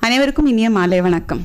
அனைவருக்கும் இனிய மாலை வணக்கம்.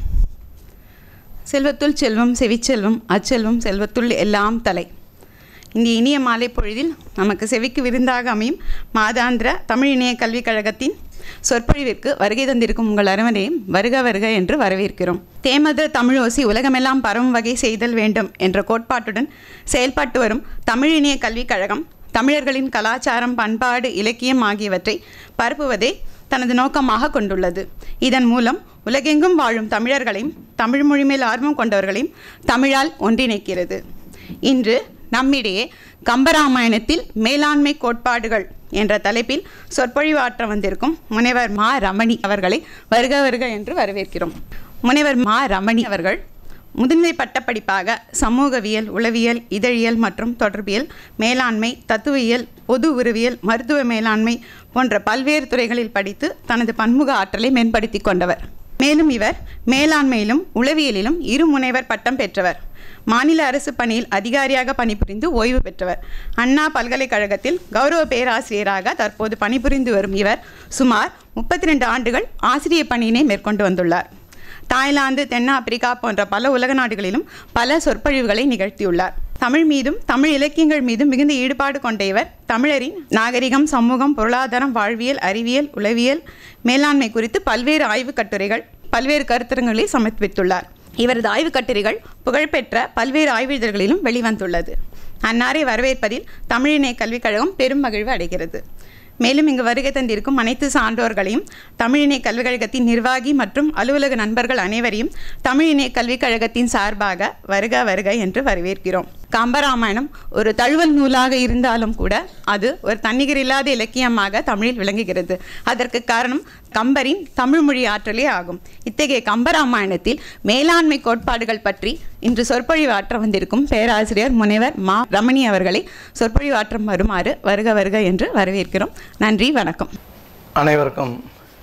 செல்வத்துள் செல்வம் செவிச்செல்வம் அச்செல்வம் செல்வத்துள் எல்லாம் தலை. இந்த இனிய மாலை பொழுதில் நமக்கு செவிக்கு விருந்தாக அமையும் மாதாந்திர தமிழ் இணைய கல்விக் கழகத்தின் சொற்பொழிவிற்கு வருகை தந்திருக்கும் உங்கள் அனைவரையும் வருக வருக என்று வரவேற்கிறோம். தேமது தமிழோசி உலகமெல்லாம் பரவும் வகை செய்தல் வேண்டும் என்ற கோட்பாட்டுடன் செயல்பட்டு வரும் தமிழ் இணைய கல்விக் கழகம் தமிழர்களின் கலாச்சாரம், பண்பாடு, இலக்கியம் ஆகியவற்றை பரப்புவதே தனது நோக்கமாக கொண்டுள்ளது. இதன் மூலம் உலகெங்கும் வாழும் தமிழர்களையும் தமிழ் மொழி மேல் ஆர்வம் கொண்டவர்களையும் தமிழால் ஒன்றிணைக்கிறது. இன்று நம்மிடையே கம்பராமாயணத்தில் மேலாண்மை கோட்பாடுகள் என்ற தலைப்பில் சொற்பொழிவாற்ற வந்திருக்கும் முனைவர் மா ரமணி அவர்களை வருக வருக என்று வரவேற்கிறோம். முனைவர் மா ரமணி அவர்கள் முதுநிலை பட்டப்படிப்பாக சமூகவியல், உளவியல், இதழியல் மற்றும் தொடர்பியல், மேலாண்மை, தத்துவியல், பொது உருவியல், மருத்துவ மேலாண்மை போன்ற பல்வேறு துறைகளில் படித்து தனது பன்முக ஆற்றலை மேம்படுத்தி கொண்டவர். மேலும் இவர் மேலாண்மையிலும் உளவியலிலும் இருமுனைவர் பட்டம் பெற்றவர். மாநில அரசு பணியில் அதிகாரியாக பணிபுரிந்து ஓய்வு பெற்றவர். அண்ணா பல்கலைக்கழகத்தில் கௌரவ பேராசிரியராக தற்போது பணிபுரிந்து வரும் இவர் சுமார் 32 ஆண்டுகள் ஆசிரிய பணியினை மேற்கொண்டு வந்துள்ளார். தாய்லாந்து, தென்னாப்பிரிக்கா போன்ற பல உலக நாடுகளிலும் பல சொற்பொழிவுகளை நிகழ்த்தியுள்ளார். தமிழ் மீதும் தமிழ் இலக்கியங்கள் மீதும் மிகுந்த ஈடுபாடு கொண்ட இவர் தமிழரின் நாகரிகம், சமூகம், பொருளாதாரம், வாழ்வியல், அறிவியல், உளவியல், மேலாண்மை குறித்து பல்வேறு ஆய்வுக் கட்டுரைகள், பல்வேறு கருத்தரங்களை சமர்ப்பித்துள்ளார். இவரது ஆய்வுக் கட்டுரைகள் புகழ்பெற்ற பல்வேறு ஆய்வு இதழ்களிலும் வெளிவந்துள்ளது. அன்னாரை வரவேற்பதில் தமிழ் இணைய கல்விக் கழகம் பெரும் மகிழ்வு அடைகிறது. மேலும் இங்கு வருகை தந்திருக்கும் அனைத்து சான்றோர்களையும், தமிழ் இணைய கல்விக் கழகத்தின் நிர்வாகி மற்றும் அலுவலக நண்பர்கள் அனைவரையும் தமிழ் இணைய கல்விக் கழகத்தின் சார்பாக வருக வருக என்று வரவேற்கிறோம். கம்பராமாயணம் ஒரு தழுவல் நூலாக இருந்தாலும் கூட அது ஒரு தன்னிகரில்லாத இலக்கியமாக தமிழில் விளங்குகிறது. அதற்கு காரணம் கம்பரின் தமிழ் மொழி ஆற்றலே ஆகும். இத்தகைய கம்பராமாயணத்தில் மேலாண்மை கோட்பாடுகள் பற்றி இன்று சொற்பொழிவாற்ற வந்திருக்கும் பேராசிரியர் முனைவர் மா ரமணி அவர்களை சொற்பொழிவாற்றம் வருமாறு வருக வருக என்று வரவேற்கிறோம். நன்றி, வணக்கம். அனைவருக்கும்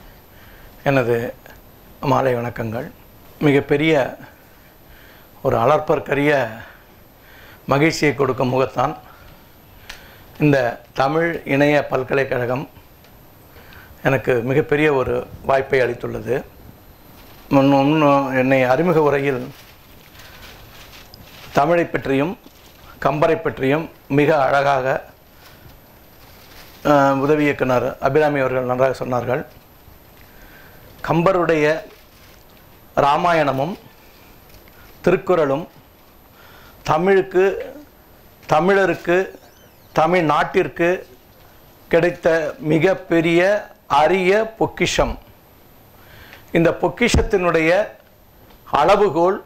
எனது மாலை வணக்கங்கள். மிகப்பெரிய ஒரு அலர்ப்பற்கரிய மகிழ்ச்சியை கொடுக்கும் முகத்தான் இந்த தமிழ் இணைய பல்கலைக்கழகம் எனக்கு மிகப்பெரிய ஒரு வாய்ப்பை அளித்துள்ளது. என்னை அறிமுக உரையில் தமிழை பற்றியும் கம்பரை பற்றியும் மிக அழகாக உதவி இயக்குனர் அபிராமி அவர்கள் நன்றாக சொன்னார்கள். கம்பருடைய இராமாயணமும் திருக்குறளும் தமிழுக்கு, தமிழருக்கு, தமிழ்நாட்டிற்கு கிடைத்த மிகப்பெரிய அரிய பொக்கிஷம். இந்த பொக்கிஷத்தினுடைய அளவுகோல்,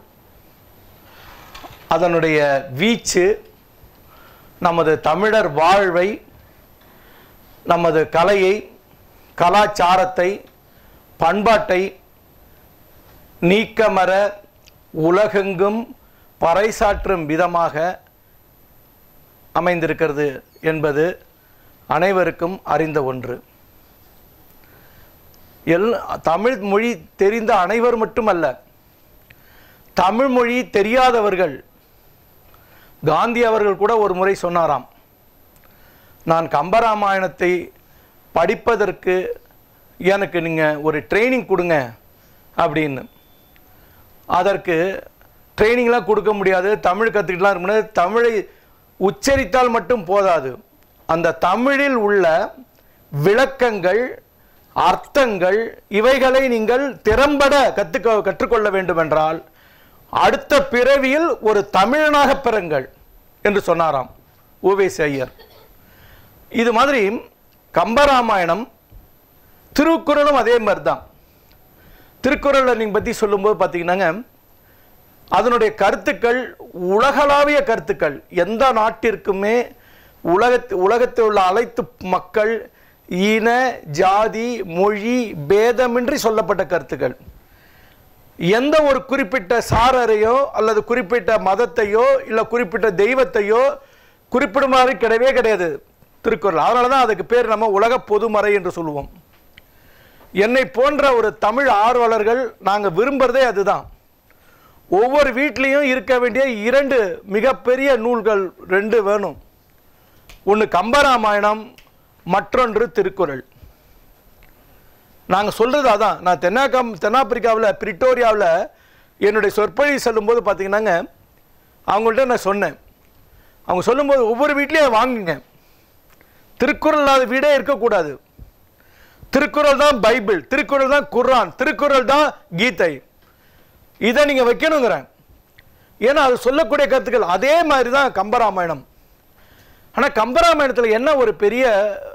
அதனுடைய வீச்சு நமது தமிழர் வாழ்வை, நமது கலையை, கலாச்சாரத்தை, பண்பாட்டை நீக்கமற உலகெங்கும் பறைசாற்றும் விதமாக அமைந்திருக்கிறது என்பது அனைவருக்கும் அறிந்த ஒன்று. தமிழ் மொழி தெரிந்த அனைவர் மட்டுமல்ல, தமிழ் மொழி தெரியாதவர்கள், காந்தி அவர்கள் கூட ஒரு முறை சொன்னாராம், நான் கம்பராமாயணத்தை படிப்பதற்கு எனக்கு நீங்கள் ஒரு ட்ரைனிங் கொடுங்க அப்படின்னு. அதற்கு ட்ரைனிங்லாம் கொடுக்க முடியாது, தமிழ் கற்றுக்கிட்டுலாம் இருக்க முடியாது, தமிழை உச்சரித்தால் மட்டும் போதாது, அந்த தமிழில் உள்ள விளக்கங்கள், அர்த்தங்கள், இவைகளை நீங்கள் திறம்பட கற்றுக்கொள்ள வேண்டுமென்றால் அடுத்த பிறவியில் ஒரு தமிழனாக பிறங்கள் என்று சொன்னாராம் உ.வே.சி. ஐயர். இது மாதிரி கம்பராமாயணம், திருக்குறளும் அதே மாதிரி தான். திருக்குறளை நீங்கள் பற்றி சொல்லும்போது பார்த்தீங்கன்னாங்க, அதனுடைய கருத்துக்கள் உலகளாவிய கருத்துக்கள். எந்த நாட்டிற்குமே உலகத்தில் உள்ள அனைத்து மக்கள் இன, ஜாதி, மொழி பேதமின்றி சொல்லப்பட்ட கருத்துக்கள். எந்த ஒரு குறிப்பிட்ட சாரரையோ அல்லது குறிப்பிட்ட மதத்தையோ இல்லை குறிப்பிட்ட தெய்வத்தையோ குறிப்பிடுமாறு கிடையவே கிடையாது திருக்குறள். அதனால தான் அதுக்கு பேர் நம்ம உலக பொதுமறை என்று சொல்லுவோம். என்னை போன்ற ஒரு தமிழ் ஆர்வலர்கள் நாங்கள் விரும்புகிறதே அதுதான். ஒவ்வொரு வீட்லேயும் இருக்க வேண்டிய 2 மிகப்பெரிய நூல்கள் 2 வேணும். ஒன்று கம்பராமாயணம், மற்றொன்று திருக்குறள். நாங்கள் சொல்கிறது அதான். நான் தென்னாப்பிரிக்காவில் பிரிட்டோரியாவில் என்னுடைய சொற்பொழி சொல்லும்போது பார்த்தீங்கன்னாங்க, அவங்கள்ட்ட நான் சொன்னேன், அவங்க சொல்லும்போது ஒவ்வொரு வீட்லேயும் வாங்குங்க, திருக்குறள் இல்லாத வீடே இருக்கக்கூடாது, திருக்குறள் தான் பைபிள், திருக்குறள் தான் குர்ஆன், திருக்குறள் தான் கீதை, இதை நீங்கள் வைக்கணுங்கிறேன். ஏன்னா அது சொல்லக்கூடிய கருத்துக்கள் அதே மாதிரி தான் கம்பராமாயணம். ஆனால் கம்பராமாயணத்தில் என்ன ஒரு பெரிய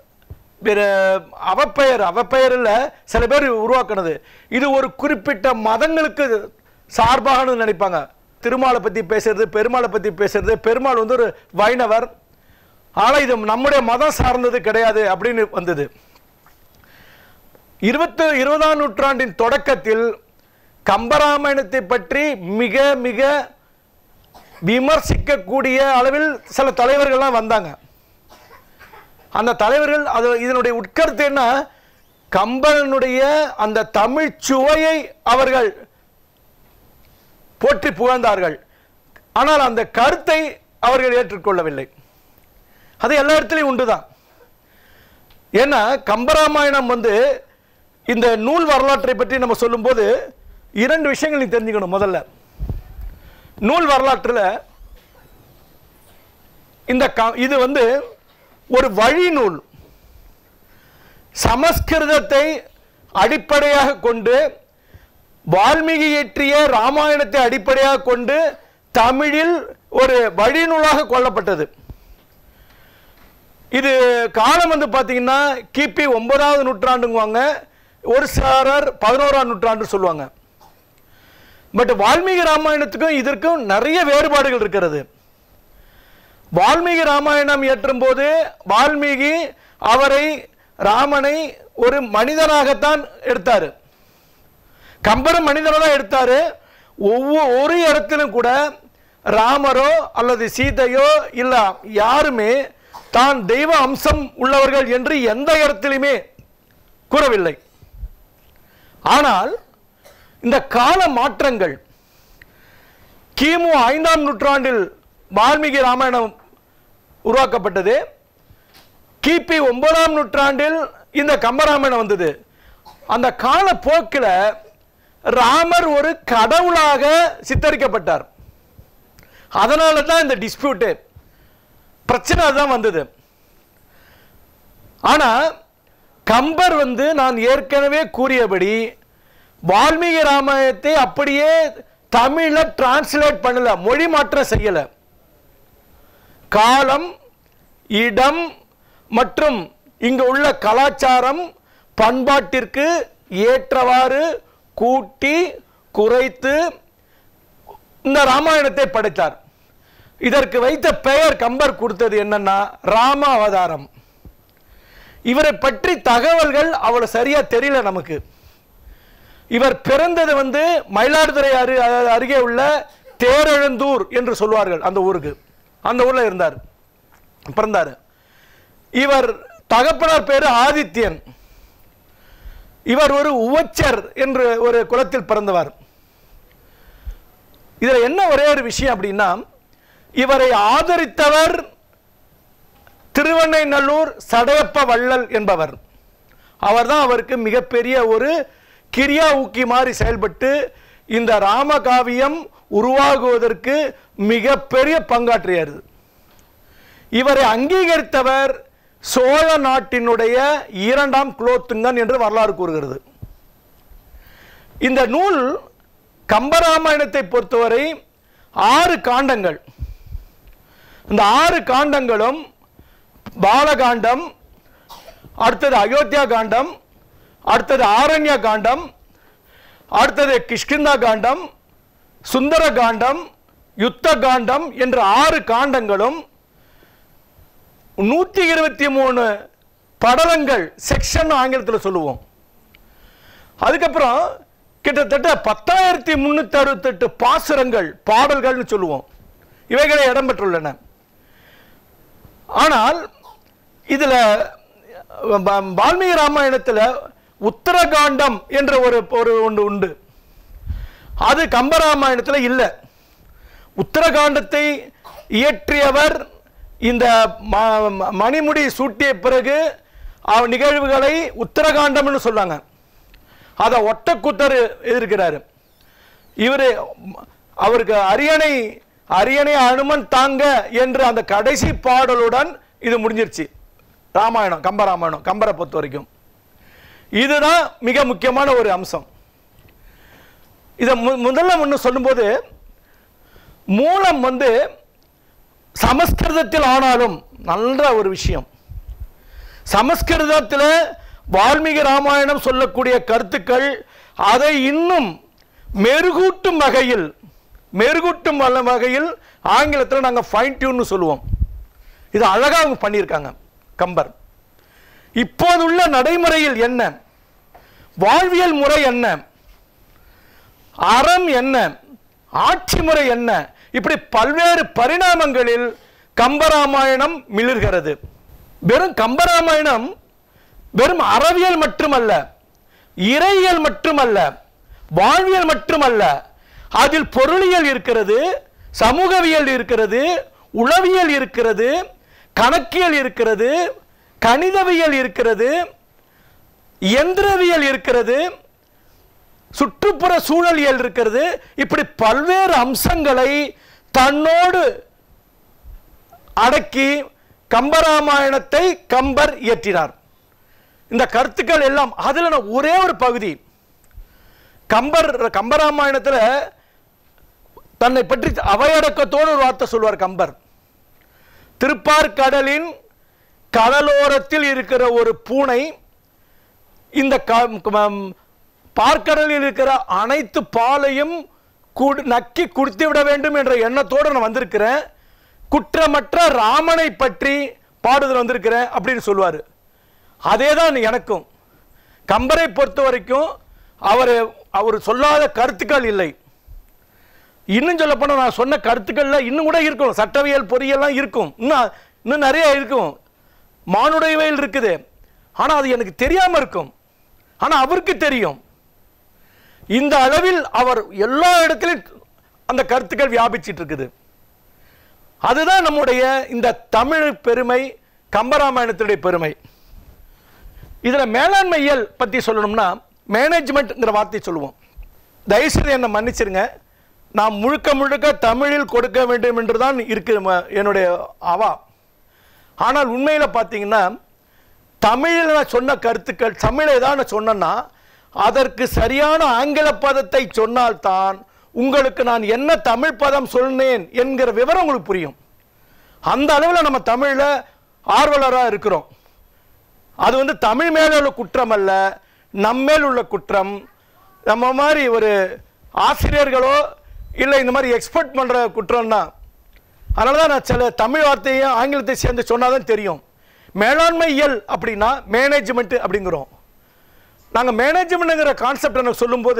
அவப்பெயர் இல்லை, சில பேர் உருவாக்குனது, இது ஒரு குறிப்பிட்ட மதங்களுக்கு சார்பாக நினைப்பாங்க. திருமாலை பற்றி பேசுறது, பெருமாளை பற்றி பேசுறது, பெருமாள் வந்து ஒரு வைணவர், ஆனால் இது நம்முடைய மதம் சார்ந்தது கிடையாது அப்படின்னு வந்தது. 20ஆம் நூற்றாண்டின் தொடக்கத்தில் கம்பராமாயணத்தை பற்றி மிக மிக விமர்சிக்கக்கூடிய அளவில் சில தலைவர்கள்லாம் வந்தாங்க. அந்த தலைவர்கள் அது இதனுடைய உட்கருத்து என்ன, கம்பனுடைய அந்த தமிழ் சுவையை அவர்கள் போற்றி புகழ்ந்தார்கள். ஆனால் அந்த கருத்தை அவர்கள் ஏற்றுக்கொள்ளவில்லை. அது எல்லா இடத்துலையும் உண்டுதான். ஏன்னா கம்பராமாயணம் வந்து இந்த நூல் வரலாற்றை பற்றி நம்ம சொல்லும்போது 2 விஷயங்கள் நீ தெரிஞ்சுக்கணும். முதல்ல, நூல் வரலாற்றில் இது வந்து ஒரு வழி நூல். சமஸ்கிருதத்தை அடிப்படையாக கொண்டு வால்மீகி இயற்றிய ராமாயணத்தை அடிப்படையாக கொண்டு தமிழில் ஒரு வழிநூலாக கொள்ளப்பட்டது. இது காலம் வந்து பார்த்தீங்கன்னா கிபி 9ஆம் நூற்றாண்டுங்குவாங்க, ஒரு சாரர் 11ஆம் நூற்றாண்டு சொல்லுவாங்க. பட் வால்மீகி ராமாயணத்துக்கும் இதற்கும் நிறைய வேறுபாடுகள் இருக்கிறது. வால்மீகி ராமாயணம் இயற்றும் போது வால்மீகி ராமனை ஒரு மனிதனாகத்தான் எடுத்தார். கம்பரும் மனிதனாக தான் எடுத்தார். ஒவ்வொரு இடத்திலும் கூட ராமரோ அல்லது சீதையோ இல்லை யாருமே தான் தெய்வ அம்சம் உள்ளவர்கள் என்று எந்த இடத்திலுமே கூறவில்லை. ஆனால் இந்த கால மாற்றங்கள், கிமு 5ஆம் நூற்றாண்டில் வால்மீகி ராமாயணம் உருவாக்கப்பட்டது. கிபி 9ஆம் நூற்றாண்டில் இந்த கம்பராமாயணம் வந்தது. அந்த கால போக்கில் ராமர் ஒரு கடவுளாக சித்தரிக்கப்பட்டார். அதனால தான் இந்த டிஸ்பியூட்டு பிரச்சனை தான் வந்தது. ஆனால் கம்பர் வந்து நான் ஏற்கனவே கூறியபடி வால்மீகி ராமாயணத்தை அப்படியே தமிழில் டிரான்ஸ்லேட் பண்ணல, மொழி மாற்றம் செய்யல. காலம், இடம் மற்றும் இங்கு உள்ள கலாச்சாரம் பண்பாட்டிற்கு ஏற்றவாறு கூட்டி குறைத்து இந்த ராமாயணத்தை படைத்தார். இதற்கு வைத்த பெயர் கம்பர் கொடுத்தது என்னன்னா ராம அவதாரம். இவரை பற்றி தகவல்கள் அவ்வளவு சரியா தெரியல நமக்கு. இவர் பிறந்தது வந்து மயிலாடுதுறை அருகே உள்ள தேரெழுந்தூர் என்று சொல்வார்கள். அந்த ஊருக்கு, அந்த ஊர்ல பிறந்தார். இவர் தகப்பனார் பேரு ஆதித்யன். இவர் ஒரு உவச்சர் என்று ஒரு குலத்தில் பிறந்தவர். இதுல என்ன ஒரே ஒரு விஷயம் அப்படின்னா, இவரை ஆதரித்தவர் திருவண்ணைநல்லூர் சடையப்ப வள்ளல் என்பவர். அவர்தான் அவருக்கு மிகப்பெரிய ஒரு கிரியா ஊக்கி மாதிரி செயல்பட்டு இந்த ராமகாவியம் உருவாகுவதற்கு மிகப்பெரிய பங்காற்றியது. இவரை அங்கீகரித்தவர் சோழ நாட்டினுடைய 2ஆம் குலோத்துங்கன் என்று வரலாறு கூறுகிறது. இந்த நூல் கம்பராமாயணத்தை பொறுத்தவரை 6 காண்டங்கள். இந்த 6 காண்டங்களும் பாலகாண்டம், அடுத்தது அயோத்தியா காண்டம், அடுத்தது ஆரண்ய காண்டம், அடுத்தது கிஷ்கிந்தா காண்டம், சுந்தர காண்டம், யுத்த காண்டம் என்ற 6 காண்டங்களும் 123 படலங்கள், செக்ஷன் ஆங்கிலத்தில் சொல்லுவோம். அதுக்கப்புறம் கிட்டத்தட்ட 10,368 பாசுரங்கள், பாடல்கள்னு சொல்லுவோம். இவைகளை இடம்பெற்றுள்ளன. ஆனால் இதுல வால்மீகி ராமாயணத்தில் உத்தரகாண்டம் என்ற ஒரு ஒன்று உண்டு. அது கம்பராமாயணத்தில் இல்லை. உத்தரகாண்டத்தை இயற்றியவர் இந்த மணிமுடி சூட்டிய பிறகு நிகழ்வுகளை உத்தரகாண்டம் சொல்றாங்க. அதை ஒட்டக்குத்தர் எதிர்க்கிறாரு. இவர் அவருக்கு அரியணை அனுமன் தாங்க என்று அந்த கடைசி பாடலுடன் இது முடிஞ்சிருச்சு. ராமாயணம், கம்பராமாயணம், கம்பரை பொறுத்த வரைக்கும் இதுதான் மிக முக்கியமான ஒரு அம்சம். இதை முதல்ல ஒன்று சொல்லும்போது, மூலம் சமஸ்கிருதத்தில் ஆனாலும் நல்ல ஒரு விஷயம். சமஸ்கிருதத்தில் வால்மீகி ராமாயணம் சொல்லக்கூடிய கருத்துக்கள் அதை இன்னும் மெருகூட்டும் வகையில் ஆங்கிலத்தில் நாங்கள் ஃபைன் டியூன் சொல்லுவோம். இது அழகாக அவங்க பண்ணியிருக்காங்க கம்பர். இப்போதுள்ள நடைமுறையில் என்ன, வாழ்வியல் முறை என்ன, அறம் என்ன, ஆட்சி முறை என்ன, இப்படி பல்வேறு பரிணாமங்களில் கம்பராமாயணம் மிளிர்கிறது. வெறும் கம்பராமாயணம் வெறும் அறவியல் மட்டுமல்ல, இறையியல் மட்டுமல்ல, வாழ்வியல் மட்டுமல்ல, அதில் பொருளியல் இருக்கிறது, சமூகவியல் இருக்கிறது, உளவியல் இருக்கிறது, கணக்கியல் இருக்கிறது, கணிதவியல் இருக்கிறது, இயந்திரவியல் இருக்கிறது, சுற்றுப்புற சூழலியல் இருக்கிறது. இப்படி பல்வேறு அம்சங்களை தன்னோடு அடக்கி கம்பராமாயணத்தை கம்பர் இயற்றினார். இந்த கருத்துக்கள் எல்லாம் அதில் ஒரே ஒரு பகுதி கம்பராமாயணத்தில் தன்னை பற்றி அவையடக்கத்தோடு ஒரு வார்த்தை சொல்வார் கம்பர். திருப்பார்கடலின் கடலோரத்தில் இருக்கிற ஒரு பூனை இந்த பார்க்கடலில் இருக்கிற அனைத்து பாலையும் நக்கி குடித்து விட வேண்டும் என்ற எண்ணத்தோடு நான் வந்திருக்கிறேன், குற்றமற்ற ராமனை பற்றி பாடுதல் வந்திருக்கிறேன் அப்படின்னு சொல்லுவார். அதே தான் எனக்கும். கம்பரை பொறுத்த வரைக்கும் அவர் சொல்லாத கருத்துக்கள் இல்லை. இன்னும் சொல்ல போனால் நான் சொன்ன கருத்துக்கள்ல இன்னும் கூட இருக்கும். சட்டவியல், பொறியெல்லாம் இருக்கும், இன்னும் நிறைய இருக்கும், மானுடவியல் இருக்குது. ஆனால் அது எனக்கு தெரியாமல் இருக்கும். ஆனால் அவருக்கு தெரியும். இந்த அளவில் அவர் எல்லா இடத்திலும் அந்த கருத்துக்கள் வியாபிச்சிட்டு இருக்குது. அதுதான் நம்முடைய இந்த தமிழ் பெருமை, கம்பராமாயணத்துடைய பெருமை. இதில் மேலாண்மையியல் பற்றி சொல்லணும்னா மேனேஜ்மெண்ட்ங்கிற வார்த்தை சொல்லுவோம். தயவுசெய்து என்னை மன்னிச்சிருங்க, நான் முழுக்க தமிழில் கொடுக்க வேண்டும் என்று தான் இருக்கு என்னுடைய அவா. ஆனால் உண்மையில் பார்த்தீங்கன்னா தமிழில் நான் சொன்ன கருத்துக்கள், தமிழை தான் நான் சொன்னேன்னா அதற்கு சரியான ஆங்கில பதத்தை சொன்னால்தான் உங்களுக்கு நான் என்ன தமிழ் பதம் சொன்னேன் என்கிற விவரம் உங்களுக்கு புரியும். அந்த அளவில் நம்ம தமிழில் ஆர்வலராக இருக்கிறோம். அது தமிழ் மேலே உள்ள குற்றம் அல்ல, நம்மேல் உள்ள குற்றம். நம்ம மாதிரி ஒரு ஆசிரியர்களோ இல்லை இந்த மாதிரி எக்ஸ்பெக்ட் பண்ணுற குற்றம் தான். அதனால தான் நான் சில தமிழ் வார்த்தையும் ஆங்கிலத்தை சேர்ந்து சொன்னாதான் தெரியும். மேலாண்மையியல் அப்படின்னா மேனேஜ்மெண்ட் அப்படிங்கிறோம். நாங்கள் மேனேஜ்மெண்ட்ங்கிற கான்செப்ட் எனக்கு சொல்லும்போது,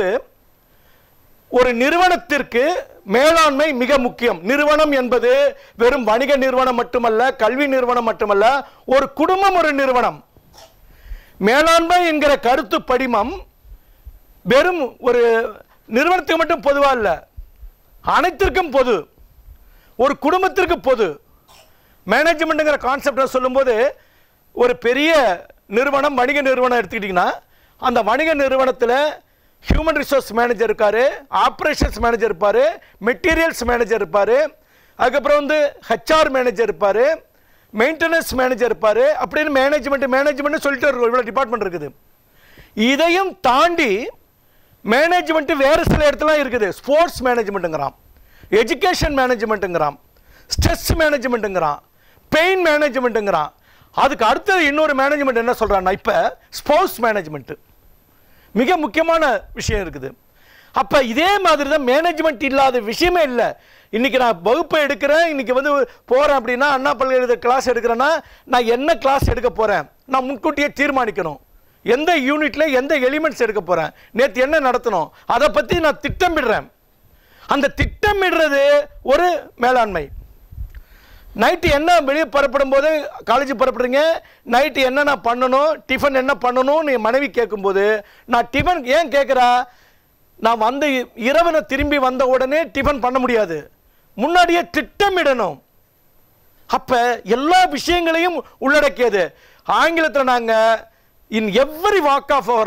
ஒரு நிறுவனத்திற்கு மேலாண்மை மிக முக்கியம். நிறுவனம் என்பது வெறும் வணிக நிறுவனம் மட்டுமல்ல, கல்வி நிறுவனம் மட்டுமல்ல, ஒரு குடும்பம் ஒரு நிறுவனம். மேலாண்மை என்கிற கருத்து படிமம் வெறும் ஒரு நிறுவனத்துக்கு மட்டும் பொதுவா இல்ல, அனைத்திற்கும் பொது, ஒரு குடும்பத்திற்கு பொது. மேனேஜ்மெண்ட்ங்கிற கான்செப்ட் சொல்லும்போது, ஒரு பெரிய நிறுவனம், வணிக நிறுவனம் எடுத்துக்கிட்டிங்கன்னா அந்த வணிக நிறுவனத்தில் ஹியூமன் ரிசோர்ஸ் மேனேஜர் இருக்காரு, ஆப்ரேஷன்ஸ் மேனேஜர் இருப்பார், மெட்டீரியல்ஸ் மேனேஜர் இருப்பார், அதுக்கப்புறம் ஹெச்ஆர் மேனேஜர் இருப்பார், மெயின்டெனன்ஸ் மேனேஜர் இருப்பார். அப்படின்னு மேனேஜ்மெண்ட் சொல்லிட்டு இவ்வளோ டிபார்ட்மெண்ட் இருக்குது. இதையும் தாண்டி மேனேஜ்மெண்ட் வேறு சில இடத்துல இருக்குது. ஸ்போர்ட்ஸ் மேனேஜ்மெண்ட்டுங்கிறான், எஜுகேஷன் மேனேஜ்மெண்ட்டுங்கிறான், ஸ்ட்ரெஸ் மேனேஜ்மெண்ட்டுங்கிறான், பெயின் மேனேஜ்மெண்ட்டுங்கிறான். அதுக்கு அடுத்தது இன்னொரு மேனேஜ்மெண்ட் என்ன சொல்கிறான்னா இப்போ ஸ்போர்ட்ஸ் மேனேஜ்மெண்ட்டு மிக முக்கியமான விஷயம் இருக்குது. அப்போ இதே மாதிரி தான் மேனேஜ்மெண்ட் இல்லாத விஷயமே இல்லை. இன்றைக்கி நான் வகுப்பை எடுக்கிறேன், இன்றைக்கி போகிறேன் அப்படின்னா, அண்ணா பல்கலைக்கழக கிளாஸ் எடுக்கிறேன்னா நான் என்ன கிளாஸ் எடுக்க போகிறேன் நான் முன்கூட்டியே தீர்மானிக்கணும். எந்த யூனிட்டில் எந்த எலிமெண்ட்ஸ் எடுக்க போகிறேன், நேற்று என்ன நடத்தணும், அதை பற்றி நான் திட்டமிடுறேன். அந்த திட்டமிடுறது ஒரு மேலாண்மை. நைட்டு என்ன வெளியே புறப்படும் போது, காலேஜ் புறப்படுறீங்க, நைட்டு என்னென்ன பண்ணணும், டிஃபன் என்ன பண்ணணும் நீ மனைவி கேட்கும்போது, நான் டிஃபன் ஏன் கேட்குறா, நான் இரவு திரும்பி வந்த உடனே டிஃபன் பண்ண முடியாது, முன்னாடியே திட்டமிடணும். அப்போ எல்லா விஷயங்களையும் உள்ளடக்கியது. ஆங்கிலத்தில் நாங்கள் in every walk of our life,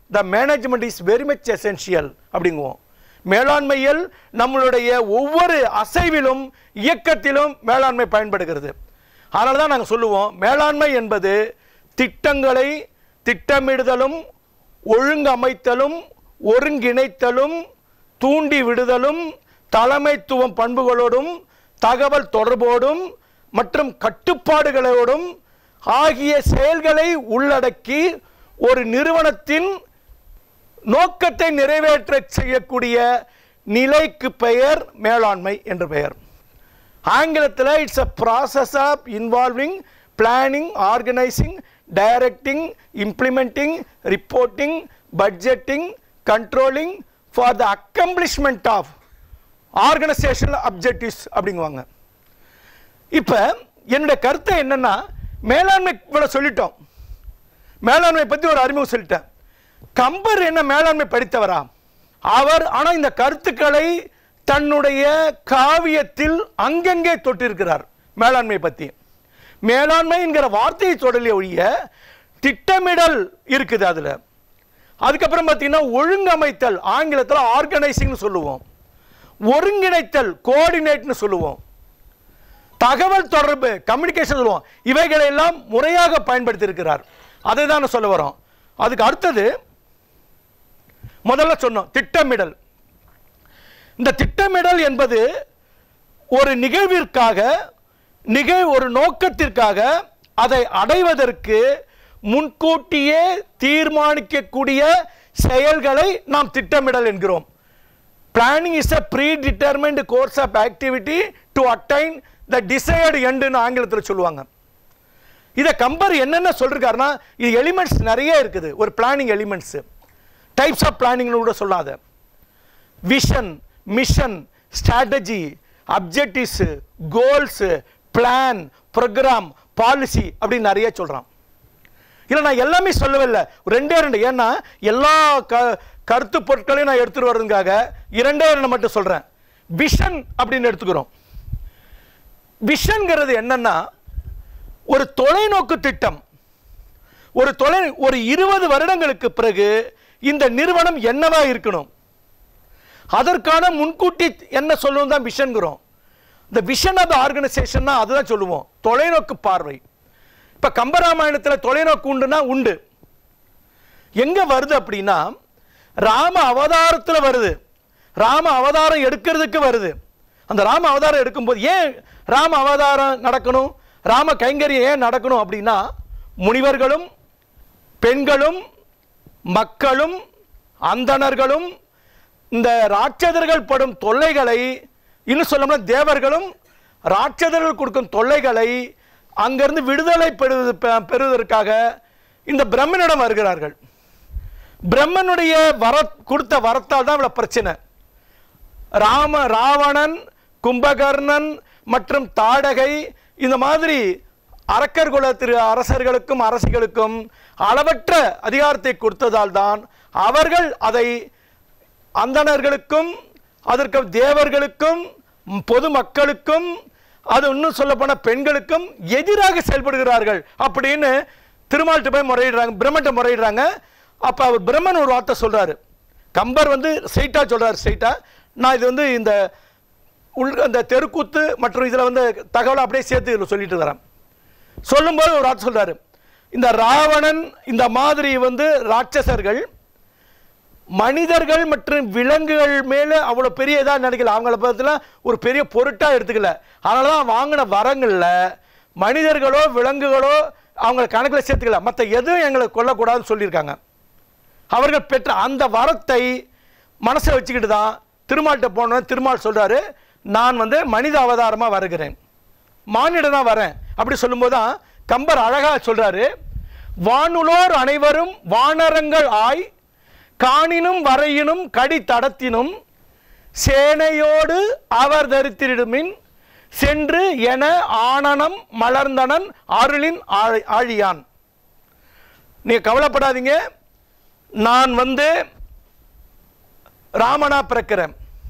the management is very much essential அப்படிங்குவோம். மேலாண்மையில் நம்மளுடைய ஒவ்வொரு அசைவிலும் இயக்கத்திலும் மேலாண்மை பயன்படுகிறது. அதனால தான் நாங்கள் சொல்லுவோம், மேலாண்மை என்பது திட்டங்களை திட்டமிடுதலும் ஒழுங்கமைத்தலும் ஒருங்கிணைத்தலும் தூண்டி விடுதலும் தலைமைத்துவம் பண்புகளோடும் தகவல் தொடர்போடும் மற்றும் கட்டுப்பாடுகளோடும் ஆகிய செயல்களை உள்ளடக்கி ஒரு நிறுவனத்தின் நோக்கத்தை நிறைவேற்ற செய்யக்கூடிய நிலைக்கு பெயர் மேலாண்மை என்று பெயர். ஆங்கிலத்தில் it's a process of involving planning, organizing, directing, implementing, reporting, budgeting, controlling for the accomplishment of organizational objectives அப்படிங்குவாங்க. இப்போ என்னுடைய கருத்து என்னன்னா, மேலாண்மை இவ்வளோ சொல்லிட்டோம், மேலாண்மை பற்றி ஒரு அறிமுகம் சொல்லிட்டேன். கம்பர் என்ன மேலாண்மை படித்தவரா? அவர் ஆனால் இந்த கருத்துக்களை தன்னுடைய காவியத்தில் அங்கங்கே தொட்டிருக்கிறார். மேலாண்மை பற்றி மேலாண்மை என்கிற வார்த்தையை தொடலிய ஒழிய திட்டமிடல் இருக்குது அதில். அதுக்கப்புறம் பார்த்தீங்கன்னா ஒழுங்கமைத்தல், ஆங்கிலத்தில் ஆர்கனைசிங்னு சொல்லுவோம், ஒருங்கிணைத்தல் கோஆர்டினேட்னு சொல்லுவோம், தகவல் தொடர்பு கம்யூனிகேஷன் சொல்லுவோம். இவைகளை எல்லாம் முறையாக பயன்படுத்தி இருக்கிறார். அதை தான் சொல்ல வரோம். அதுக்கு அடுத்தது முதல்ல சொன்னோம் திட்டமிடல். இந்த திட்டமிடல் என்பது ஒரு நிகழ்விற்காக ஒரு நோக்கத்திற்காக அதை அடைவதற்கு முன்கூட்டியே தீர்மானிக்கக்கூடிய செயல்களை நாம் திட்டமிடல் என்கிறோம். Planning is a predetermined course of activity to attain the desired end ன்னு ஆங்கிலத்தில் சொல்லுவாங்க. இதை கம்பர் என்னென்ன சொல்லிருக்காருன்னா, இது எலிமெண்ட்ஸ் நிறைய இருக்குது. ஒரு பிளானிங் எலிமெண்ட்ஸ் டைப்ஸ் ஆஃப் பிளானிங்னு கூட சொல்லாத, vision, mission, strategy, objectives, goals, plan, program, policy அப்படின்னு நிறைய சொல்கிறான். இல்லை நான் எல்லாமே சொல்லவில்லை, ரெண்டே ரெண்டு, ஏன்னா எல்லா கருத்து பொருட்களையும் நான் எடுத்துகிட்டு வர்றதுக்காக இரண்டே ரெண்டு மட்டும் சொல்கிறேன். விஷன் அப்படின்னு எடுத்துக்கிறோம். விஷன்கிறது என்னன்னா, ஒரு தொலைநோக்கு திட்டம். ஒரு 20 வருடங்களுக்கு பிறகு இந்த நிறுவனம் என்னவா இருக்கணும், அதற்கான முன்கூட்டி என்ன சொல்லணும் தான் விஷன்கிறோம். இந்த விஷன் ஆஃப் ஆர்கனைசேஷன் அதுதான் சொல்லுவோம், தொலைநோக்கு பார்வை. இப்போ கம்பராமாயணத்தில் தொலைநோக்கு உண்டுனா உண்டு. எங்க வருது அப்படின்னா, ராம அவதாரத்தில் வருது. ராம அவதாரம் எடுக்கிறதுக்கு வருது. அந்த ராம அவதாரம் எடுக்கும்போது ஏன் ராம அவதாரம் நடக்கணும், ராம கைங்கரியம் ஏன் நடக்கணும் அப்படின்னா, முனிவர்களும் பெண்களும் மக்களும் அந்தணர்களும் இந்த ராட்சதர்கள் படும் தொல்லைகளை, இன்னும் சொல்லணும்னா தேவர்களும் ராட்சதர்கள் கொடுக்கும் தொல்லைகளை அங்கிருந்து விடுதலை பெறுவதற்காக இந்த பிரம்மனிடம் வருகிறார்கள். பிரம்மனுடைய கொடுத்த வரத்தால் தான் இவ்வளவு பிரச்சனை. ராவணன், கும்பகர்ணன் மற்றும் தாடகை இந்த மாதிரி அரக்கர் குல அரசர்களுக்கும் அரசிகளுக்கும் அளவற்ற அதிகாரத்தை கொடுத்ததால் தான் அவர்கள் அதை அந்தணர்களுக்கும் அதற்கு தேவர்களுக்கும் பொதுமக்களுக்கும் அது இன்னும் சொல்லப்போன பெண்களுக்கும் எதிராக செயல்படுகிறார்கள் அப்படின்னு திருமால்கிட்ட போய் முறையிடுறாங்க, பிரம்மன்ட்ட முறையிடுறாங்க. அப்போ அவர் பிரம்மன் ஒரு வார்த்தை சொல்றாரு. கம்பர் ஸ்ட்ரைட்டா சொல்றாரு, ஸ்ட்ரைட்டா நான் இது இந்த அந்த தெருக்கூத்து மற்றும் இதில் தகவலை அப்படியே சேர்த்து சொல்லிட்டு இருக்கிறேன். சொல்லும்போது ஒரு வார்த்தை சொல்றாரு, இந்த ராவணன் இந்த மாதிரி ராட்சசர்கள் மனிதர்கள் மற்றும் விலங்குகள் மேலே அவ்வளோ பெரிய இதாக நினைக்கல, அவங்கள பற்றிலாம் ஒரு பெரிய பொருட்டாக எடுத்துக்கல. அதனால தான் வாங்கின வரங்களில் மனிதர்களோ விலங்குகளோ அவங்க கணக்கில் சேர்த்துக்கல, மற்ற எதுவும் எங்களை கொல்லக்கூடாதுன்னு சொல்லியிருக்காங்க. அவர்கள் பெற்ற அந்த வரத்தை மனசை வச்சுக்கிட்டு தான் திருமால்கிட்ட போனோன்னு திருமால் சொல்கிறாரு, நான் மனித அவதாரமாக வருகிறேன், மானிடனாக வரேன் அப்படி சொல்லும்போது தான் கம்பர் அழகாக சொல்கிறாரு, வானுலோர் அனைவரும் வானரங்கள் ஆய் காணினும் வரையினும் கடி தடத்தினும் சேனையோடு அவர் தரித்திடுமின் சென்று என ஆனனம் மலர்ந்தனன் அருளின் ஆழியான். நீங்க கவலைப்படாதீங்க, நான் ராமனா பிறக்கிறேன்,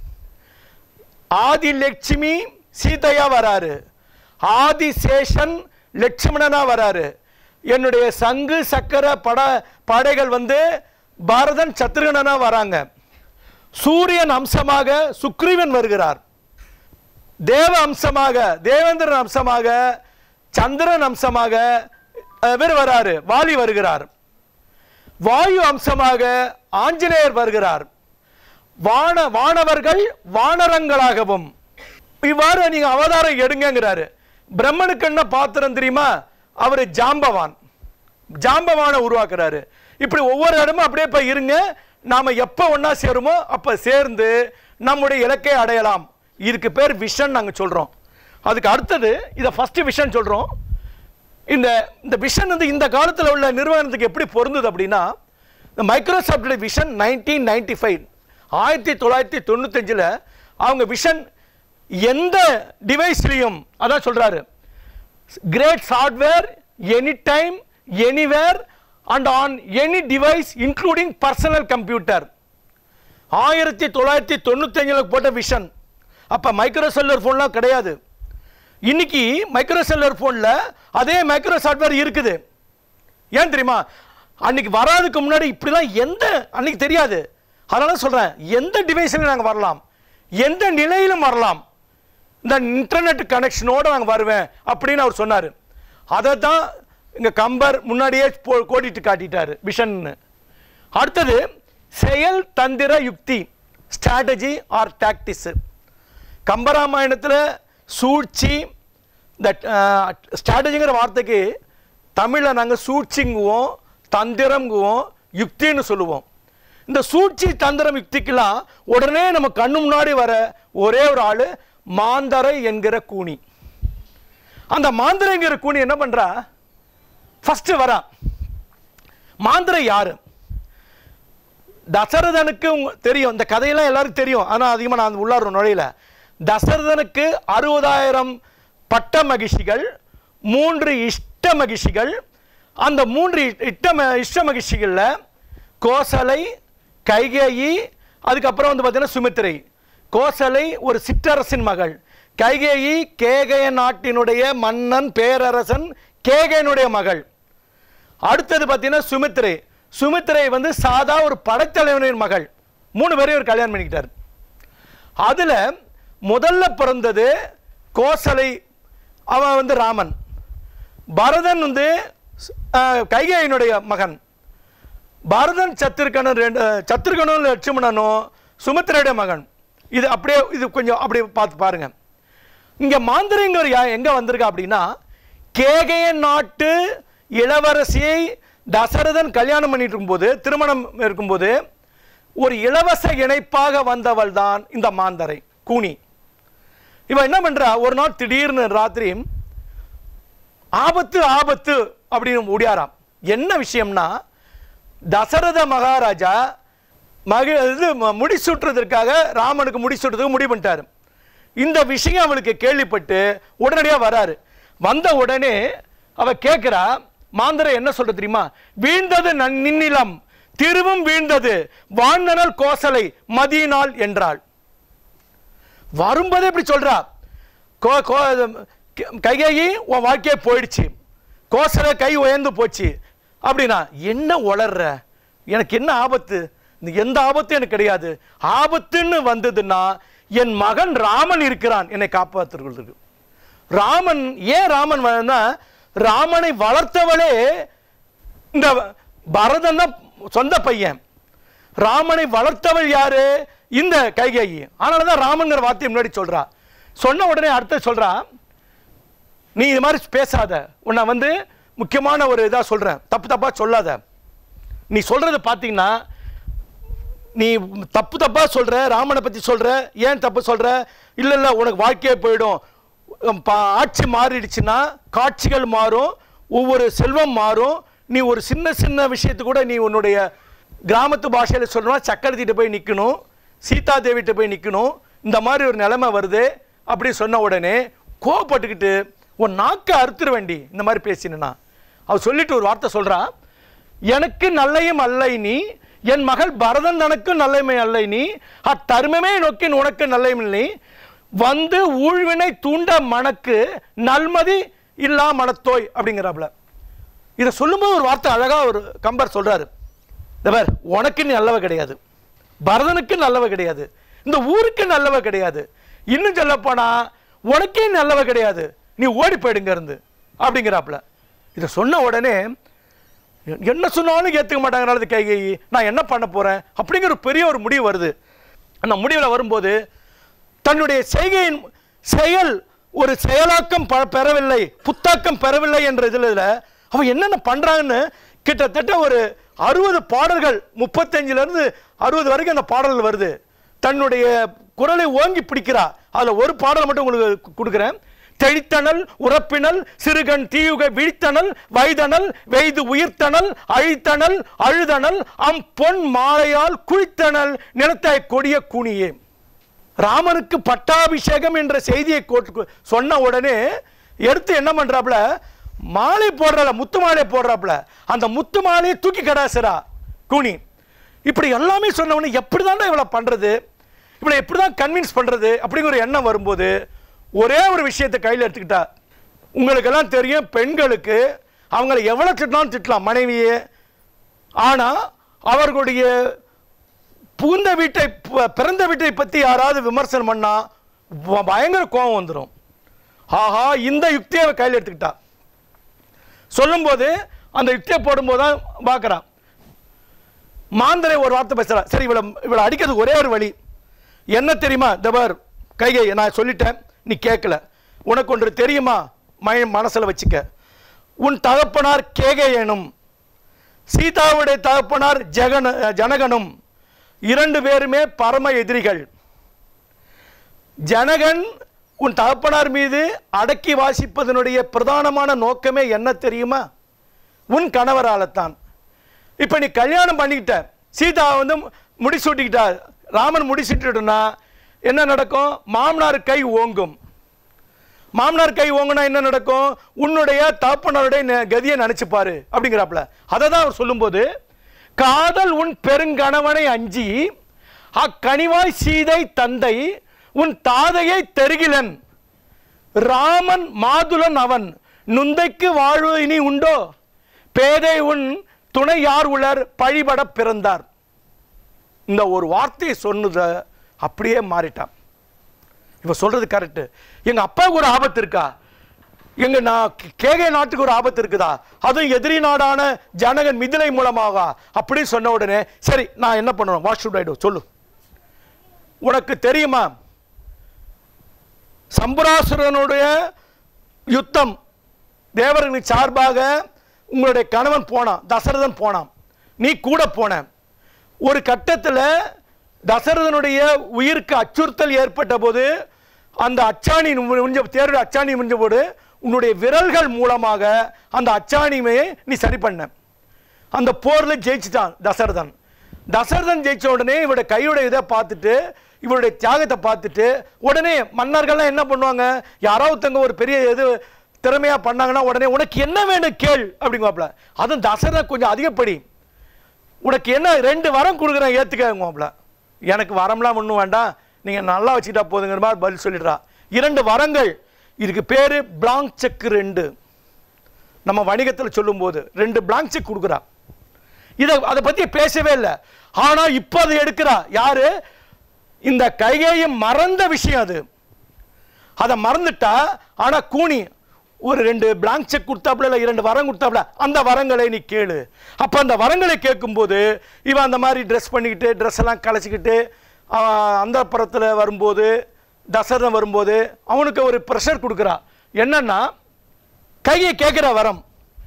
ஆதி லட்சுமி சீதையா வராரு, ஆதி சேஷன் லட்சுமணனா வராரு, என்னுடைய சங்கு சக்கர படைகள் பரதன் சத்ருகனா வராங்க. சூரியன் அம்சமாக சுக்ரீவன் வருகிறார். தேவ அம்சமாக தேவேந்திரன் அம்சமாக சந்திரன் அம்சமாக வராரு, வாலி வருகிறார். வாயு அம்சமாக ஆஞ்சநேயர் வருகிறார். வானவர்கள் வானரங்களாகவும் இவ்வாறு நீங்க அவதாரம் எடுங்கிறாரு. பிரம்மனுக்கு என்ன பாத்திரம் தெரியுமா? அவரு ஜாம்பவான உருவாக்குறாரு. இப்படி ஒவ்வொரு இடமும் அப்படியே போய் இருங்க. நாம எப்ப ஒன்னா சேருமோ அப்ப சேர்ந்து நம்முடைய இலக்கை அடையலாம். இதுக்கு பேர் விஷன் நாங்க சொல்றோம். அதுக்கு அடுத்தது இதை ஃபர்ஸ்ட் விஷன் சொல்றோம். இந்த விஷன் வந்து இந்த காலத்தில் உள்ள நிறுவனத்துக்கு எப்படி பொருந்தது அப்படின்னா, இந்த மைக்ரோசாஃப்ட் விஷன் 1995 1995 அவங்க விஷன் எந்த டிவைஸ்லையும் அதான் சொல்றாரு, great software any time anywhere and on any device including personal computer. 1995 போட்ட விஷன். அப்ப மைக்ரோ செல்லுலர் போன்லாம் கிடையாது. இன்னைக்கு மைக்ரோ செல்லுலர் போன்ல அதே மைக்ரோ சாஃப்ட்வேர் இருக்குது. ஏன் தெரியுமா? அன்னைக்கு வராதுக்கு முன்னாடி இப்படிலாம் அன்னைக்கு தெரியாது. அதனால சொல்றேன், எந்த டிவைஸ்ல நாங்க வரலாம், எந்த நிலையிலும் வரலாம். இந்த இன்டர்நெட் கனெக்ஷனோட நாங்க வருவேன் அப்படின்னு அவர் சொன்னாரு. அதை தான் இங்க கம்பர் முன்னாடியே கோடிட்டு காட்டிட்டாரு விஷன். அடுத்தது செயல் தந்திர யுக்தி, ஸ்ட்ராட்டஜி ஆர் டாக்டிக்ஸ். கம்பராமாயணத்தில் சூழ்ச்சி, இந்த ஸ்ட்ராட்டஜிங்கிற வார்த்தைக்கு தமிழில் நாங்கள் சூழ்ச்சிங்குவோம், தந்திரங்குவோம், யுக்தின்னு சொல்லுவோம். இந்த சூழ்ச்சி தந்திரம் யுக்திக்கெல்லாம் உடனே நம்ம கண்ணு முன்னாடி வர ஒரே ஒரு ஆளு மாந்தரை என்கிற கூனி. அந்த மாந்தரை என்கிற கூனி என்ன பண்றா? ஃபர்ஸ்ட் வரா. மாந்தரை யாரு? தசரதனுக்கு தெரியும், இந்த கதையெல்லாம் எல்லாருக்கும் தெரியும். ஆனால் அதிகமாக நான் உள்ளார நுழையில. தசரதனுக்கு 60,000 பட்ட மகிழ்ச்சிகள், 3 இஷ்ட மகிழ்ச்சிகள். அந்த 3 இஷ்ட மகிழ்ச்சிகளில் கோசலை, கைகேயி, அதுக்கப்புறம் வந்து பார்த்தீங்கன்னா சுமித்திரை. கோசலை ஒரு சிற்றரசின் மகள், கைகேயி கேகய நாட்டினுடைய மன்னன் பேரரசன் கேகயனுடைய மகள். அடுத்தது பார்த்தீங்கன்னா சுமித்திரை. சுமித்திரை வந்து சாதா ஒரு படைத்தலைவனின் மகள். 3 பேரையும் ஒரு கல்யாணம் பண்ணிக்கிட்டார். அதுல முதல்ல பிறந்தது கோசலை, அவன் வந்து ராமன். பரதன் வந்து கைகேயினுடைய மகன். பரதன் சத்ருகனும் லட்சுமணனும் சுமித்திரையுடைய மகன். இது அப்படியே இது கொஞ்சம் அப்படி பார்த்து பாருங்க. இங்க மாந்திரிங்கர் எங்க வந்திருக்கா அப்படின்னா, கேகய நாட்டு இளவரசியை தசரதன் கல்யாணம் பண்ணிட்டு இருக்கும்போது, திருமணம் இருக்கும்போது ஒரு இலவச இணைப்பாக வந்தவள் தான் இந்த மாந்தரை கூனி. இவன் என்ன பண்றா? ஒரு நாள் திடீர்னு ராத்திரி ஆபத்து ஆபத்து அப்படின்னு ஓடியாராம். என்ன விஷயம்னா, தசரத மகாராஜா முடிசூட்டுறதுக்காக ராமனுக்கு முடிசூட்டுறதுக்கு முடிவு பண்ணிட்டாரு. இந்த விஷயம் அவளுக்கு கேள்விப்பட்டு உடனடியாக வராரு. வந்த உடனே அவ கேட்கிறா, மாந்தரை என்ன சொல்ற தெரியுமா? வீழ்ந்தது நின்னிலம் திருவும் வீழ்ந்தது வானனல் கோசலை மதியினால் என்றாள். வரும்போதே இப்படி சொல்றா, கைகேயி உன் வாழ்க்கையே போயிடுச்சு, கோசலை கை உயர்ந்து போச்சு அப்படின்னா. என்ன உளர்ற? எனக்கு என்ன ஆபத்து? எந்த ஆபத்தும் எனக்கு கிடையாது. ஆபத்துன்னு வந்ததுன்னா என் மகன் ராமன் இருக்கிறான் என்னை காப்பாற்றுகிறது. ராமன் ஏன் ராமன்? ராமனை வளர்த்தவளே இந்த பரதன் தான் சொந்த பையன். ராமனை வளர்த்தவள் யாரு? இந்த கைகேயி. ஆனால்தான் ராமன்கிற வார்த்தையை முன்னாடி சொல்றா. சொன்ன உடனே அடுத்த சொல்றா, நீ இது மாதிரி பேசாத, உன்னை வந்து முக்கியமான ஒரு இதா சொல்றேன், தப்பு தப்பா சொல்லாத. நீ சொல்றது பாத்தீங்கன்னா நீ தப்பு தப்பா சொல்ற, ராமனை பத்தி சொல்ற. ஏன் தப்பு சொல்ற? இல்ல இல்ல உனக்கு வாழ்க்கையே போயிடும். ஆட்சி மாறிடுச்சுன்னா காட்சிகள் மாறும், ஒவ்வொரு செல்வம் மாறும். நீ ஒரு சின்ன சின்ன விஷயத்து கூட நீ உன்னுடைய கிராமத்து பாஷையில் சொல்லணும், சக்கரத்திட்டு போய் நிற்கணும், சீதா தேவிட்ட போய் நிற்கணும். இந்த மாதிரி ஒரு நிலைமை வருது அப்படி சொன்ன உடனே கோவப்பட்டுக்கிட்டு உன் நாக்க அறுத்துற வேண்டி இந்த மாதிரி பேசினா. அவ சொல்லிட்டு ஒரு வார்த்தை சொல்றா, எனக்கு நல்லையும் அல்லை நீ, என் மகள் பரதன் தனக்கு நல்லமை அல்லை நீ, அத்தருமமே நோக்கின் உனக்கு நல்லையும் நீ, வந்து ஊழ்வினை தூண்ட மனக்கு நல்மதி இல்லா மனத்தோய் அப்படிங்கிறாப்ல. இதை சொல்லும்போது ஒரு வார்த்தை அழகா ஒரு கம்பர் சொல்றாரு. பார், உனக்கு நல்லவ கிடையாது, பரதனுக்கு நல்லவ கிடையாது, இந்த ஊருக்கு நல்லவ கிடையாது, இன்னும் சொல்லப்போனா உனக்கே நல்லவ கிடையாது, நீ ஓடி போயிடுங்க இருந்து அப்படிங்கிறாப்புல. இதை சொன்ன உடனே என்ன சொன்னாலும் ஏற்றுக்க மாட்டாங்கிறது கைகேயி. நான் என்ன பண்ண போறேன் அப்படிங்கிற பெரிய ஒரு முடிவு வருது. அந்த முடிவில் வரும்போது தன்னுடைய செய்கையின் செயல் ஒரு செயலாக்கம் பெறவில்லை, புத்தாக்கம் பெறவில்லை என்ற இதில் அவன் என்னென்ன பண்ணுறாங்கன்னு கிட்டத்தட்ட ஒரு 60 பாடல்கள், 35லேருந்து 60 வரைக்கும் அந்த பாடல்கள் வருது. தன்னுடைய குரலை ஓங்கி பிடிக்கிறா. அதில் ஒரு பாடல் மட்டும் உங்களுக்கு கொடுக்குறேன். தெளித்தனல் உறப்பினல் சிறுகண் தீயுக விழித்தனல் வைதனல் வெய்து உயிர்த்தனல் அழித்தனல் அழுதனல் அம் பொன் மாலையால் குளித்தனல் நிலத்தாய் கொடிய கூனியே. ராமனுக்கு பட்டாபிஷேகம் என்ற செய்தியை சொன்ன உடனே எடுத்து என்ன பண்றாப்புல, மாலை போடுறல, முத்து மாலை போடுறாப்புல. அந்த முத்து மாலையை தூக்கி கடாசுறா கூனி. இப்படி எல்லாமே சொன்ன உடனே எப்படிதான் இவளை பண்றது, இவளை எப்படிதான் கன்வின்ஸ் பண்றது அப்படிங்கிற ஒரு எண்ணம் வரும்போது ஒரே ஒரு விஷயத்தை கையில் எடுத்துக்கிட்டா. உங்களுக்கெல்லாம் தெரியும், பெண்களுக்கு அவங்களை எவ்வளவு திட்டலாம் திட்டலாம் மனைவியே. ஆனா அவர்களுடைய புகுந்த வீட்டை, பிறந்த வீட்டை பற்றி யாராவது விமர்சனம் பண்ணா பயங்கர கோபம் வந்துடும். ஆஹா, இந்த யுக்தியை கையில் எடுத்துக்கிட்டா. சொல்லும்போது அந்த யுக்தியை போடும்போது தான் பார்க்குறான். மாந்தரை ஒரு வார்த்தை பேசுறா. சரி, இவளை அடிக்கிறது ஒரே ஒரு வழி என்ன தெரியுமா? தபார் கைகை, நான் சொல்லிட்டேன், நீ கேட்கல. உனக்கு ஒன்று தெரியுமா? மனசில் வச்சுக்க. உன் தகப்பனார் கேகேயனும் சீதாவுடைய தகப்பனார் ஜனகனும் 2 பேருமே பரம எதிரிகள். ஜனகன் உன் தகப்பனார் மீது அடக்கி வாசிப்பதனுடைய பிரதானமான நோக்கமே என்ன தெரியுமா? உன் கணவரால்தான். இப்போ நீ கல்யாணம் பண்ணிக்கிட்ட, சீதா வந்து முடிசூட்டிக்கிட்டா, ராமன் முடிசூட்டுனா என்ன நடக்கும்? மாமனார் கை ஓங்கும். மாமனார் கை ஓங்குனா என்ன நடக்கும்? உன்னுடைய தகப்பனாருடைய கதியை நினைச்சுப்பாரு அப்படிங்கிறாப்புல. அதை தான் அவர் சொல்லும்போது, காதல் உன் பெருங்கணவனை அஞ்சி அக்கனிவாய் சீதை தந்தை உன் தாதையை தெருகிலன் ராமன் மாதுலன் அவன் நுந்தைக்கு வாழ்வு இனி உண்டோ பேதை உன் துணை யார் உளர் பழிபட பிறந்தார். இந்த ஒரு வார்த்தையை சொன்னத அப்படியே மாறிட்டான். இவ சொல்றது கரெக்ட். எங்க அப்பாவுக்கு ஒரு ஆபத்து இருக்கா? எங்க கேகே நாட்டுக்கு ஒரு ஆபத்து இருக்குதா? அதுவும் எதிரி நாடான ஜனகன் மிதிலை மூலமாக அப்படி சொன்ன உடனே சரி, நான் என்ன பண்ணணும்? What should I do? சொல்லு. உனக்கு தெரியுமா, சம்பராசுரனுடைய யுத்தம் தேவர்களுக்கு சார்பாக உங்களுடைய கணவன் போனான், தசரதன் போனான், நீ கூட போன. ஒரு கட்டத்தில் தசரதனுடைய உயிருக்கு அச்சுறுத்தல் ஏற்பட்ட போது அந்த அச்சாணி தேர்வு அச்சாணி முடிஞ்ச போது உன்னுடைய விரல்கள் மூலமாக அந்த அச்சாணிமையை நீ சரி பண்ண. அந்த போரில் ஜெயிச்சுட்டான் தசரதன். தசரதன் ஜெயிச்ச உடனே இவருடைய கையுடைய இதை பார்த்துட்டு, இவருடைய தியாகத்தை பார்த்துட்டு உடனே மன்னர்கள்லாம் என்ன பண்ணுவாங்க? யாராவது ஒரு பெரிய இது திறமையா பண்ணாங்கன்னா உடனே உனக்கு என்ன வேணும் கேள் அப்படிங்குவாப்ல. அதுவும் தசரதன் கொஞ்சம் அதிகப்படி. உனக்கு என்ன 2 வரம் கொடுக்குறேன் ஏற்றுக்குவாப்ல. எனக்கு வரம்லாம் ஒன்றும் வேண்டாம், நீங்கள் நல்லா வச்சுக்கிட்டா போதுங்கிற மாதிரி பதில் சொல்லிடுறா. 2 வரங்கள். இதுக்கு பேர் பிளாங்க் செக் 2. நம்ம வணிகத்தில் சொல்லும்போது 2 பிளாங்க் செக் கொடுக்குறா. அதை பற்றி பேசவே இல்லை. ஆனால் இப்போ அதை எடுக்கிறா யாரு? இந்த கைகேயை மறந்த விஷயம் அது. அதை மறந்துட்டா. ஆனால் கூனி ஒரு 2 பிளாங்க் செக் கொடுத்தாப்புல, இல்லை 2 வரம் கொடுத்தாப்புல, அந்த வரங்களை நீ கேளு. அப்போ அந்த வரங்களை கேட்கும்போது இவன் அந்த மாதிரி ட்ரெஸ் பண்ணிக்கிட்டு, ட்ரெஸ் எல்லாம் கலைச்சிக்கிட்டு அந்த புறத்தில் வரும்போது, தசரதன் வரும்போது அவனுக்கு ஒரு ப்ரெஷர் கொடுக்குறா. என்னன்னா, கையை கேட்கிற வரம்,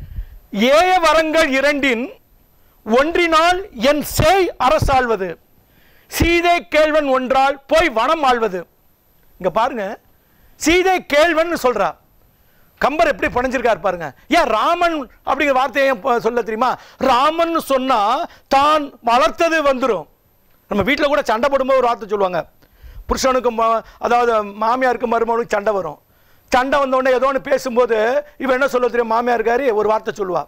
ஏய வரங்கள் 2 ஒன்றினால் என் சேய் அரசாள்வது சீதை கேள்வன் ஒன்றால் போய் வனம் ஆள்வது. இங்க பாருங்க, சீதை கேள்வன் சொல்றா. கம்பர் எப்படி பணிஞ்சிருக்காரு பாருங்க. ஏன் ராமன் அப்படிங்கிற வார்த்தையை சொல்ல தெரியுமா? ராமன் சொன்னா தான் வளர்த்தது வந்துடும். நம்ம வீட்டில் கூட சண்டை போடும்போது ஒரு வார்த்தை சொல்லுவாங்க. புருஷனுக்கும் அதாவது மாமியாருக்கும் மருமகனுக்கும் சண்டை வரும். சண்டை வந்தோடனே ஏதோ ஒன்று பேசும்போது இவன் என்ன சொல்ல தெரியும்? மாமியாருக்காரு ஒரு வார்த்தை சொல்லுவா,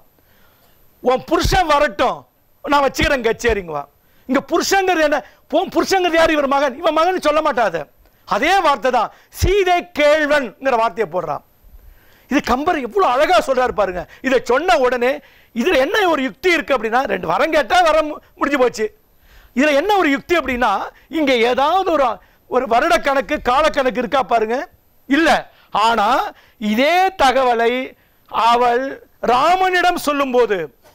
உன் புருஷன் வரட்டும், நான் வச்சுக்கிறேன் கச்சேரிங்குவா. இங்க புருஷங்கிறது என்ன? புருஷங்கிறது யார்? இவர் மகன். இவன் மகன் சொல்ல மாட்டாது. அதே வார்த்தை தான் சீதை கேள்வன்ங்கிற வார்த்தையை போடுறான். இது கம்பர் எவ்வளோ அழகா சொல்றாரு பாருங்க. இதை சொன்ன உடனே இதுல என்ன ஒரு யுக்தி இருக்கு அப்படின்னா, 2 வரம் கேட்டா வரம் முடிஞ்சு போச்சு. இதுல என்ன ஒரு யுக்தி அப்படின்னா, இங்க ஏதாவது ஒரு வருட கணக்கு காலக்கணக்கு இருக்கா பாருங்க, இல்ல. ஆனா இதே தகவலை அவள் ராமனிடம் சொல்லும் போது,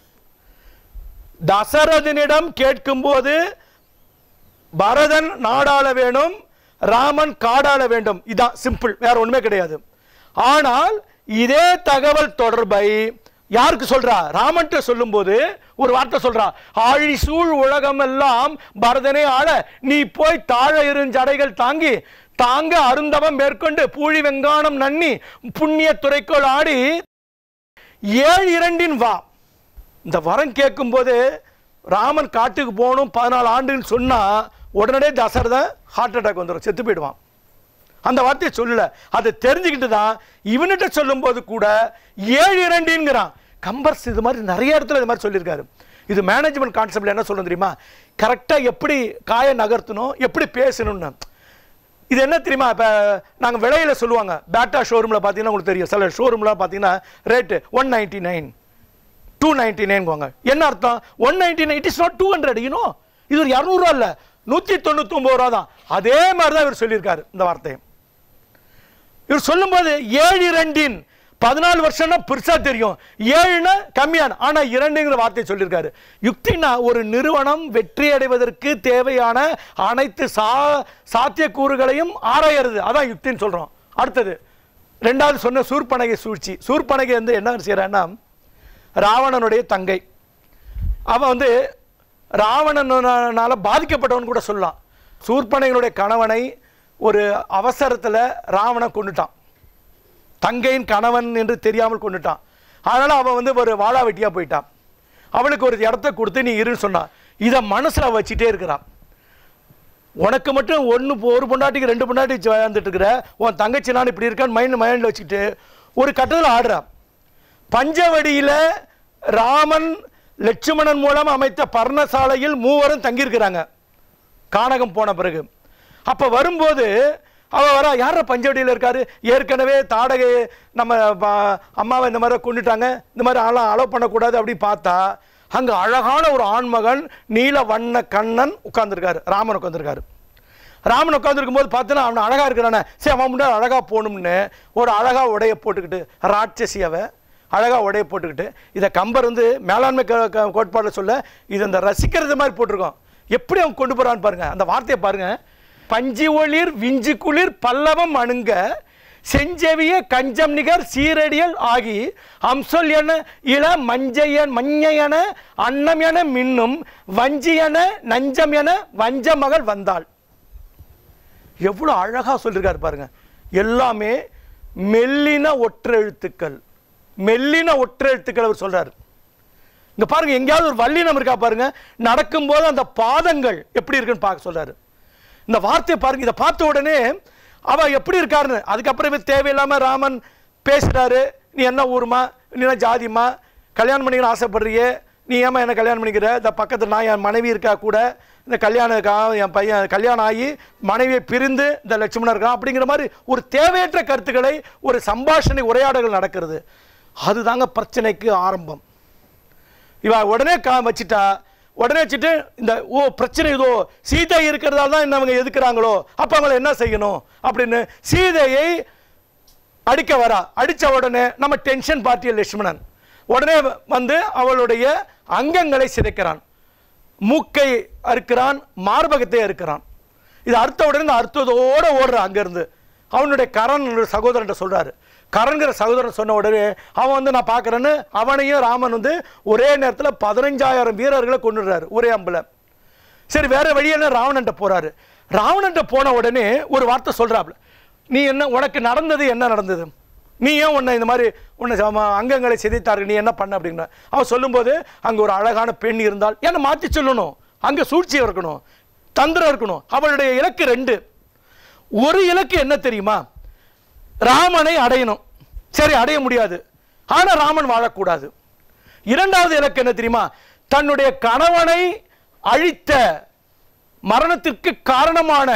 தசரதனிடம் கேட்கும் போது பரதன் நாடாள வேணும், ராமன் காடாள வேண்டும், இதான் சிம்பிள், வேற ஒண்ணுமே கிடையாது. ஆனால் இதே தகவல் தொடர்பை யாருக்கு சொல்றா? ராமன் சொல்லும் போது ஒரு வார்த்தை சொல்றா, ஆழி சூழ் உலகம் எல்லாம் பரதனே ஆள நீ போய் தாழ இருஞ்சடைகள் தாங்கி தாங்க அருந்தவம் மேற்கொண்டு பூழி வெங்கானம் நன்னி புண்ணிய துறைக்கோள் ஆடி 7 வா. இந்த வரம் கேட்கும் போது ராமன் காட்டுக்கு போகணும் 14 ஆண்டுன்னு சொன்னா உடனே தசரதன் ஹார்ட் அட்டாக் வந்துடும், செத்து போயிடுவான். அந்த வார்த்தையை சொல்லல, அதை தெரிஞ்சுக்கிட்டு தான் இவன்கிட்ட சொல்லும் போது கூட 7-2ங்கிறான். கம்பர்ஸ் இது மாதிரி நிறைய இடத்துல இது மாதிரி சொல்லியிருக்காரு. இது மேனேஜ்மெண்ட் கான்செப்ட்ல என்ன சொல்லணும் தெரியுமா? கரெக்டா எப்படி காய நகர்த்தணும், எப்படி பேசணும்னு. இது என்ன தெரியுமா? இப்போ நாங்கள் விலையில சொல்லுவாங்க, பேட்டா ஷோரூமில் பார்த்தீங்கன்னா உங்களுக்கு தெரியும், சில ஷோரூமில் பார்த்தீங்கன்னா ரேட்டு 199 299. என்ன அர்த்தம்? 199 இட் இஸ் நாட் 200, யூனோ. இது ஒரு 200 ரூபா இல்லை, 199 ரூபா தான். அதே மாதிரி தான் இவர் சொல்லியிருக்காரு இந்த வார்த்தையை. இவர் சொல்லும்போது 7-2 14 வருஷம்னா பெருசா தெரியும், 7னா கம்மியான, ஆனா 2ங்கிற வார்த்தையை சொல்லியிருக்காரு. யுக்தினா ஒரு நிறுவனம் வெற்றி அடைவதற்கு தேவையான அனைத்து சாத்தியக்கூறுகளையும் ஆராயறது, அதான் யுக்தின்னு சொல்றோம். அடுத்தது 2வது சொன்ன சூர்பனகை சூழ்ச்சி. சூர்பனகை வந்து என்ன செய்யறான்னா, ராவணனுடைய தங்கை. அவன் வந்து ராவணனால பாதிக்கப்பட்டவன் கூட சொல்லலாம். சூர்பனகனுடைய கணவனை ஒரு அவசரத்தில் ராவணன் கொண்டுட்டான், தங்கையின் கணவன் என்று தெரியாமல் கொண்டுட்டான். அதனால அவன் வந்து ஒரு வாழா வெட்டியா போயிட்டான். அவளுக்கு ஒரு இடத்த கொடுத்து நீ இருன்னு சொன்னான். இதை மனசுல வச்சுட்டே இருக்கிறான். உனக்கு மட்டும் ஒரு பொண்டாட்டிக்கு 2 பொண்டாட்டி வந்துட்டு இருக்கிற, உன் தங்கச்சி நான் இப்படி இருக்கான்னு மைண்ட்ல வச்சுக்கிட்டு ஒரு கட்டத்தில் ஆடுறான். பஞ்சவடியில ராமன் லட்சுமணன் மூலம் அமைத்த பர்ணசாலையில் 3 தங்கியிருக்கிறாங்க கானகம் போன பிறகு. அப்ப வரும்போது அவ வர, யார பஞ்சவடியில் இருக்காரு, ஏற்கனவே தாடகை நம்ம அம்மாவை இந்த மாதிரி கொண்டுட்டாங்க, இந்த மாதிரி ஆளாம் அலோவ் பண்ணக்கூடாது அப்படி பார்த்தா அங்க அழகான ஒரு ஆண்மகன் நீல வண்ண கண்ணன் உட்கார்ந்துருக்காரு, ராமன் உட்கார்ந்துருக்காரு. ராமன் உட்கார்ந்துருக்கும் போது பார்த்தோன்னா அவன் அழகா இருக்கிறானே, சரி அவன் முன்னாடி அழகா போகணும்னு ஒரு அழகா உடைய போட்டுக்கிட்டு, ராட்சசியாவை அழகா உடைய போட்டுக்கிட்டு, இதை கம்பர் வந்து மேலாண்மை கோட்பாட்டில் சொல்ல இது அந்த ரசிக்கிறது மாதிரி போட்டிருக்கோம். எப்படி அவன் கொண்டு போறான்னு பாருங்க, அந்த வார்த்தையை பாருங்க. பஞ்சி ஒளிர் விஞ்சி குளிர் பல்லவம் அணுங்க செஞ்செவிய கஞ்சம் நிகர் சீரடியல் ஆகி அம்சொல் என இள மஞ்சையன அன்னம் என மின்னும் வஞ்சி என நஞ்சம் என வஞ்ச மகள் வந்தாள். எவ்வளவு அழகா சொல்லிருக்காரு பாருங்க. எல்லாமே மெல்லின ஒற்றெழுத்துக்கள், மெல்லின ஒற்றெழுத்துக்கள் அவர் சொல்றாரு. இங்க பாருங்க, எங்கேயாவது ஒரு வல்லினம் இருக்கா பாருங்க, நடக்கும்போது அந்த பாதங்கள் எப்படி இருக்குன்னு பார்க்க சொல்றாரு. இந்த வார்த்தையை பாருங்க. இதை பார்த்த உடனே அவ எப்படி இருக்காருன்னு, அதுக்கப்புறமே தேவையில்லாம ராமன் பேசுறாரு. நீ என்ன ஊருமா, நீ என்ன ஜாதிமா, கல்யாணம் பண்ணிக்கணும் ஆசைப்படுறியே, நீ ஏமா என்ன கல்யாணம் பண்ணிக்கிற, இந்த பக்கத்தில் நான் என் மனைவி இருக்கா கூட, இந்த என் பையன் கல்யாணம் ஆகி மனைவியை பிரிந்து இந்த லட்சுமணன் இருக்கான் அப்படிங்கிற மாதிரி ஒரு தேவையற்ற கருத்துக்களை, ஒரு சம்பாஷணை உரையாடல்கள் நடக்கிறது. அதுதாங்க பிரச்சனைக்கு ஆரம்பம். இவ உடனே வச்சுட்டா, உடனே வச்சுட்டு இந்த பிரச்சனை இதோ சீதை இருக்கிறதால தான் என்ன அவங்க எதுக்குறாங்களோ, அப்ப அவங்களை என்ன செய்யணும் அப்படின்னு சீதையை அடிக்க வரா. அடிச்ச உடனே நம்ம டென்ஷன் பார்ட்டிய லட்சுமணன் உடனே வந்து அவளுடைய அங்கங்களை சிதைக்கிறான், மூக்கை அறுக்கிறான், மார்பகத்தை அறுக்கிறான். இது அறுத்த உடனே இந்த அறுத்ததோட ஓடுறான் அங்கிருந்து. அவனுடைய கரண் சகோதரன் சொல்றாரு. கரண்கிற சகோதரன் சொன்ன உடனே அவன் வந்து நான் பார்க்குறேன்னு அவனையும் ராமன் வந்து ஒரே நேரத்தில் 15,000 வீரர்களை கொண்டுடுறாரு ஒரே அம்புல. சரி, வேற வழியில ராவணன்ட்ட போறாரு. ராவணன்ட்ட போன உடனே ஒரு வார்த்தை சொல்றாப்ல, நீ என்ன, உனக்கு நடந்தது என்ன நடந்தது, நீ ஏன் உன்னை இந்த மாதிரி உன்னை அங்கங்களை சிதைத்தார்கள், நீ என்ன பண்ண அப்படின்னா. அவன் சொல்லும்போது அங்கே ஒரு அழகான பெண் இருந்தால் என்ன மாற்றி சொல்லணும், அங்கே சூழ்ச்சி இருக்கணும், தந்திரம் இருக்கணும். அவளுடைய இலக்கு 2. ஒரு இலக்கு என்ன தெரியுமா, ராமனை அடையணும். சரி, அடைய முடியாது, ஆனா ராமன் வாழக்கூடாது. 2வது இலக்கு என்ன தெரியுமா, தன்னுடைய கணவனை அழித்த மரணத்திற்கு காரணமான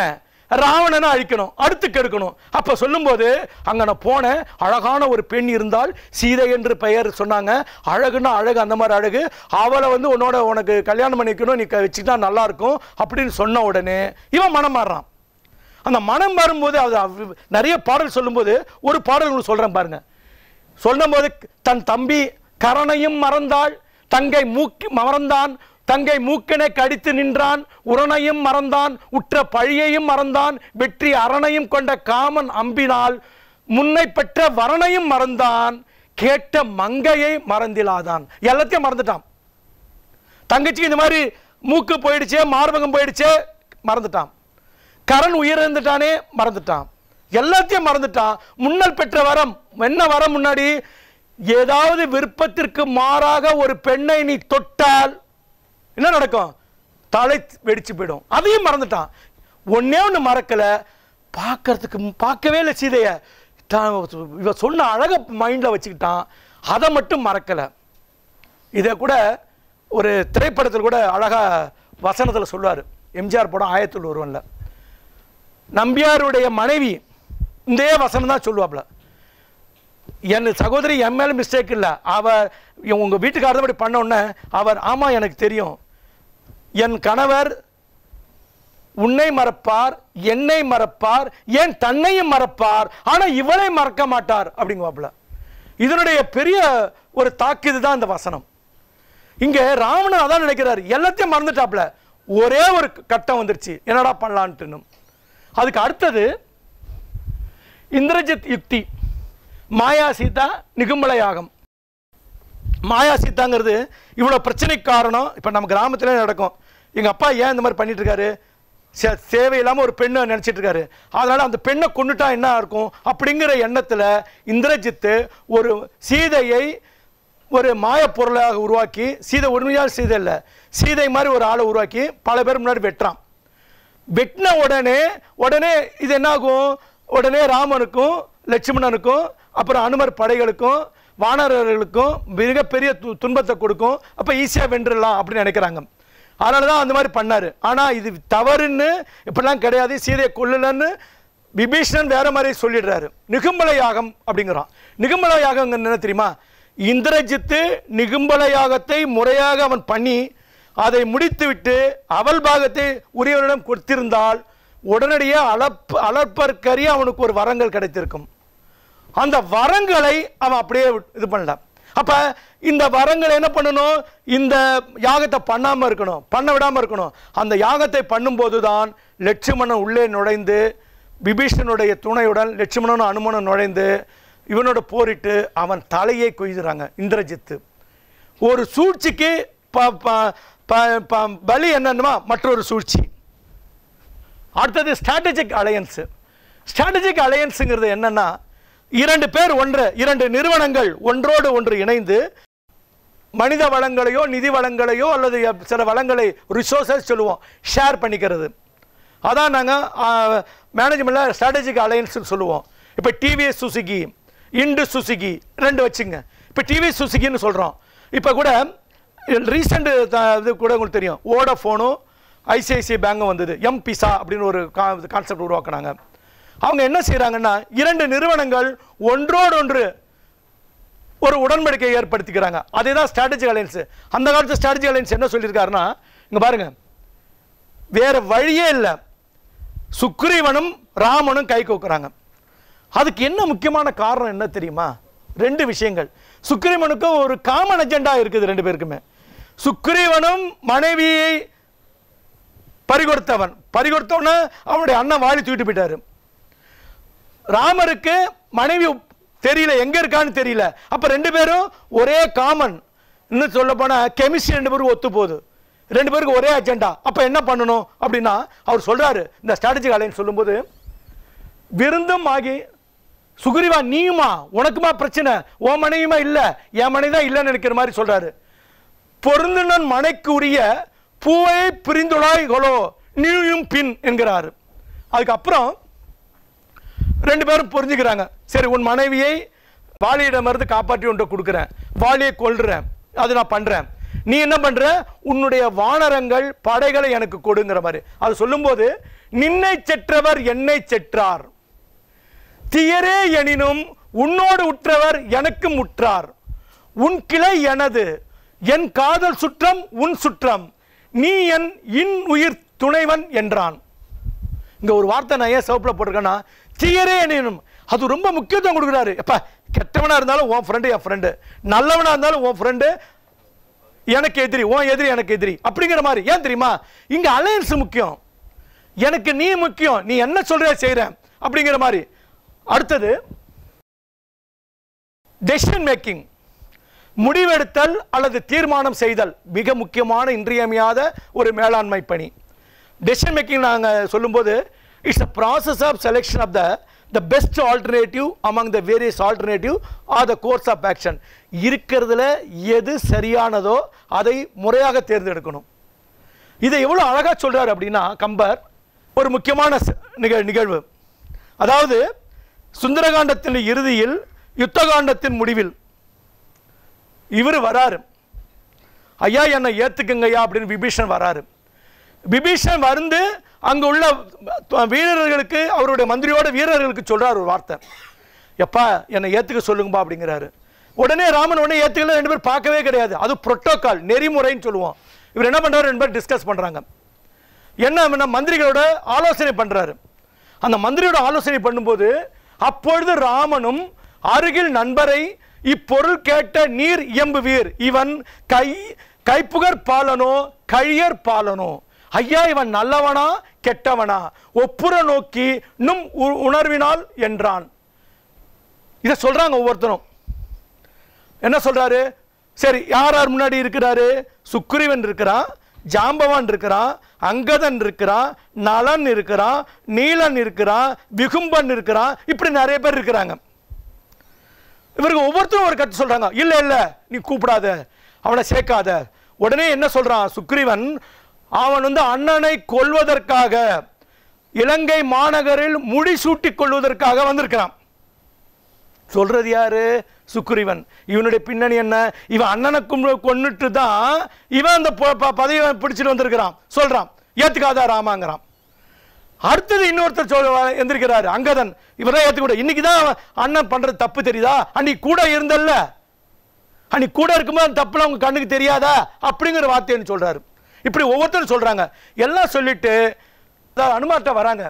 ராவணனை அழிக்கணும், அடுத்து கெடுக்கணும். அப்போ சொல்லும்போது அங்கே நான் போனேன், அழகான ஒரு பெண் இருந்தால், சீதை என்று பெயர் சொன்னாங்க. அழகுன்னா அழகு, அந்த மாதிரி அழகு. அவளை வந்து உனக்கு கல்யாணம் பண்ணிக்கணும், நீ வச்சுக்கிட்டா நல்லா இருக்கும் அப்படின்னு சொன்ன உடனே இவன் மனம் மாறுறான். அந்த மனம் மாறும்போது அது நிறைய பாடல் சொல்லும்போது ஒரு பாடல் உங்களுக்கு சொல்கிறேன் பாருங்க. சொல்லும்போது தன் தம்பி கரணையும் மறந்தாள், தங்கை மறந்தான், தங்கை மூக்கனை கடித்து நின்றான், உரணையும் மறந்தான், உற்ற பழியையும் மறந்தான், வெற்றி அரணையும் கொண்ட காமன் அம்பினால் முன்னை பெற்ற வரணையும் மறந்தான், கேட்ட மங்கையை மறந்திலாதான். எல்லாத்தையும் மறந்துட்டான். தங்கச்சிக்கு இந்த மாதிரி மூக்கு போயிடுச்சே, மார்பகம் போயிடுச்சே, மறந்துட்டான். கரண் உயிரிழந்துட்டானே, மறந்துட்டான். எல்லாத்தையும் மறந்துட்டான். முன்னல் பெற்ற வரம் என்ன வரம்? முன்னாடி ஏதாவது விருப்பத்திற்கு மாறாக ஒரு பெண்ணை நீ தொட்டால் என்ன நடக்கும்? தலை வெடிச்சு போயிடும். அதையும் மறந்துட்டான். ஒன்னே ஒன்று மறக்கல, பார்க்கவே இல்லை சீதைய. இவ சொன்ன அழக மைண்ட்ல வச்சுக்கிட்டான், அதை மட்டும் மறக்கல. இதை கூட ஒரு திரைப்படத்தில் கூட அழகா வசனத்தில் சொல்லுவார். எம்ஜிஆர் படம் ஆயத்துள் ஒருவன்ல நம்பியாருடைய மனைவி இந்த வசனம் தான் சொல்லுவாப்ல. என் சகோதரி என் மேல மிஸ்டேக் இல்லை, அவர் உங்க வீட்டுக்காரர் அப்படி பண்ண உடனே அவர் ஆமா எனக்கு தெரியும், என் கணவர் உன்னை மறப்பார், என்னை மறப்பார், ஏன் தன்னையும் மறப்பார், ஆனா இவளை மறக்க மாட்டார் அப்படிங்குவாப்ல. இதனுடைய பெரிய ஒரு தாக்குது தான் இந்த வசனம். இங்க ராவணன் அதான் நினைக்கிறார், எல்லாத்தையும் மறந்துட்டாப்ல. ஒரே ஒரு கட்டம் வந்துருச்சு, என்னடா பண்ணலான்ட்டு. அதுக்கு அடுத்தது இந்திரஜித் யுக்தி, மாயா சீதா நிகும்பல யாகம். மாயா சீதாங்கிறது இவ்வளோ பிரச்சனைக்கு காரணம். இப்போ நம்ம கிராமத்திலே நடக்கும். எங்கள் அப்பா ஏன் இந்த மாதிரி பண்ணிட்டு இருக்காரு, சேவையில்லாமல் ஒரு பெண்ணை நினச்சிட்டு இருக்காரு, அதனால அந்த பெண்ணை கொண்டுட்டா என்ன இருக்கும் அப்படிங்கிற எண்ணத்தில் இந்திரஜித்து ஒரு சீதையை ஒரு மாய பொருளாக உருவாக்கி, சீதை உண்மையான சீதை இல்லை, சீதை மாதிரி ஒரு ஆளை உருவாக்கி பல பேர் முன்னாடி வெட்டுறான். வெட்டின உடனே இது என்னாகும்? உடனே ராமனுக்கும் லட்சுமணனுக்கும் அப்புறம் அனுமர் படைகளுக்கும் வானரர்களுக்கும் மிகப்பெரிய துன்பத்தை கொடுக்கும். அப்போ ஈஸியாக வென்றுடலாம் அப்படின்னு நினைக்கிறாங்க. அதனால தான் அந்த மாதிரி பண்ணார். ஆனால் இது தவறுன்னு இப்படிலாம் கிடையாது, சீதையை கொல்லலன்னு விபீஷணன் வேற மாதிரி சொல்லிடுறாரு. நிகும்பல யாகம் அப்படிங்கிறான். நிகும்பல யாகம் என்ன தெரியுமா? இந்திரஜித்து நிகும்பல யாகத்தை முறையாக அவன் பண்ணி அதை முடித்துவிட்டு அவள் பாகத்தை உரியவரிடம் கொடுத்திருந்தால் உடனடியாக அளப்பற்கரிய அவனுக்கு ஒரு வரங்கள் கிடைத்திருக்கும். அந்த வரங்களை அவன் அப்படியே இது பண்ணல. அப்ப இந்த வரங்களை என்ன பண்ணணும்? இந்த யாகத்தை பண்ணாம இருக்கணும், பண்ண விடாம இருக்கணும். அந்த யாகத்தை பண்ணும்போது தான் லட்சுமணன் உள்ளே நுழைந்து விபீஷணனுடைய துணையுடன் லட்சுமணனும் அனுமனும் நுழைந்து இவனோட போரிட்டு அவன் தலையை கொய்துறாங்க. இந்திரஜித்து ஒரு சூழ்ச்சிக்கு பலி என்னன்னா மற்றொரு சூழ்ச்சி. அடுத்தது ஸ்ட்ராட்டஜிக் அலையன்ஸ். ஸ்ட்ராட்டஜிக் அலையன்ஸுங்கிறது என்னன்னா, இரண்டு நிறுவனங்கள் ஒன்றோடு ஒன்று இணைந்து மனித வளங்களையோ நிதி வளங்களையோ அல்லது சில வளங்களை ரிசோர்ஸஸ் சொல்லுவோம், ஷேர் பண்ணிக்கிறது. அதான் நாங்கள் மேனேஜ்மெண்ட்டில் ஸ்ட்ராட்டஜிக் அலையன்ஸ் சொல்லுவோம். இப்போ டிவிஎஸ் சுசுகி, இண்டு சுசுகி ரெண்டு வச்சுங்க. இப்போ டிவிஎஸ் சுசுகின்னு சொல்கிறோம். இப்போ கூட ரீசெண்ட் இது கூட உங்களுக்கு தெரியும், வோடாஃபோனும் ஐசிஐசிஐ பேங்கும் வந்தது. எம்பிசா அப்படின்னு ஒரு கான்செப்ட் உருவாக்குனாங்க. அவங்க என்ன செய்கிறாங்கன்னா, இரண்டு நிறுவனங்கள் ஒன்றோடொன்று ஒரு உடன்படிக்கை ஏற்படுத்திக்கிறாங்க. அதே தான் ஸ்ட்ராட்டஜிக் அலையன்ஸ். அந்த காலத்து ஸ்ட்ராட்டஜிக் அலையன்ஸ் என்ன சொல்லியிருக்காருன்னா, இங்கே பாருங்க, வேற வழியே இல்லை, சுக்ரீவனும் ராமனும் கை கோக்குறாங்க. அதுக்கு என்ன முக்கியமான காரணம் என்ன தெரியுமா? ரெண்டு விஷயங்கள். சுக்ரீவனுக்கும் ஒரு காமன் அஜெண்டா இருக்குது ரெண்டு பேருக்குமே. சுக்ரீவனும் மனைவியை பறிகொடுத்தவன அவனுடைய அண்ணன் வாழி தூக்கிட்டு போயிட்டாரு. ராமருக்கு மனைவி தெரியல, எங்க இருக்கான்னு தெரியல. அப்ப ரெண்டு பேரும் ஒரே காமன், இன்னும் சொல்ல போனா கெமிஸ்ட்ரி ரெண்டு பேரும் ஒத்து போகுது, ரெண்டு பேருக்கு ஒரே அஜெண்டா. அப்ப என்ன பண்ணணும் அப்படின்னா அவர் சொல்றாரு, இந்த ஸ்ட்ராட்டஜிக் அலையன்ஸ் சொல்லும்போது, விருந்தும் ஆகி சுக்ரீவா நீயுமா, உனக்குமா பிரச்சனை, உன் மனைவியுமா இல்லை, என் மனைவி தான் இல்லைன்னு நினைக்கிற மாதிரி சொல்றாரு. பொருந்துனன் மனைக்கு உரிய பூவை பிரிந்துளாய்களோ நீயும் பின் என்கிறாரு. அதுக்கப்புறம் ரெண்டு பேரும் புரிஞ்சுக்கிறாங்க, சரி உன் மனைவியை வாலியிடமிருந்து காப்பாற்றி ஒன்றை கொடுக்குறேன், வாலியை கொல்றேன், அது நான் பண்றேன், நீ என்ன பண்ற, உன்னுடைய வானரங்கள் படைகளை எனக்கு கொடுங்கிற மாதிரி. அது சொல்லும்போது நின்னை செற்றவர் என்னை செற்றார். தீயரே எனினும் உன்னோடு உற்றவர் எனக்கும் உற்றார். உன் கிளை எனது, என் காதல் சுற்றம் உன் சுற்றம், நீ என் உயிர் துணைவன் என்றான். இங்க ஒரு வார்த்தை நான் ஏன் சிவப்புல போட்டிருக்கேன்னா, தீயரே எனினும், அது ரொம்ப முக்கியத்துவம் கொடுக்குறாரு. எப்ப கெட்டவனா இருந்தாலும் உன் ஃப்ரெண்டு என் ஃப்ரெண்டு, நல்லவனா இருந்தாலும் உன் ஃப்ரெண்டு எனக்கு எதிரி, உன் எதிரி எனக்கு எதிரி அப்படிங்கிற மாதிரி. ஏன் தெரியுமா? இங்க அலையன்ஸ் முக்கியம், எனக்கு நீ முக்கியம், நீ என்ன சொல்ற செய்யற அப்படிங்கிற மாதிரி. அடுத்தது டெசிஷன் மேக்கிங், முடிவெடுத்தல் அல்லது தீர்மானம் செய்தல் மிக முக்கியமான இன்றியமையாத ஒரு மேலாண்மை பணி. டெசிஷன் மேக்கிங் நாங்கள் சொல்லும்போது it's a process of selection of the best alternative among the various alternative or the course of action. இருக்கிறதுல எது சரியானதோ அதை முறையாக தேர்ந்தெடுக்கணும். இதை எவ்வளோ அழகாக சொல்கிறார் அப்படின்னா கம்பர், ஒரு முக்கியமான நிகழ்வு. அதாவது சுந்தரகாண்டத்தின் இறுதியில் யுத்தகாண்டத்தின் முடிவில் இவர் வராரு. ஐயா என்னை ஏத்துக்குங்கய்யா அப்படின்னு விபீஷன் வராரு. விபீஷன் வந்து அங்க உள்ள வீரர்களுக்கு, அவருடைய மந்திரியோட வீரர்களுக்கு சொல்றாரு ஒரு வார்த்தை, எப்பா என்னை ஏத்துக்க சொல்லுங்கப்பா அப்படிங்கிறாரு. உடனே ராமன் உடனே ஏத்துக்கல, ரெண்டு பேர் பார்க்கவே கிடையாது. அது புரோட்டோகால், நெறிமுறைன்னு சொல்லுவோம். இவர் என்ன பண்றாரு, ரெண்டு பேர் டிஸ்கஸ் பண்றாங்க. என்ன மந்திரிகளோட ஆலோசனை பண்றாரு. அந்த மந்திரியோட ஆலோசனை பண்ணும்போது அப்பொழுது ராமனும் அருகில் நண்பரை, இப்பொருள் கேட்ட நீர் இயம்புவீர், இவன் கைப்புகர் பாலனோ கழியர் பாலனோ, ஐயா இவன் நல்லவனா கெட்டவனா ஒப்புற நோக்கி நும் உணர்வினால் என்றான். இதை சொல்றாங்க ஒவ்வொருத்தரும். என்ன சொல்றாரு? சரி, யார் யார் முன்னாடி இருக்கிறாரு? சுக்ரீவன் இருக்கிறான், ஜாம்பவான் இருக்கிறான், அங்கதன் இருக்கிறான், நலன் இருக்கிறான், நீலன் இருக்கிறான், விகும்பன் இருக்கிறான், இப்படி நிறைய பேர் இருக்கிறாங்க. இவருக்கு ஒவ்வொருத்தரும் ஒரு கருத்து சொல்றாங்க. இல்ல இல்ல நீ கூப்பிடாத, அவனை சேர்க்காத. உடனே என்ன சொல்றான் சுக்ரீவன், அவன் வந்து அண்ணனை கொல்வதற்காக இலங்கை மாநகரில் முடிசூட்டிக் கொள்வதற்காக வந்திருக்கிறான். சொல்றது யாரு? சுக்ரீவன். இவனுடைய பின்னணி என்ன? இவன் அண்ணனை கொன்னுட்டு தான் இவன் அந்த பதவியை பிடிச்சிட்டு வந்திருக்கிறான். சொல்றான், ஏத்துக்காதா ராமாங்கிறான். அடுத்தது இன்னொருத்தர் எந்திருக்கிறாரு, அங்கதன். இவரை ஏத்துக்கூட, இன்னைக்குதான் அண்ணன் பண்றது தப்பு தெரியுதா? அன்னைக்கு கூட இருந்தல்ல, அன்னைக்கு கூட இருக்கும்போது அந்த தப்புலாம் உங்க கண்ணுக்கு தெரியாதா அப்படிங்கிற வார்த்தைன்னு சொல்றாரு. இப்படி ஒவ்வொருத்தரும் சொல்றாங்க. எல்லாம் சொல்லிட்டு அனுமார்ட்ட வராங்க.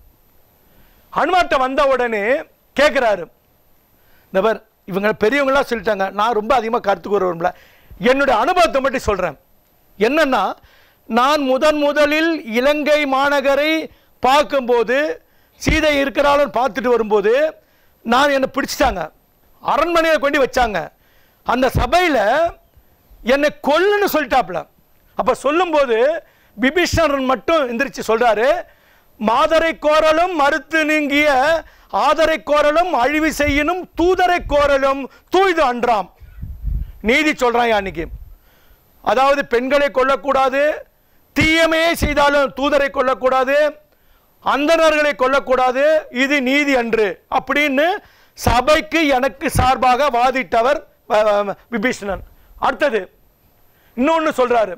அனுமார்ட்ட வந்த உடனே கேட்கிறாரு, நபர் இவங்க பெரியவங்களாம் சொல்லிட்டாங்க, நான் ரொம்ப அதிகமாக கருத்து கூற விரும்பல, என்னுடைய அனுபவத்தை மட்டும் சொல்றேன். என்னன்னா, நான் முதலில் இலங்கை மாநகரை பார்க்கும்போது, சீதை இருக்கிறாலும் பார்த்துட்டு வரும்போது நான் என்னை பிடிச்சிட்டாங்க, அரண்மனையை கொண்டு வச்சாங்க. அந்த சபையில் என்னை கொல்லுன்னு சொல்லிட்டாப்ல. அப்ப சொல்லும்போது விபீஷணன் மட்டும் எந்திரிச்சு சொல்றாரு, மாதரை கோரலும் மறுத்து நீங்கிய ஆதரை கோரலும் அழிவு செய்யணும் தூதரை கோரலும் தூய்து அன்றாம். நீதி சொல்றான் அன்னைக்கு. அதாவது பெண்களை கொல்லக்கூடாது, தீயமையே செய்தாலும் தூதரை கொல்லக்கூடாது, அந்தணர்களை கொல்லக்கூடாது, இது நீதி அன்று அப்படின்னு சபைக்கு எனக்கு சார்பாக வாதிட்டவர் விபீஷணன். அடுத்தது இன்னொன்னு சொல்றாரு.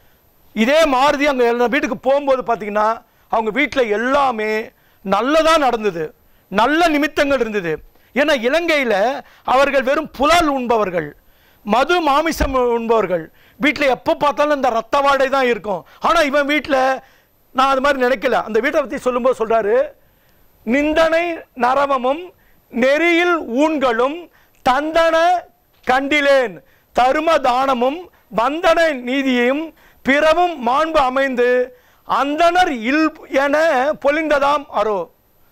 இதே மாருதி அங்க வீட்டுக்கு போகும்போது பார்த்தீங்கன்னா அவங்க வீட்டில் எல்லாமே நல்லதா நடந்தது, நல்ல நிமித்தங்கள் இருந்தது. ஏன்னா இலங்கையில் அவர்கள் வெறும் புலால் உண்பவர்கள், மது மாமிசம் உண்பவர்கள். வீட்டில் எப்போ பார்த்தாலும் இந்த ரத்த வாடை தான் இருக்கும். ஆனால் இவன் வீட்டில் நான் அது மாதிரி நினைக்கல. அந்த வீட்டை பற்றி சொல்லும்போது சொல்றாரு, நிந்தனை நரவமும் நெறியில் ஊன்களும் தந்தன கண்டிலேன், தரும தானமும் வந்தன நீதியையும் பிறவும் மாண்பு அமைந்து அந்தனர் இல் என பொலிந்ததாம் அரோ.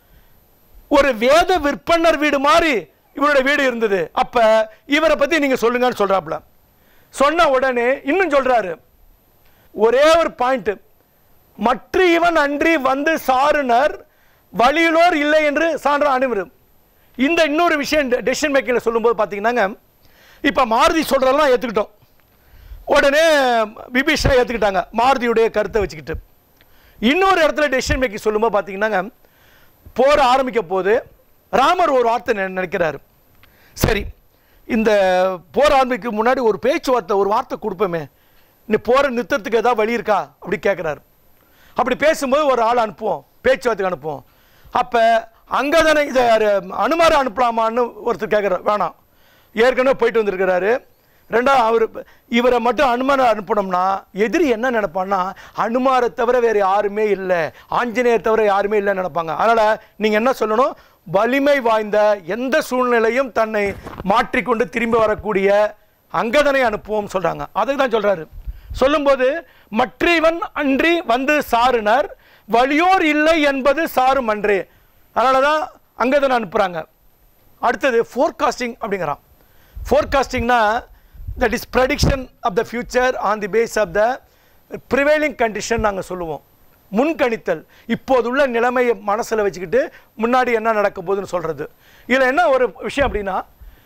ஒரு வேத விற்பனர் வீடு மாதிரி இவருடைய வீடு இருந்தது. அப்ப இவரை பத்தி நீங்க சொல்லுங்கன்னு சொல்றாப்ல. சொன்ன உடனே இன்னும் சொல்றாரு, ஒரே ஒரு பாயிண்ட், மற்ற இவன் அன்றி வந்து சாருனர் வழியிலோர் இல்லை என்று சான்ற அனுமரும். இந்த இன்னொரு விஷயம் டெசிஷன் மேக்கிங்ல சொல்லும்போது பார்த்தீங்கன்னாங்க, இப்போ மாருதி சொல்றதெல்லாம் ஏற்றுக்கிட்டோம், உடனே விபீஷணை ஏற்றுக்கிட்டாங்க மாருதியுடைய கருத்தை வச்சுக்கிட்டு. இன்னொரு இடத்துல டெசிஷன் மேக்கிங் சொல்லும்போது பார்த்தீங்கன்னாங்க, போர் ஆரம்பிக்க போது ராமர் ஒரு வார்த்தை நினைக்கிறாரு, சரி இந்த போர் ஆரம்பிக்க முன்னாடி ஒரு பேச்சுவார்த்தை, ஒரு வார்த்தை கொடுப்போமே, நீ போரை நிறுத்தத்துக்கு ஏதாவது வழி இருக்கா அப்படி கேட்குறாரு. அப்படி பேசும்போது ஒரு ஆள் அனுப்புவோம், பேச்சுவார்த்தைக்கு அனுப்புவோம். அப்போ அங்கதனை இதை அனுமாரை அனுப்பலாமான்னு ஒருத்தர் கேட்குறார். வேணாம், ஏற்கனவே போயிட்டு வந்திருக்கிறாரு. ரெண்டாவது இவரை மட்டும் அனுமாரை அனுப்பணும்னா எதிரி என்ன நினைப்பான்னா, அனுமாரை தவிர வேறு யாருமே இல்லை, ஆஞ்சநேயர் தவிர யாருமே இல்லைன்னு நினைப்பாங்க. அதனால் நீங்கள் என்ன சொல்லணும், வலிமை வாய்ந்த எந்த சூழ்நிலையும் தன்னை மாற்றிக்கொண்டு திரும்பி வரக்கூடிய அங்கதனை அனுப்புவோம் சொல்கிறாங்க. அதுக்கு தான் சொல்கிறாரு. சொல்லும்போது மற்றவன் அன்றி வந்து சாருனர் வலியோர் இல்லை என்பது சாரும் அன்றே. அதனால தான் அங்கதனை அனுப்புகிறாங்க. அடுத்தது ஃபோர்காஸ்டிங் அப்படிங்கிறான். ஃபோர்காஸ்டிங்னா that is prediction of the future on the base of the prevailing condition நாங்கள் சொல்லுவோம். முன்கணித்தல், இப்போதுள்ள நிலைமையை மனசில் வச்சுக்கிட்டு முன்னாடி என்ன நடக்க போகுதுன்னு சொல்கிறது. இதில் என்ன ஒரு விஷயம் அப்படின்னா,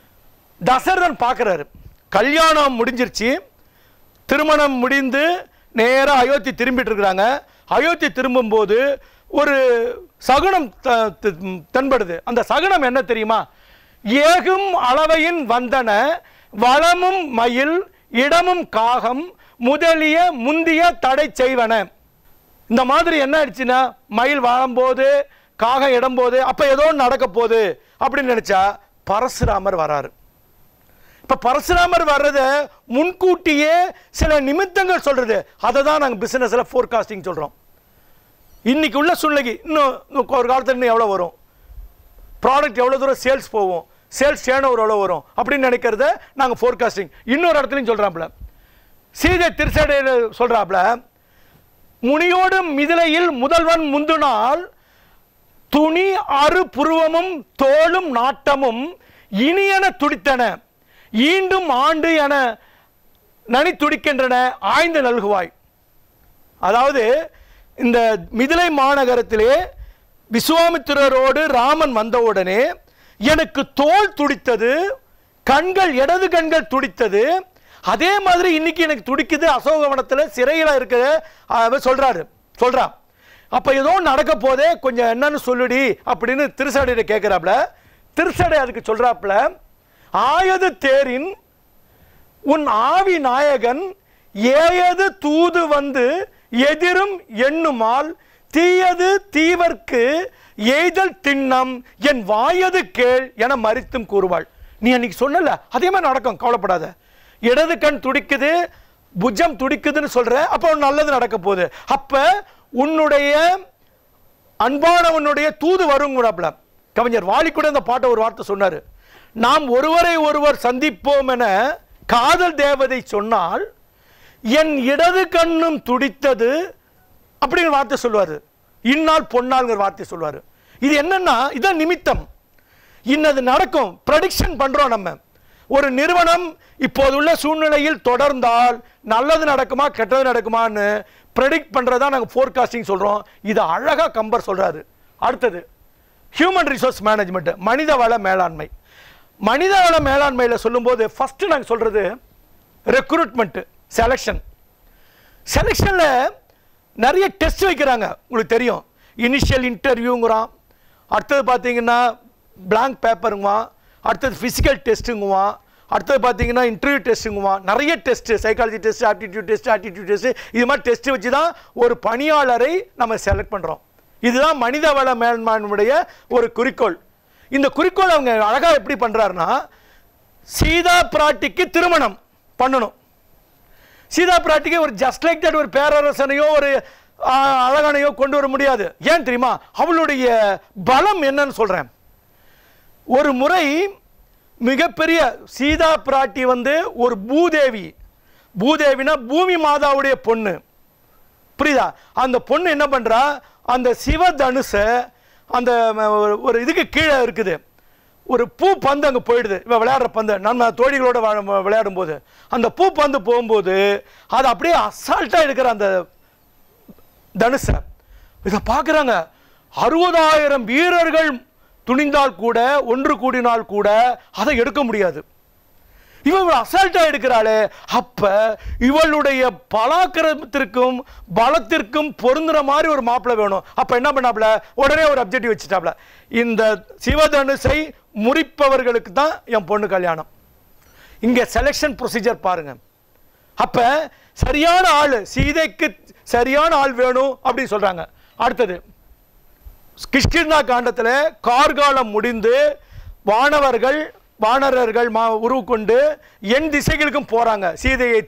தசரதன் பார்க்குறாரு, கல்யாணம் முடிஞ்சிருச்சு, திருமணம் முடிந்து நேராக அயோத்தி திரும்பிட்டு இருக்கிறாங்க. அயோத்தி திரும்பும்போது ஒரு சகுனம் தென்படுது. அந்த சகுனம் என்ன தெரியுமா, ஏகும் அளவையின் வந்தன வளமும் மயில் இடமும் காகம் முதலிய முந்திய தடை செய்வன. இந்த மாதிரி என்ன ஆயிடுச்சுன்னா, மயில் வாழும்போது காகம் இடம்போது அப்போ ஏதோ நடக்க போகுது அப்படின்னு நினச்சா பரசுராமர் வராரு. இப்போ பரசுராமர் வர்றதை முன்கூட்டியே சில நிமித்தங்கள் சொல்கிறது. அதை தான் நாங்கள் பிஸ்னஸில் ஃபோர்காஸ்டிங் சொல்கிறோம். இன்றைக்கி உள்ள சூழ்நிலைக்கு இன்னும் ஒரு காலத்தில் இன்னும் எவ்வளோ வரும், ப்ராடக்ட் எவ்வளோ தூரம் சேல்ஸ் போகும், சேல்ஸ் டேர்ன் ஓவர் எவ்வளோ வரும் அப்படின்னு நினைக்கிறத நாங்கள் ஃபோர்காஸ்டிங். இன்னொரு இடத்துலையும் சொல்கிறாப்புல, சீதை திருச்சடையில் சொல்கிறாப்புல, முனியோடு மிதிலையில் முதல்வன் முந்துனால் துணி அறு புருவமும் தோளும் நாட்டமும் இனியன துடித்தன ஈண்டும் ஆண்டு என நனி துடிக்கின்றன ஆய்ந்து நல்குவாய். அதாவது இந்த மிதிலை மாநகரத்திலே விஸ்வாமித்திரரோடு ராமன் வந்தவுடனே எனக்கு தோல் துடித்தது, கண்கள் இடது கண்கள் துடித்தது, அதே மாதிரி இன்னைக்கு எனக்கு துடிக்குது அசோகவனத்தில் சிறையில் இருக்கிற சொல்றான். அப்போ ஏதோ நடக்க போதே கொஞ்சம் என்னன்னு சொல்லுடி அப்படின்னு திருசடையிட கேட்குறாப்புல. திருசடை அதுக்கு சொல்றாப்புல, ஆயது தேரின் உன் ஆவி நாயகன் ஏயது தூது வந்து எதிரும் எண்ணுமால் தீயது தீவர்க்கு எய்தல் திண்ணம் என் வாயது கேள் என மறித்தும் கூறுவாள். நீ அன்னைக்கு சொன்னல அதே மாதிரி நடக்கும், கவலைப்படாத. இடது கண் துடிக்குது, புஜம் துடிக்குதுன்னு சொல்ற, அப்போ நல்லது நடக்க போகுது. அப்ப உன்னுடைய அன்பானவனுடைய தூது வருங்கிறாப்ல. கவிஞர் வாலி கூட இந்த பாட்டை ஒரு வார்த்தை சொன்னாரு, நாம் ஒருவரை ஒருவர் சந்திப்போம் என காதல் தேவதை சொன்னால் என் இடது கண்ணும் துடித்தது அப்படிங்கிற வார்த்தை சொல்லுவாரு, இந்நாள் பொன்னாள்ங்கிற வார்த்தை சொல்லுவாரு. இது என்னன்னா, இதான் நிமித்தம், இன்னது நடக்கும், ப்ரெடிக்ஷன் பண்றோம். நம்ம ஒரு நிறுவனம் இப்போதுள்ள சூழ்நிலையில் தொடர்ந்தால் நல்லது நடக்குமா கெட்டது நடக்குமான்னு ப்ரெடிக்ட் பண்றதா நாங்கள் ஃபோர்காஸ்டிங் சொல்றோம். இது அழகா கம்பர் சொல்றாரு. அடுத்தது ஹியூமன் ரிசோர்ஸ் மேனேஜ்மெண்ட், மனித வள மேலாண்மை. மனித வள மேலாண்மையில் சொல்லும்போது ஃபர்ஸ்ட் நாங்கள் சொல்றது ரெக்ரூட்மெண்ட், செலெக்ஷன். செலெக்ஷன்ல நிறைய டெஸ்ட் வைக்கிறாங்க, உங்களுக்கு தெரியும். இனிஷியல் இன்டர்வியூங்கிறான், அடுத்தது பார்த்தீங்கன்னா பிளாங்க் பேப்பருங்குவான், அடுத்தது ஃபிசிக்கல் டெஸ்ட்டுங்குவான், அடுத்தது பார்த்தீங்கன்னா இன்டர்வியூ டெஸ்ட்டுங்குவான். நிறைய test, psychology test, aptitude test, இது மாதிரி டெஸ்ட்டு வச்சு தான் ஒரு பணியாளரை நம்ம செலக்ட் பண்ணுறோம். இதுதான் மனித வள மேலாண்மையுடைய ஒரு குறிக்கோள். இந்த குறிக்கோள் அவங்க அழகாக எப்படி பண்ணுறாருன்னா, சீதா பிராட்டிக்கு திருமணம் பண்ணணும். சீதா பிராட்டிக்கு ஒரு ஜஸ்ட் லைக் தட் ஒரு பேரரசனையோ ஒரு அழகானையோ கொண்டு வர முடியாது. ஏன் தெரியுமா, அவளுடைய பலம் என்னன்னு சொல்கிறேன். ஒரு முறை மிகப்பெரிய சீதா பிராட்டி வந்து ஒரு பூதேவி, பூதேவினா பூமி மாதாவுடைய பொண்ணு, புரியுதா? அந்த பொண்ணு என்ன பண்ணுறா, அந்த சிவதனுச அந்த ஒரு இதுக்கு கீழே இருக்குது, ஒரு பூ பந்து அங்கே போயிடுது. இவன் விளையாடுற பந்து, நம்ம தோழிகளோட விளையாடும் போது அந்த பூ பந்து போகும்போது அது அப்படியே அசால்ட்டாக எடுக்கிற அந்த தனுசை இதை பார்க்குறாங்க. 60,000 வீரர்கள் துணிந்தால் கூட, ஒன்று கூடினால் கூட அதை எடுக்க முடியாது. இவள் அசால்ட்டா எடுக்கிறாளே, அப்ப இவளுடைய பலாக்கிரமத்திற்கும் பலத்திற்கும் பொருந்துற மாதிரி ஒரு மாப்பிள்ளை வேணும். அப்ப என்ன பண்ணாப்ல, உடனே ஒரு அப்ஜெக்டிவ் வச்சுட்டாப்ல, இந்த சிவதனுசை முறிப்பவர்களுக்கு தான் என் பொண்ணு கல்யாணம். இங்க செலெக்ஷன் ப்ரொசீஜர் பாருங்க. அப்ப சரியான ஆள், சீதைக்கு சரியான ஆள் வேணும் அப்படின்னு சொல்றாங்க. அடுத்தது கிஷ்கிந்தா காண்டத்தில் கார்காலம் முடிந்து வானரர்கள் உருவக்கொண்டு என் திசைகளுக்கும் போகிறாங்க சீதையை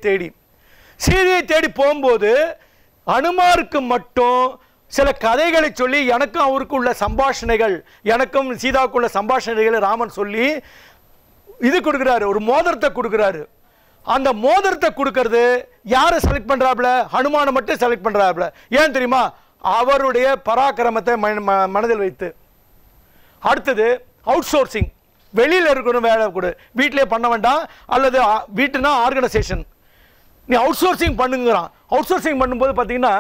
தேடி போகும்போது அனுமாருக்கு மட்டும் சில கதைகளை சொல்லி எனக்கும் அவருக்கும் உள்ள சம்பாஷணைகள், எனக்கும் சீதாவுக்குள்ள சம்பாஷணைகளை ராமன் சொல்லி இது கொடுக்குறாரு, ஒரு மோதிரத்தை கொடுக்குறாரு. அந்த மோதிரத்தை கொடுக்கறது யாரை செலக்ட் பண்ணுறாப்புல? ஹனுமானை மட்டும் செலக்ட் பண்ணுறாப்புல. ஏன் தெரியுமா? அவருடைய பராக்கிரமத்தை மனதில் வைத்து. அடுத்தது அவுட் சோர்சிங், வெளியில் இருக்கணும் வேலை கொடு, வீட்டிலே பண்ண வேண்டாம், அல்லது வீட்டுனா ஆர்கனைசேஷன், நீ அவுட் சோர்சிங் பண்ணுங்கிறான். அவுட் சோர்சிங் பண்ணும்போது பார்த்தீங்கன்னா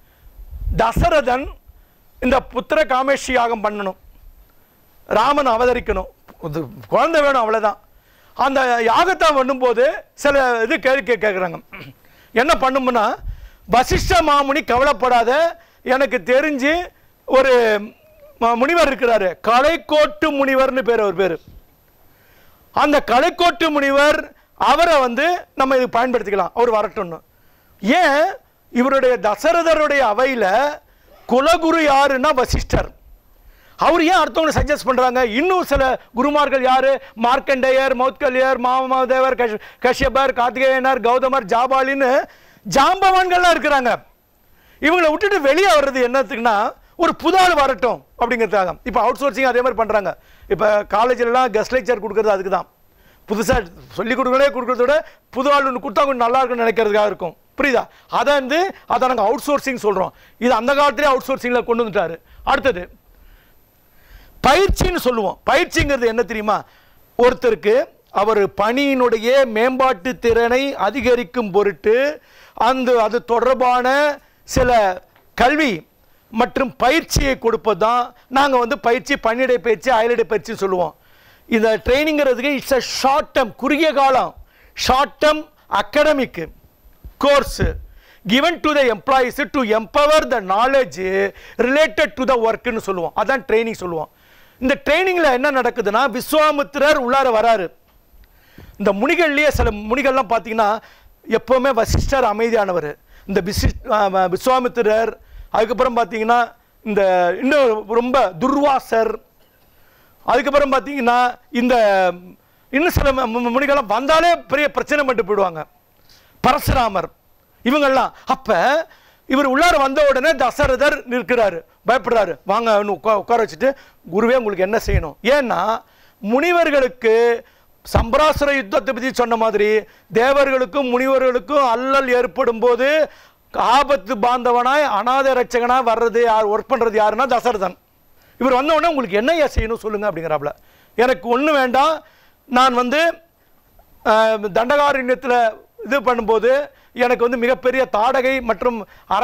தசரதன் இந்த புத்திர காமேஷி யாகம் பண்ணணும், ராமன் அவதரிக்கணும், குழந்தை வேணும், அவ்வளோதான். அந்த யாகத்தை பண்ணும்போது சில இது கேள்வி கேட்குறாங்க. என்ன பண்ணும்னா, வசிஷ்ட மாமுனி கவலைப்படாத, எனக்கு தெரிஞ்சு ஒரு முனிவர் இருக்கிறாரு, கலைக்கோட்டு முனிவர்னு பேர், அவர் பேர். அந்த கலைக்கோட்டு முனிவர், அவரை நம்ம இது பயன்படுத்திக்கலாம், அவர் வரட்டும்னு. ஏன் இவருடைய தசரதருடைய அவையில் குலகுரு யாருன்னா வசிஷ்டர். அவர் ஏன் அடுத்தவங்களை சஜஸ்ட் பண்ணுறாங்க? இன்னும் சில குருமார்கள் யார்? மார்க்கண்டேயர், மௌத்கல்யர், மாமதேவர், கஷ்யபர், கார்த்திகேயனர், கௌதமர், ஜாபாலின்னு ஜாம்பவான்கள்லாம் இருக்கிறாங்க. இவங்களை விட்டுட்டு வெளியே வர்றது என்னத்துக்குன்னா, ஒரு புது ஆள் வரட்டும் அப்படிங்கிறதுக்காக. இப்போ அவுட் சோர்சிங் அதே மாதிரி பண்ணுறாங்க. இப்போ காலேஜிலலாம் கெஸ்ட் லெக்சர் கொடுக்குறது அதுக்கு தான். புதுசாக சொல்லிக் கொடுக்குறத விட புது ஆள் ஒன்று கொடுத்தா கொஞ்சம் நல்லா இருக்குன்னு நினைக்கிறதுக்காக இருக்கும். புரியுதா? அதை நாங்கள் அவுட் சோர்சிங் சொல்கிறோம். இது அந்த காலத்திலே அவுட் சோர்சிங்கில் கொண்டு வந்துட்டாரு. அடுத்தது பயிற்சின்னு சொல்லுவோம். பயிற்சிங்கிறது என்ன தெரியுமா? ஒருத்தருக்கு அவர் பணியினுடைய மேம்பாட்டு திறனை அதிகரிக்கும் பொருட்டு அது தொடர்பான சில கல்வி மற்றும் பயிற்சியை கொடுப்பது தான் நாங்கள் பயிற்சி, பணியிடை பயிற்சி, அயலிடை பயிற்சின்னு சொல்லுவோம். இந்த ட்ரைனிங்கிறதுக்கு இட்ஸ் அ ஷார்ட் டேர்ம், குறுகிய காலம், short term academic course given to the employees to empower the knowledge related to the work ன்னு சொல்லுவோம். அதான் ட்ரைனிங் சொல்லுவோம். இந்த ட்ரைனிங்கில் என்ன நடக்குதுன்னா, விஸ்வாமித்திரர் உள்ளார வராரு. இந்த முனிகள்லேயே சில முனிகள்லாம் பார்த்தீங்கன்னா எப்போவுமே வசிஷ்டர் அமைதியானவர். இந்த விஸ்வாமித்திரர், அதுக்கப்புறம் பார்த்தீங்கன்னா இந்த இன்னும் ரொம்ப துர்வாசர், அதுக்கப்புறம் பார்த்தீங்கன்னா இந்த இன்னும் சில முனிகள்லாம் வந்தாலே பெரிய பிரச்சனை பண்ணிட்டு போயிடுவாங்க, பரசுராமர், இவங்கெல்லாம். அப்போ இவர் உள்ளார வந்த உடனே தசரதர் நிற்கிறாரு, பயப்படுறாரு. வாங்க உட்கார வச்சுட்டு, குருவே உங்களுக்கு என்ன செய்யணும்? ஏன்னா முனிவர்களுக்கு சம்பராசுர யுத்தத்தை பற்றி சொன்ன மாதிரி தேவர்களுக்கும் முனிவர்களுக்கும் அல்லல் ஏற்படும் போது ஆபத்து பாந்தவனாய் அநாத ரட்சகனாய் வர்றது யார், ஒர்க் பண்ணுறது யாருன்னா தசரதன். இவர் வந்த உடனே உங்களுக்கு என்ன செய்யணும் சொல்லுங்க அப்படிங்கிறாப்புல. எனக்கு ஒன்றும் வேண்டாம், நான் தண்டகாரண்யத்தில் இது பண்ணும்போது எனக்கு மிகப்பெரிய தாடகை மற்றும்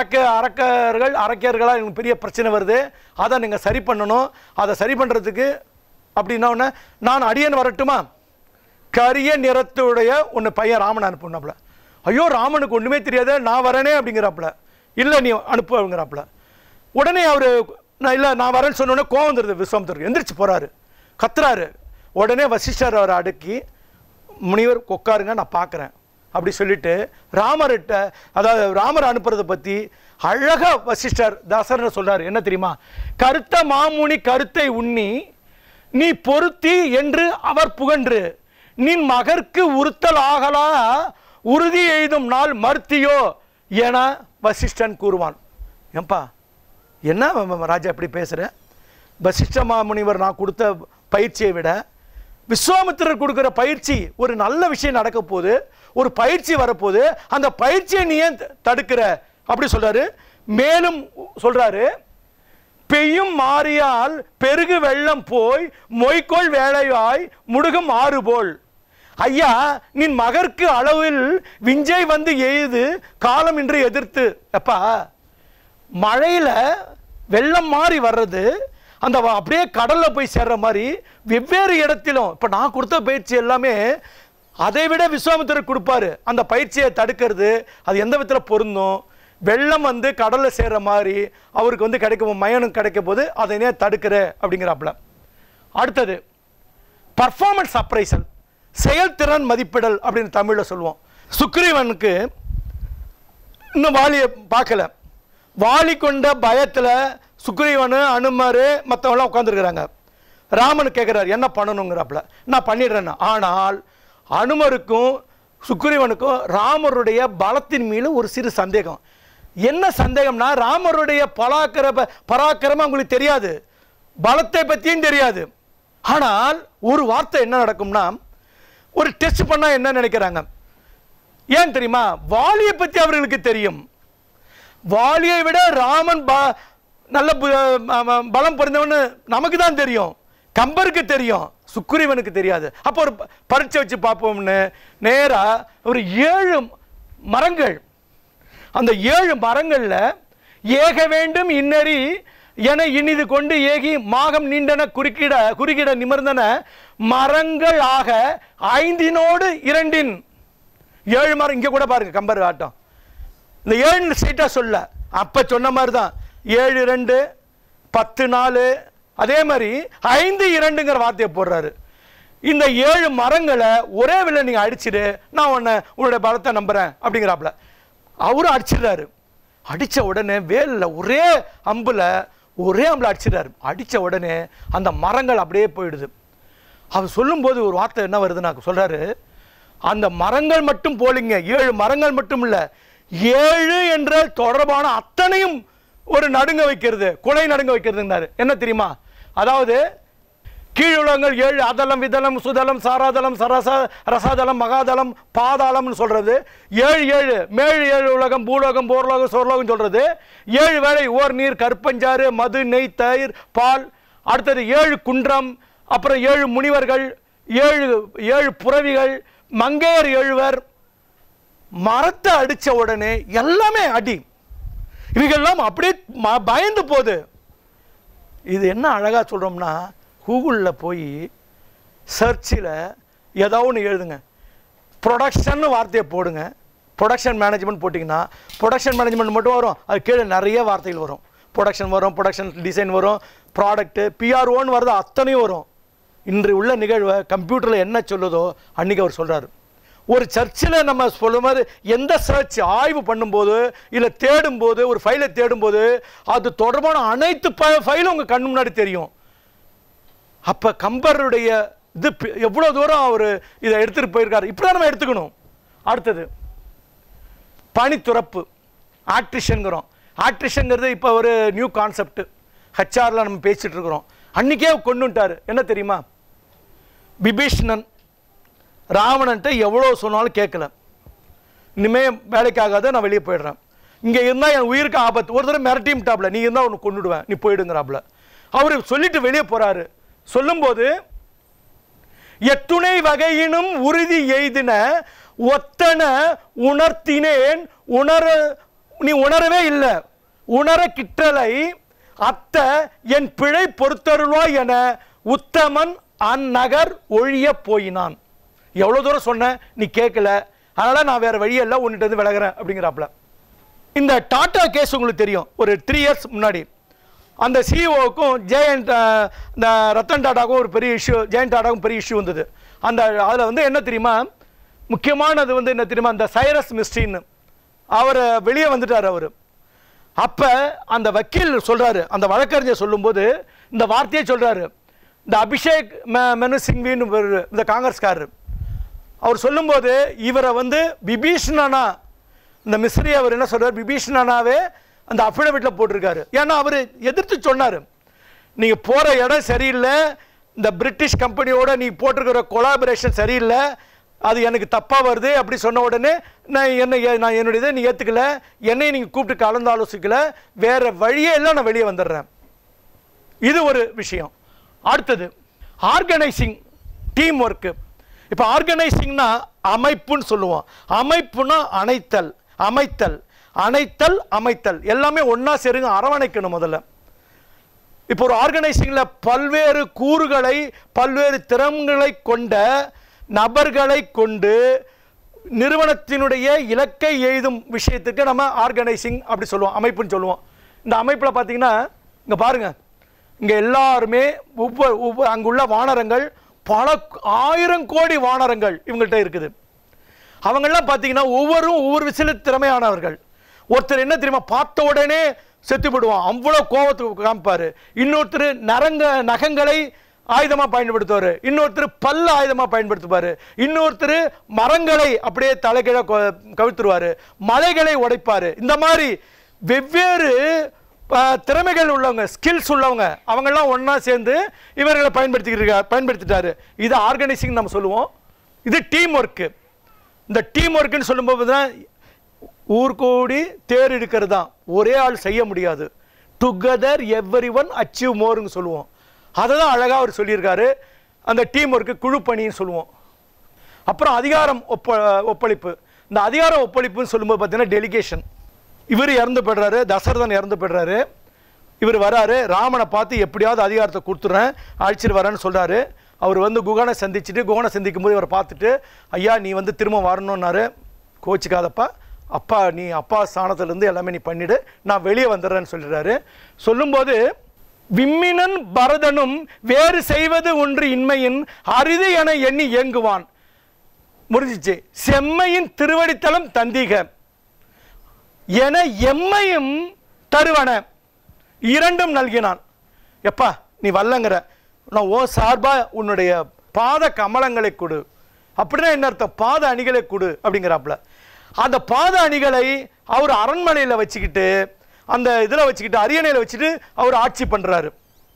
அரக்கர்களாக எனக்கு பெரிய பிரச்சனை வருது, அதை நீங்கள் சரி பண்ணணும். அதை சரி பண்ணுறதுக்கு அப்படின்னா நான் அடியன் வரட்டுமா? கரிய நிறத்துடைய ஒன்று பையன் ராமன் அனுப்புனாப்புல. ஐயோ, ராமனுக்கு ஒன்றுமே தெரியாது, நான் வரேனே அப்படிங்கிறாப்புல. இல்லை நீ அனுப்புங்கிறாப்புல. உடனே அவர் இல்லை நான் வரேன்னு சொன்னோடனே கோவம் வந்துடுது விஸ்வாமித்திரர். எந்திரிச்சு போகிறாரு, கத்துறாரு. உடனே வசிஷ்டர் அவரை அடக்கி, முனிவர் உட்காருங்க நான் பார்க்குறேன் அப்படி சொல்லிட்டு ராமர்கிட்ட, அதாவது ராமர் அனுப்புறதை பற்றி அழகாக வசிஷ்டர் தசரதர் சொல்கிறார். என்ன தெரியுமா? கருத்த மாமுனி கருத்தை உண்ணி நீ பொருத்தி என்று அவர் புகன்று, நின் மகற்கு உறுத்தல் ஆகலா உறுதி எய்தும் நாள் மறுத்தியோ என வசிஷ்டன் கூறுவான். ஏன்பா என்ன ராஜா இப்படி பேசுகிற? வசிஷ்ட மாமுனிவர் நான் கொடுத்த பயிற்சியை விட விஸ்வாமித்திரர் கொடுக்குற பயிற்சி, ஒரு நல்ல விஷயம் நடக்க போது, ஒரு பயிற்சி வரப்போது, அந்த பயிற்சியை நீ ஏன் தடுக்கிற அப்படி சொல்றாரு. மேலும் சொல்றாரு, பெய்யும் மாறியால் பெருகு வெள்ளம் போய் மொய்கோள் வேலையாய் முடுகும் ஆறு போல். ஐயா, நின் மகற்கு அளவில் விஞ்சை எய்து காலம் இன்று எதிர்த்து. அப்பா, மழையில வெள்ளம் மாறி வர்றது அந்த அப்படியே கடல்ல போய் சேர்ற மாதிரி வெவ்வேறு இடத்திலும் இப்போ நான் கொடுத்த பயிற்சி எல்லாமே அதை விட விஸ்வாமித்திரர் கொடுப்பாரு. அந்த பயிற்சியை தடுக்கிறது அது எந்த விதத்தில் பொருந்தும்? வெள்ளம் கடலில் சேர்ற மாதிரி அவருக்கு கிடைக்கும், மயனும் கிடைக்கும் போது அதை தடுக்கிற அப்படிங்கிறாப்புல. அடுத்தது பர்ஃபார்மன்ஸ் அப்ரைசல், செயல்திறன் மதிப்பிடல் அப்படின்னு தமிழில் சொல்லுவோம். சுக்ரீவனுக்கு இன்னும் வாலியை பார்க்கல, வாலி கொண்ட பயத்தில் சுக்ரீவன், அனுமர் மற்றவங்களாம் உட்காந்துருக்குறாங்க. ராமன் கேட்குறாரு என்ன பண்ணணுங்கிறாப்புல. நான் பண்ணிடுறேன்னா. ஆனால் அனுமருக்கும் சுக்ரீவனுக்கும் ராமருடைய பலத்தின் மீது ஒரு சிறு சந்தேகம். என்ன சந்தேகம்னா, ராமருடைய பராக்கிரமம் அவங்களுக்கு தெரியாது, பலத்தை பற்றியும் தெரியாது. ஆனால் ஒரு வார்த்தை என்ன நடக்கும்னா, ஒரு டெஸ்ட் பண்ணால் என்ன நினைக்கிறாங்க ஏன் தெரியுமா? வாலியை பற்றி அவர்களுக்கு தெரியும். வாலியை விட ராமன் நல்ல பலம் பொருந்தவன்னு நமக்கு தான் தெரியும், கம்பருக்கு தெரியும், சுக்ரீவனுக்கு தெரியாது. அப்போ ஒரு பரீட்சை வச்சு பார்ப்போம்னு நேராக ஒரு 7 மரங்கள், அந்த 7 மரங்களில் ஏக வேண்டும் இன்னறி என இனிது கொண்டு ஏகி மாகம் நீண்டன குறுக்கிட நிமிர்ந்தன மரங்கள் ஆக 5 2 7 மரம். இங்கே கூட பாருங்க கம்பர் ஆட்டம். இந்த 7 ஸ்ட்ரைட்டாக சொல்ல, அப்போ சொன்ன மாதிரி தான் 7 2 10 4 அதே மாதிரி 5 2ங்கிற வார்த்தையை போடுறாரு. இந்த 7 மரங்களை ஒரே விலை நீங்கள் அடிச்சுடு, நான் உன்னுடைய பலத்தை நம்புகிறேன் அப்படிங்கிறாப்புல. அவரும் அடிச்சிடுறாரு. அடித்த உடனே வேலில் ஒரே அம்பில் அடிச்சிடுறாரு. அடித்த உடனே அந்த மரங்கள் அப்படியே போயிடுது. அவர் சொல்லும்போது ஒரு வார்த்தை என்ன வருதுன்னு சொல்கிறாரு, அந்த மரங்கள் மட்டும் போலிங்க, 7 மரங்கள் மட்டும் இல்லை, 7 என்ற தொடர்பான அத்தனையும் ஒரு நடுங்க வைக்கிறது, குலை நடுங்க வைக்கிறதுனாரு. என்ன தெரியுமா? அதாவது கீழுலகங்கள் 7, அதலம் விதலம் சுதலம் சாராதலம் ரசாதலம் மகாதலம் பாதாளம்னு சொல்றது. 7 மேல் 7 உலகம், பூலோகம் போர்லோகம் சோர்லோகம் சொல்றது. 7 வேளை ஓர் நீர் கற்பஞ்சாறு மது நெய் தயிர் பால். அடுத்தது 7 குன்றம், அப்புறம் 7 முனிவர்கள், 7 புறவிகள், மங்கையர் 7வர். மரத்தை அடிச்ச உடனே எல்லாமே அடி. இவைகள்லாம் அப்படியே பயந்து போகுது. இது என்ன அழகா சொல்றோம்னா, கூகுளில் போய் சர்ச்சில் ஏதோ ஒன்று எழுதுங்க, ப்ரொடக்ஷன் வார்த்தையை போடுங்க, ப்ரொடக்ஷன் மேனேஜ்மெண்ட் போட்டிங்கன்னா ப்ரொடக்ஷன் மேனேஜ்மெண்ட் மட்டும் வரும், அது கீழே நிறைய வார்த்தைகள் வரும். ப்ரொடக்ஷன் வரும், ப்ரொடக்ஷன் டிசைன் வரும், ப்ராடக்ட்டு பிஆர்ஓன்னு வருது, அத்தனையும் வரும். இன்று உள்ள நிகழ்வை கம்ப்யூட்டரில் என்ன சொல்லுதோ அன்றைக்கி அவர் சொல்கிறார். ஒரு சர்ச்சில் நம்ம சொல்லும் போது எந்த சர்ச் ஆய்வு பண்ணும்போது இல்லை தேடும்போது, ஒரு ஃபைலை தேடும்போது அது தொடர்பான அனைத்து ஃபைலும் உங்கள் கண்ணு முன்னாடி தெரியும். அப்போ கம்பருடைய இது எவ்வளோ தூரம் அவர் இதை எடுத்துகிட்டு போயிருக்காரு, இப்படி தான் நம்ம எடுத்துக்கணும். அடுத்தது பணித்துறப்பு, ஆட்ரிஷன்கிறோம். ஆட்ரிஷன்கிறது இப்போ ஒரு நியூ கான்செப்ட், ஹெச்ஆரில் நம்ம பேசிகிட்டு இருக்கிறோம். அன்றைக்கே கொண்டு வந்துட்டார். என்ன தெரியுமா? விபீஷணன் ராவணன்ட்ட எவ்வளோ சொன்னாலும் கேட்கல, இனிமேல் வேலைக்காகாத, நான் வெளியே போயிடுறேன், இங்கே இருந்தால் என் உயிருக்கு ஆபத்து. ஒரு தடவை மிரட்டிட்டாப்ல, நீ இருந்தால் ஒன்று கொண்டுடுவேன், நீ போயிடுங்கிறாப்புல. அவர் சொல்லிட்டு வெளியே போகிறாரு. சொல்லும்போது எத்துணை வகையினும் உறுதி எய்தின ஒத்தன உணர்த்தினேன் நீ உணரவே இல்லை, உணர கிட்டலை அத்த என் பிழை பொறுத்தருள்வாய் என உத்தமன் அந்நகர் ஒழிய போயினான். எவ்வளோ தூரம் சொன்னேன், நீ கேட்கல, அதனால் நான் வேறு வழியல்ல உன்னிட்ட இருந்து விலகிறேன் அப்படிங்கிறாப்புல. இந்த டாடா கேஸ் உங்களுக்கு தெரியும். ஒரு 3 இயர்ஸ் முன்னாடி அந்த சிஇஓவுக்கும் இந்த ரத்தன் டாடாவுக்கும் ஒரு பெரிய இஷ்யூ, ஜெயன் டாடாவுக்கும் பெரிய இஷ்யூ வந்தது. அதில் வந்து என்ன தெரியுமா, முக்கியமானது வந்து என்ன தெரியுமா, அந்த சைரஸ் மிஸ்ட்ரின்னு அவர் வெளியே வந்துட்டார். அவர் அப்போ அந்த வக்கீல் சொல்கிறாரு, அந்த வழக்கறிஞர் சொல்லும்போது இந்த வார்த்தையே சொல்கிறாரு. இந்த அபிஷேக் மெனு சிங்வின்னு இந்த காங்கிரஸ்காரர் அவர் சொல்லும்போது இவரை வந்து விபீஷணனா, இந்த மிஸ்ரி அவர் என்ன சொல்கிறார், விபீஷணனாவே அந்த அஃபிடவிட்டில் போட்டிருக்காரு. ஏன்னா அவர் எதிர்த்து சொன்னார், நீங்கள் போகிற இடம் சரியில்லை, இந்த பிரிட்டிஷ் கம்பெனியோட நீ போட்டிருக்கிற கொலாபரேஷன் சரியில்லை, அது எனக்கு தப்பாக வருது அப்படி சொன்ன உடனே நான் என்னுடைய இதை நீ ஏற்றுக்கல, என்னையும் நீங்கள் கூப்பிட்டு கலந்து ஆலோசிக்கல, வேறு வழியே இல்லை, நான் வெளியே வந்துடுறேன். இது ஒரு விஷயம். அடுத்தது ஆர்கனைசிங், டீம் ஒர்க்கு. இப்போ ஆர்கனைசிங்னா அமைப்புன்னு சொல்லுவோம். அமைப்புனா அணைத்தல், அமைத்தல் எல்லாமே ஒன்றா சேருங்க, அரவணைக்கணும் முதல்ல. இப்போ ஒரு ஆர்கனைசிங்கில் பல்வேறு கூறுகளை, பல்வேறு திறன்களை கொண்ட நபர்களை கொண்டு நிறுவனத்தினுடைய இலக்கை எய்தும் விஷயத்துக்கு நம்ம ஆர்கனைசிங் அப்படி சொல்லுவோம், அமைப்புன்னு சொல்லுவோம். இந்த அமைப்பில் பார்த்தீங்கன்னா இங்கே பாருங்கள், இங்கே எல்லாருமே அங்குள்ள வானரங்கள் பல 1000 கோடி வானரங்கள் இவங்கள்ட்ட இருக்குது. அவங்கெல்லாம் பார்த்தீங்கன்னா ஒவ்வொரு விஷயத்தில் திறமையானவர்கள். ஒருத்தர் என்ன தெரியுமா, பார்த்த உடனே செத்து போடுவான். அவ்வளோ கோபத்துக்கு காமிப்பார். இன்னொருத்தர் நகங்களை ஆயுதமாக பயன்படுத்துவார். இன்னொருத்தர் பல்ல ஆயுதமாக பயன்படுத்துவார். இன்னொருத்தர் மரங்களை அப்படியே தலைகீழ கவிழ்த்துருவார். மலைகளை உடைப்பார். இந்த மாதிரி வெவ்வேறு திறமைகள் உள்ளவங்க, ஸ்கில்ஸ் உள்ளவங்க, அவங்கெல்லாம் ஒன்றா சேர்ந்து இவர்களை பயன்படுத்திட்டாரு. இது ஆர்கனைசிங் நம்ம சொல்லுவோம். இது டீம் ஒர்க்கு. இந்த டீம் ஒர்க்குன்னு சொல்லும்போது தான் ஊர்கூடி தேர் எடுக்கிறது தான். ஒரே ஆள் செய்ய முடியாது. டுகெதர் எவ்ரி ஒன் அச்சீவ் மோர்னு சொல்லுவோம். அதை தான் அழகாக அவர் சொல்லியிருக்காரு. அந்த டீம் ஒர்க்கு குழு பணின்னு சொல்லுவோம். அப்புறம் அதிகாரம் ஒப்பளிப்பு. இந்த அதிகாரம் ஒப்பளிப்புன்னு சொல்லும்போது பார்த்தீங்கன்னா டெலிகேஷன். இவர் இறந்து போய்டுறாரு, தசரதன் இறந்து போய்டுறாரு. இவர் வராரு, ராமனை பார்த்து எப்படியாவது அதிகாரத்தை கொடுத்துட்றேன், அழிச்சிட்டு வரேன்னு சொல்கிறாரு. அவர் வந்து குகனை சந்திக்கும் போது இவரை பார்த்துட்டு, ஐயா நீ வந்து திரும்ப வரணுன்னாரு. கோச்சிக்காதப்பா, அப்பா நீ அப்பா ஸ்தானத்துலேருந்து எல்லாமே நீ பண்ணிவிடு, நான் வெளியே வந்துடுறேன்னு சொல்லிடுறாரு. சொல்லும்போது விம்மினன் பரதனும் வேறு செய்வது ஒன்று இன்மையின் அரிது என எண்ணி இயங்குவான். முடிஞ்சிச்சு. செம்மையின் திருவடித்தலம் தந்தீக என எம்மையும் தருவன இரண்டும் நல்கினான். எப்பா நீ வல்லங்கிற, நான் ஓ சார்பா உன்னுடைய பாத கமலங்களை கொடு. அப்படின்னா என்ன அர்த்தம்? பாத அணிகளை கொடு அப்படிங்கிறாப்புல. அந்த பாத அணிகளை அவர் அரண்மனையில் வச்சுக்கிட்டு, அந்த இதில் வச்சுக்கிட்டு, அரியணையில் வச்சுட்டு அவர் ஆட்சி பண்ணுறாரு.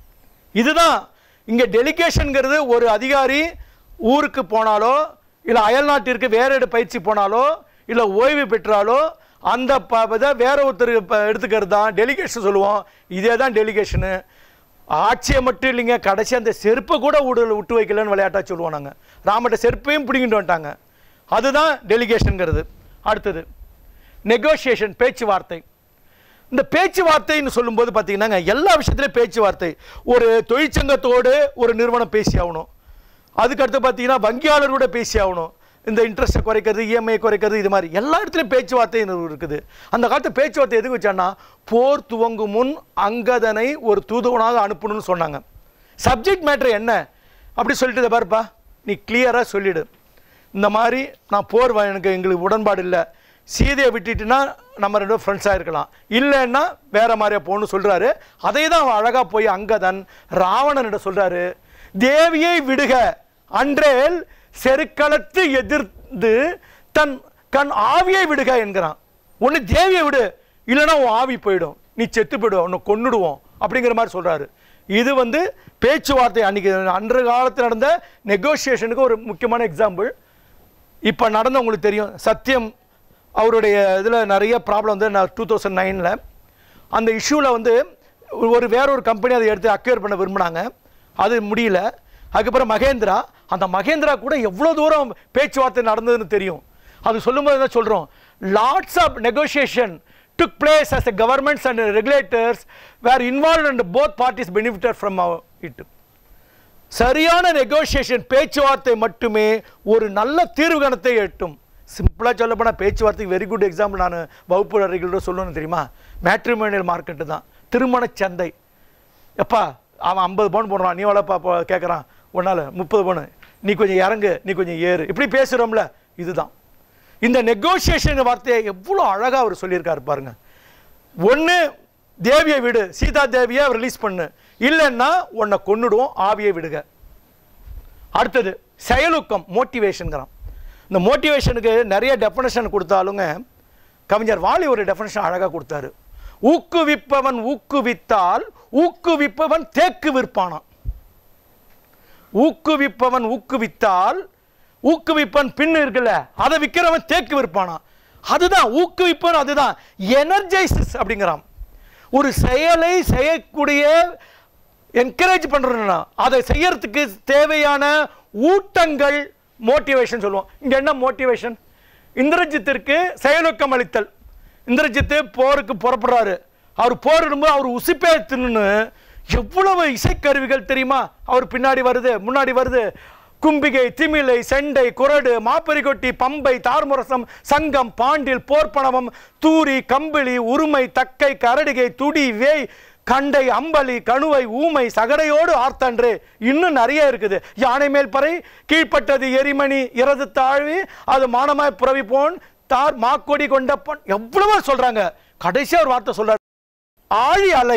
இதுதான் இங்கே டெலிகேஷனுங்கிறது. ஒரு அதிகாரி ஊருக்கு போனாலோ, இல்லை அயல் நாட்டிற்கு வேறு பயிற்சி போனாலோ, இல்லை ஓய்வு பெற்றாலோ அந்த வேற ஒருத்தர் எடுத்துக்கிறது தான் டெலிகேஷன் சொல்லுவோம். இதே தான் டெலிகேஷனு. ஆட்சியை மட்டும் இல்லைங்க, கடைசி அந்த செருப்பை கூட விட்டு வைக்கலன்னு விளையாட்டாக சொல்லுவோம் நாங்கள். ராமட்ட செருப்பையும் பிடிங்கிட்டு வந்துட்டாங்க. அதுதான் டெலிகேஷனுங்கிறது. அடுத்தது நெகோசியேஷன், பேச்சுவார்த்தை. இந்த பேச்சுவார்த்தைன்னு சொல்லும்போது பார்த்தீங்கன்னா எல்லா விஷயத்துலையும் பேச்சுவார்த்தை. ஒரு தொழிற்சங்கத்தோடு ஒரு நிறுவனம் பேசி ஆகணும். அதுக்கடுத்து பார்த்தீங்கன்னா வங்கியாளரோட பேசி ஆகணும். இந்த இன்ட்ரெஸ்ட்டை குறைக்கிறது, இஎம்ஐ குறைக்கிறது, இது மாதிரி எல்லா இடத்துலையும் பேச்சுவார்த்தை இருக்குது. அந்த காலத்து பேச்சுவார்த்தை எதுக்கு வச்சான்னா, போர் துவங்கும் முன் அங்கதனை ஒரு தூதுவனாக அனுப்பணும்னு சொன்னாங்க. சப்ஜெக்ட் மேட்ரு என்ன அப்படி சொல்லிட்டு, பாருப்பா நீ கிளியராக சொல்லிவிடு, இந்த மாதிரி நான் போர் எங்களுக்கு உடன்பாடு இல்லை, சீதையை விட்டுட்டுனா நம்ம ரெண்டும் ஃப்ரெண்ட்ஸாக இருக்கலாம், இல்லைன்னா வேறு மாதிரியா போகணும்னு சொல்கிறாரு. அதை தான் அவன் அழகாக போய் அங்கதன் ராவணனிட சொல்கிறாரு, தேவியை விடுக அன்றேல் செருக்களத்து எதிர்த்து தன் கண் ஆவியை விடுக என்கிறான். ஒன்று தேவியை விடு, இல்லைன்னா உன் ஆவி போயிடும், நீ செத்து போயிடுவோம், உன்னை கொன்னுடுவோம் அப்படிங்கிற மாதிரி சொல்கிறாரு. இது வந்து பேச்சுவார்த்தை. அன்றைக்கி அன்றைய காலத்தில் நடந்த நெகோசியேஷனுக்கு ஒரு முக்கியமான எக்ஸாம்பிள். இப்போ நடந்த உங்களுக்கு தெரியும், சத்தியம் அவருடைய இதில் நிறைய ப்ராப்ளம் வந்து 2009 அந்த இஷ்யூவில் வந்து வேற ஒரு கம்பெனி அதை எடுத்து அக்வயர் பண்ண விரும்பினாங்க. அது முடியல. அதுக்கப்புறம் மகேந்திரா, அந்த மகேந்திரா கூட எவ்வளோ தூரம் பேச்சுவார்த்தை நடந்ததுன்னு தெரியும். அது சொல்லும்போது தான் சொல்கிறோம், lots of negotiation took place as the governments and regulators were involved and both parties benefited from it. சரியான நெகோசியேஷன், பேச்சுவார்த்தை மட்டுமே ஒரு நல்ல தீர்வு கணத்தை எட்டும். சிம்பிளாக சொல்ல போனால் பேச்சுவார்த்தைக்கு வெரி குட் எக்ஸாம்பிள் நான் வகுப்பு அறைகளோட சொல்லணும்னு தெரியுமா, மேட்ரிமோனியல் மார்க்கெட்டு தான், திருமண சந்தை. எப்பா அவன் 50 பவுன் போடுறான், நீ எவ்வளோப்பா கேட்குறான், ஒன்றால் 30 பவுன், நீ கொஞ்சம் இறங்கு, நீ கொஞ்சம் ஏறு, இப்படி பேசுகிறோம்ல, இதுதான் இந்த நெகோசியேஷன் வார்த்தையை எவ்வளோ அழகாக அவர் சொல்லியிருக்காரு பாருங்க. ஒன்று தேவியை விடு, சீதா தேவியை ரிலீஸ் பண்ணு, இல்லைன்னா உன்னை கொன்னுடுவோம், ஆவியை விடுக. அடுத்தது செயலூக்கம், மோட்டிவேஷனுங்கிறான். இந்த மோட்டிவேஷனுக்கு நிறைய டெஃபினேஷன் கொடுத்தாலுங்க, கவிஞர் வாலி ஒரு டெஃபினேஷன் அழகாக கொடுத்தாரு. ஊக்குவிப்பவன் ஊக்குவித்தால் ஊக்குவிப்பவன் தேக்கு விற்பானான். ஊக்குவிப்பவன் ஊக்குவித்தால் ஊக்குவிப்பன் பின் இருக்குல்ல, அதை விற்கிறவன் தேக்கு விற்பானா. அதுதான் ஊக்குவிப்பன், அதுதான் எனர்ஜைசஸ் அப்படிங்கிறான். ஒரு செயலை செய்யக்கூடிய என்கரேஜ் பண்ணுறோம்னா அதை செய்யறதுக்கு தேவையான ஊட்டங்கள் மோட்டிவேஷன் சொல்லுவோம். இங்கே என்ன மோட்டிவேஷன்? இந்திரஜித்திற்கு செயலூக்கம் அளித்தல். இந்திரஜித்து போருக்கு புறப்படுறாரு. அவர் போரிடும்போது அவர் உசிப்பே தின்னு எவ்வளவு இசைக்கருவிகள் தெரியுமா அவர் பின்னாடி வருது, முன்னாடி வருது. கும்பிகை, திமிலை, செண்டை, குரடு, மாப்பரிகொட்டி, பம்பை, தார்முரசம், சங்கம், பாண்டில், போர்ப்பணவம், தூரி, கம்பிளி, உருமை, தக்கை, கரடிகை, துடி, வேய், கண்டை, அம்பலி, கணுவை, ஊமை, சகடையோடு ஆர்த்தன்று, இன்னும் நிறைய இருக்குது. யானை மேல் பறை, கீழ்ப்பட்டது எரிமணி, இறது தாழ்வி, அது மானமாய் புறவி போன், தார் மாக்கொடி கொண்ட பொன், எவ்வளவோ சொல்றாங்க. கடைசியா ஒரு வார்த்தை சொல்றாரு, ஆழி அலை.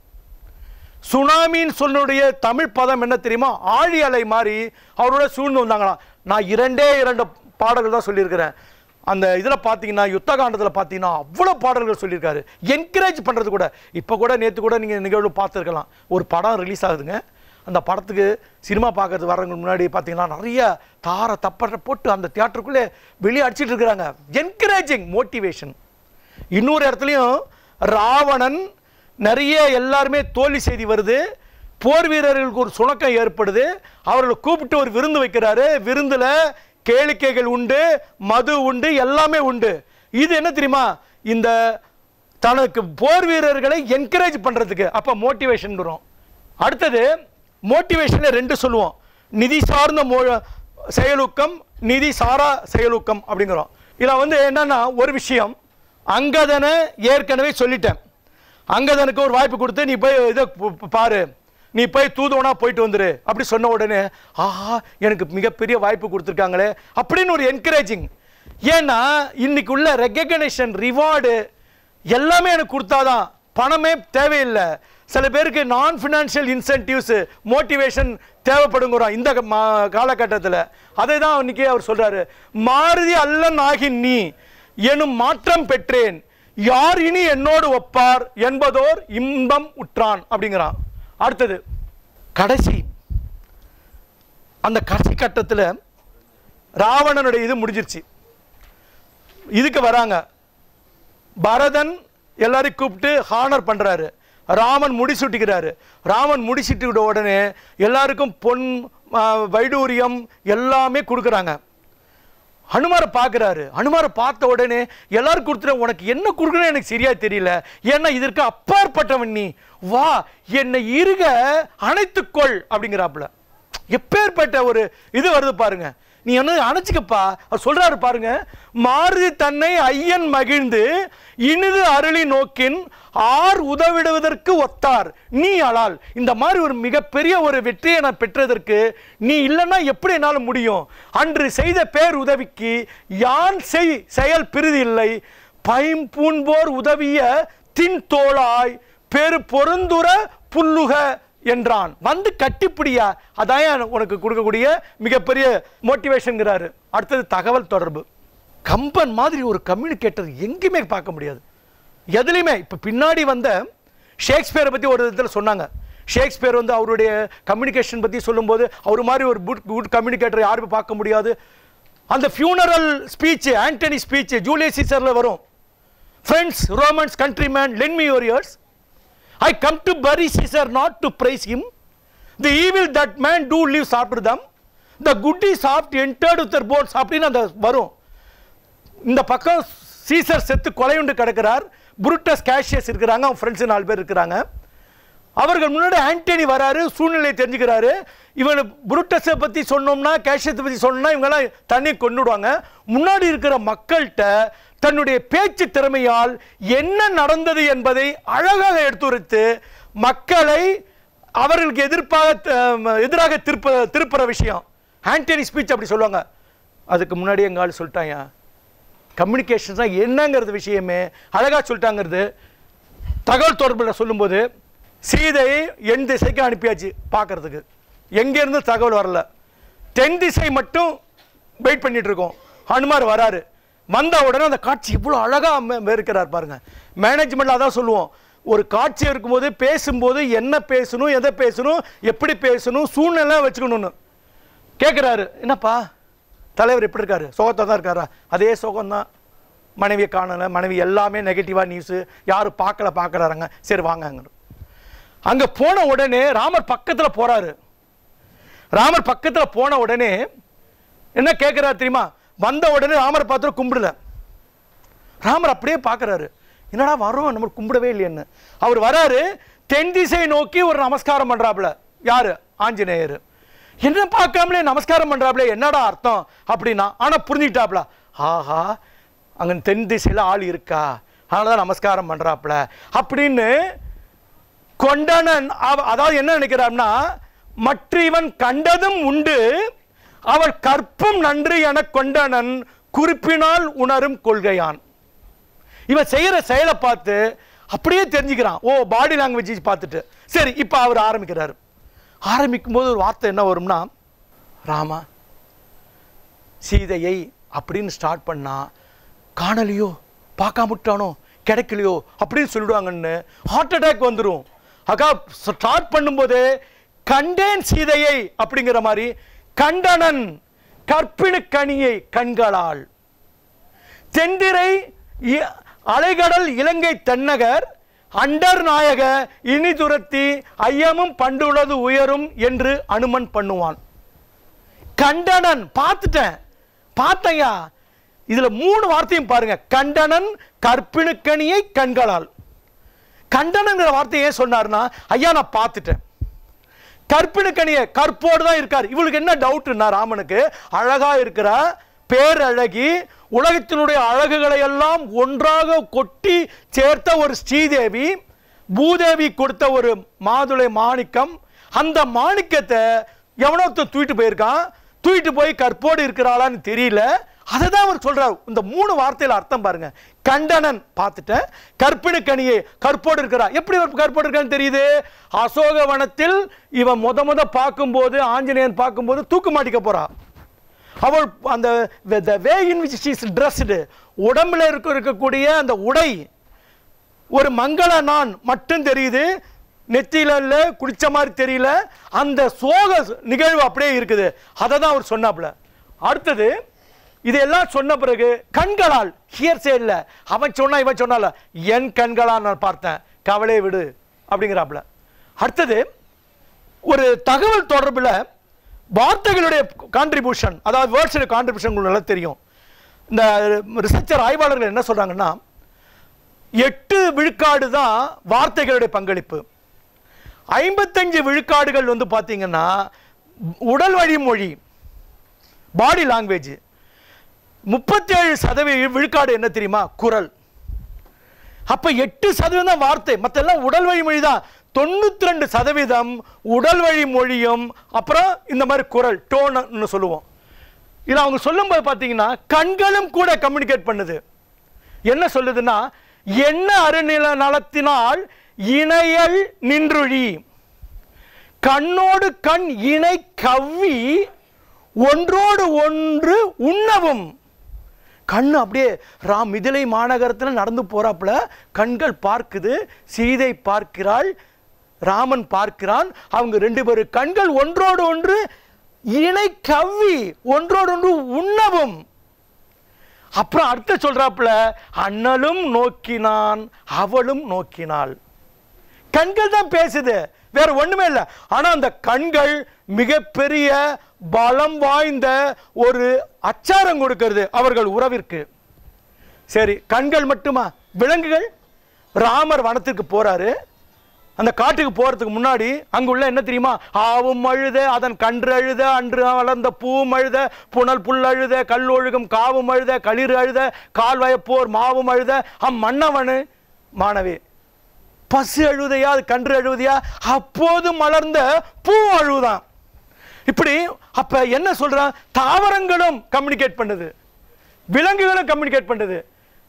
சுனாமின்னு சொல்லுடைய தமிழ் பதம் என்ன தெரியுமா? ஆழி அலை மாதிரி அவரோட சூழ்ந்து வந்தாங்களாம். நான் 2 பாடல்கள் தான் சொல்லியிருக்கிறேன். அந்த இதில் பார்த்தீங்கன்னா யுத்த காண்டத்தில் பார்த்தீங்கன்னா அவ்வளோ பாடல்கள் சொல்லியிருக்காரு. என்கரேஜ் பண்ணுறது கூட. இப்போ கூட நேற்று கூட நீங்கள் நிகழ்வு பார்த்துருக்கலாம். ஒரு படம் ரிலீஸ் ஆகுதுங்க. அந்த படத்துக்கு சினிமா பார்க்கறது வர்றவங்க முன்னாடி பார்த்தீங்கன்னா நிறைய தார தப்பற போட்டு அந்த தியேட்டருக்குள்ளே வெளியே அடிச்சிட்டு இருக்கிறாங்க. Encouraging, motivation. இன்னொரு இடத்துலையும் ராவணன் நிறைய எல்லாருமே தோல்வி செய்தி வருது. போர் வீரர்களுக்கு ஒரு சுணக்கம் ஏற்படுது. அவர்களை கூப்பிட்டு ஒரு விருந்து வைக்கிறாரு. விருந்தில் கேளிக்கைகள் உண்டு, மது உண்டு, எல்லாமே உண்டு. இது என்ன தெரியுமா? இந்த தனக்கு போர் வீரர்களை என்கரேஜ் பண்ணுறதுக்கு. அப்போ மோட்டிவேஷன் வரும். அடுத்தது மோட்டிவேஷனில் 2 சொல்லுவோம். நிதி சார்ந்த செயலூக்கம், நிதி சாரா செயலூக்கம் அப்படிங்கிறோம். இதில் என்னன்னா ஒரு விஷயம், அங்கதனை ஏற்கனவே சொல்லிட்டேன். அங்கதனுக்கு ஒரு வாய்ப்பு கொடுத்து நீ போய் இதை பாரு, நீ போய் தூதுவனா போயிட்டு வந்துரு அப்படி சொன்ன உடனே ஆஹா எனக்கு மிகப்பெரிய வாய்ப்பு கொடுத்துருக்காங்களே அப்படின்னு ஒரு என்கரேஜிங். ஏன்னா இன்னைக்கு உள்ள ரெகக்னேஷன், ரிவார்டு எல்லாமே எனக்கு கொடுத்தாதான், பணமே தேவையில்லை. சில பேருக்கு நான் ஃபினான்ஷியல் இன்சென்டிவ்ஸ், மோட்டிவேஷன் தேவைப்படுங்கிறோம் இந்த காலகட்டத்தில். அதை தான் இன்னைக்கு அவர் சொல்றாரு. மாருதி அல்லன் ஆகின் நீ எனும் மாற்றம் பெற்றேன், யார் இனி என்னோடு ஒப்பார் என்பதோர் இன்பம் உற்றான் அப்படிங்கிறான். அடுத்தது கடைசி, அந்த கடைசி கட்டத்தில் ராவணனுடைய இது முடிஞ்சிருச்சு. இதுக்கு வராங்க பரதன், எல்லாரையும் கூப்பிட்டு ஹானர் பண்றாரு. ராமன் முடிசூட்டிக்கிறாரு. ராமன் முடிசூட்டிவிட உடனே எல்லாருக்கும் பொன், வைடூரியம் எல்லாமே கொடுக்குறாங்க. ஹனுமாரை பார்க்குறாரு. ஹனுமாரை பார்த்த உடனே எல்லாரும் கொடுத்துட்டு உனக்கு என்ன கொடுக்கணும்னு எனக்கு சரியா தெரியல, ஏன்னா இதற்கு அப்பாற்பட்டவன் நீ, வா என்னை இருக அணைத்துக்கொள் அப்படிங்கிறாப்புல. எப்பேற்பட்ட ஒரு இது வருது பாருங்க. நீ என்ன அணைச்சிக்கப்பா அவர் சொல்றாரு பாருங்க. மாருதி தன்னை ஐயன் மகிழ்ந்து இனிது அருளி நோக்கின் ஆர் உதவிடுவதற்கு ஒத்தார் நீ அலால். இந்த மாதிரி ஒரு மிகப்பெரிய ஒரு வெற்றியை நான் பெற்றதற்கு நீ இல்லைன்னா எப்படி என்னால் முடியும்? அன்று செய்த பேர் உதவிக்கு யான் செயல் பிரிதி இல்லை, பைம்பூன்போர் உதவிய தின் தோளாய் பெரு பொருந்துர புல்லுக என்றான். வந்து கட்டிப்பிடியா, அதான் உனக்கு கொடுக்கக்கூடிய மிகப்பெரிய மோட்டிவேஷன்ங்கிறாரு. அடுத்தது தகவல் தொடர்பு. கம்பன் மாதிரி ஒரு கம்யூனிகேட்டர் எங்கேயுமே பார்க்க முடியாது எதுலையுமே. இப்போ பின்னாடி வந்த ஷேக்ஸ்பியரை பற்றி ஒரு இதில் சொன்னாங்க. ஷேக்ஸ்பியர் அவருடைய கம்யூனிகேஷன் பற்றி சொல்லும்போது அவர் மாதிரி ஒரு குட் கம்யூனிகேட்டர் யாருமே பார்க்க முடியாது. அந்த funeral speech, Antony speech Julius சீசரில் வரும். Friends, Romans, countrymen, lend me your ears. I come to bury Caesar not to praise him. The evil that man do lives after them. The good is oft entered with their bones. அப்படின்னு அந்த வரும். இந்த பக்கம் Caesar செத்து கொலையுண்டு கிடக்கிறார். Brutus, gaseous இருக்கிறாங்க, அவன் friends 4 பேர் இருக்கிறாங்க. அவர்கள் முன்னாடி ஆண்டனி வராரு, சூழ்நிலையை தெரிஞ்சுக்கிறாரு. இவன் புருட்டஸை பற்றி சொன்னோம்னா, கேஷியத்தை பற்றி சொன்னோம்னா இவங்கெல்லாம் தண்ணி கொண்டுடுவாங்க. முன்னாடி இருக்கிற மக்கள்கிட்ட தன்னுடைய பேச்சு திறமையால் என்ன நடந்தது என்பதை அழகாக எடுத்துரைத்து மக்களை அவர்களுக்கு எதிராக திருப்புற விஷயம் ஆண்டனி ஸ்பீச் அப்படி சொல்லுவாங்க. அதுக்கு முன்னாடி எங்க ஆள் சொல்லிட்டாங்க, கம்யூனிகேஷன் தான் என்னங்கிறது விஷயமே அழகா சொல்லிட்டாங்கிறது. தகவல் தொடர்பில் சொல்லும்போது சீதை 8 திசைக்கு அனுப்பியாச்சு பார்க்கறதுக்கு, எங்கேருந்து தகவல் வரல. தென் திசை மட்டும் வெயிட் பண்ணிட்டு இருக்கோம். ஹனுமார் வராரு. வந்த உடனே அந்த காட்சி இவ்வளோ அழகாக இருக்கிறார் பாருங்க. மேனேஜ்மெண்ட்டில் அதான் சொல்லுவோம், ஒரு காட்சி இருக்கும்போது பேசும்போது என்ன பேசணும், எதை பேசணும், எப்படி பேசணும், சூழ்நிலை வச்சுக்கணும்னு கேட்குறாரு. என்னப்பா தலைவர் எப்படி இருக்காரு? சோகத்தை தான் இருக்காரா? அதே சோகம்தான். மனைவியை காணலை, மனைவி எல்லாமே நெகட்டிவாக நியூஸு, யாரும் பார்க்குறாங்க. சரி வாங்க. அங்கே போன உடனே ராமர் பக்கத்தில் போகிறாரு. ராமர் பக்கத்தில் போன உடனே என்ன கேட்குறாரு தெரியுமா? வந்த உடனே ராமரை பார்த்து கும்பிடல. ராமர் அப்படியே பார்க்குறாரு, என்னடா வரோம் நம்ம கும்பிடவே இல்லையன்னு. அவர் வராரு, தென் திசை நோக்கி ஒரு நமஸ்காரம் பண்ணுறாப்புல. யாரு? ஆஞ்சநேயர். என்ன பார்க்காமலே நமஸ்காரம் பண்ணுறாப்புல, என்னடா அர்த்தம் அப்படின்னா. ஆனால் புரிஞ்சுக்கிட்டாப்புல, ஆஹா அங்கே தென் திசையில் ஆள் இருக்கா, அதனால தான் நமஸ்காரம் பண்ணுறாப்புல அப்படின்னு கொண்டனன். அதாவது என்ன நினைக்கிறான்னா, மற்றவன் கண்டதும் உண்டு அவள் கற்பும் நன்று என கொண்டனன் குறிப்பினால் உணரும் கொள்கையான். இவன் செய்கிற செயலை பார்த்து அப்படியே தெரிஞ்சுக்கிறான். ஓ, பாடி லாங்குவேஜ் பார்த்துட்டு. சரி, இப்போ அவர் ஆரம்பிக்கிறார். ஆரம்பிக்கும் போது ஒரு வார்த்தை என்ன வரும்னா, ராமா சீதையை அப்படின்னு ஸ்டார்ட் பண்ணா காணலையோ, பார்க்காம விட்டானோ, கிடைக்கலையோ அப்படின்னு சொல்லிடுவாங்கன்னு ஹார்ட் அட்டாக் வந்துடும். அக்கா ஸ்டார்ட் பண்ணும்போது கண்டேன் சீதையை அப்படிங்கிற மாதிரி, கண்டனன் கற்பிணு கனியை கண்களால், தென்திரை அலைகடல் இலங்கை தென்னகர் அண்டர் நாயக இனி துரத்தி ஐயமும் பண்டுள்ளது உயரும் என்று அனுமன் பண்ணுவான். கண்டனன் பார்த்துட்டேன், பார்த்தையா. இதுல 3 வார்த்தையும் பாருங்க. கண்டனன் கற்பிணுக்கணியை கண்களால். கண்டனங்கிற வார்த்தையை ஏன் சொன்னார்னா, ஐயா நான் பார்த்துட்டேன். கற்பிணுக்கணியை கற்போடு தான் இருக்கார். இவளுக்கு என்ன டவுட்னா, ராமனுக்கு அழகா இருக்கிற பேரழகி, உலகத்தினுடைய அழகுகளை எல்லாம் ஒன்றாக கொட்டி சேர்த்த ஒரு ஸ்ரீதேவி, பூதேவி கொடுத்த ஒரு மாதுளை மாணிக்கம். அந்த மாணிக்கத்தை எவனோ தூக்கிட்டு போயிருக்கான். தூக்கிட்டு போய் கற்போடு இருக்கிறாளான்னு தெரியல. அதை தான் அவர் சொல்றார். இந்த 3 வார்த்தையில அர்த்தம் பாருங்க. கண்டனன் பார்த்துட்டேன், கற்பிணுக்கணியை கற்போடு இருக்கிறா. எப்படி கற்போடு இருக்கான்னு தெரியுது. அசோகவனத்தில் இவன் முத பார்க்கும்போது, ஆஞ்சநேயன் பார்க்கும்போது தூக்கு மாட்டிக்க போறா. அவள் அந்த way in which she is dressed, உடம்புல இருக்கக்கூடிய அந்த உடை ஒரு மங்கள நான் மட்டும் தெரியுது, நெத்தியில இல்ல, குளிச்ச மாதிரி தெரியல. அந்த சோக நிகழ்வு அப்படியே இருக்குது. அதை தான் அவர் சொன்னாப்ல. அடுத்தது இதெல்லாம் சொன்ன பிறகு கண்களால், ஹியர்ஸே இல்ல, அவன் சொன்னா இவன் சொன்னால, என் கண்களால் நான் பார்த்தேன், கவலையை விடு அப்படிங்கிறாப்ல. அடுத்தது ஒரு தகவல் தொடர்புல வார்த்தைகளுடைய கான்ட்ரிபியூஷன், அதாவது வேர்ட்ஸுடைய கான்ட்ரிபியூஷன் உங்களுக்கு நல்லா தெரியும். இந்த ரிசர்ச்சர் ஆய்வாளர்கள் என்ன சொல்றாங்கன்னா, 8 விழுக்காடு தான் வார்த்தைகளுடைய பங்களிப்பு. 55 விழுக்காடுகள் வந்து பார்த்தீங்கன்னா உடல் வழி மொழி, பாடி லாங்குவேஜ். 37% விழுக்காடு என்ன தெரியுமா, குரல். அப்ப 8% தான் வார்த்தை, மற்ற எல்லாம் உடல் வழி மொழி தான். 92% உடல் வழி மொழியும் அப்புறம் இந்த மாதிரி குரல் டோன்னு சொல்லுவோம். இதை அவங்க சொல்லும்போது பார்த்தீங்கன்னா கண்களும் கூட கம்யூனிகேட் பண்ணுது. என்ன சொல்லுதுன்னா, என்ன அருநில நலத்தினால் இணையல் நின்றுழி, கண்ணோடு கண் இணை கவ்வி ஒன்றோடு ஒன்று உண்ணவும். கண்ணு அப்படியே மிதிலை மாநகரத்தில் நடந்து போறாப்புல கண்கள் பார்க்குது. சீதை பார்க்கிறாள், ராமன் பார்க்கிறான். அவங்க 2 பேரும் கண்கள் ஒன்றோடு ஒன்று இணை கவ்வி ஒன்றோடு ஒன்று உண்ணவும். அப்புறம் அடுத்த சொல்றாப்புல, அண்ணலும் நோக்கினான் அவளும் நோக்கினாள். கண்கள் தான் பேசுது, வேற ஒண்ணுமே இல்லை. ஆனா அந்த கண்கள் மிகப்பெரிய பலம் வாய்ந்த ஒரு அச்சாரம் கொடுக்கிறது அவர்கள் உறவிற்கு. சரி, கண்கள் மட்டுமா, விலங்குகள். ராமர் வனத்திற்கு போறாரு. அந்த காட்டுக்கு போறதுக்கு முன்னாடி அங்குள்ள என்ன தெரியுமா, ஆவும் அழுத, அதன் கன்று அழுத, அன்று வளர்ந்த பூவும் அழுத, புனல் புல் அழுத, கல்லொழுகும் காவும் அழுத, களிர் அழுத, கால்வயப்போர் மாவும் அழுத, மன்னவனு மாணவி பசு அழுதையா, அது கன்று அழுவதையா, அப்போது மலர்ந்த பூ அழுதான். இப்படி அப்ப என்ன சொல்றான், தாவரங்களும் கம்யூனிகேட் பண்ணுது, விலங்குகளும் கம்யூனிகேட் பண்ணுது.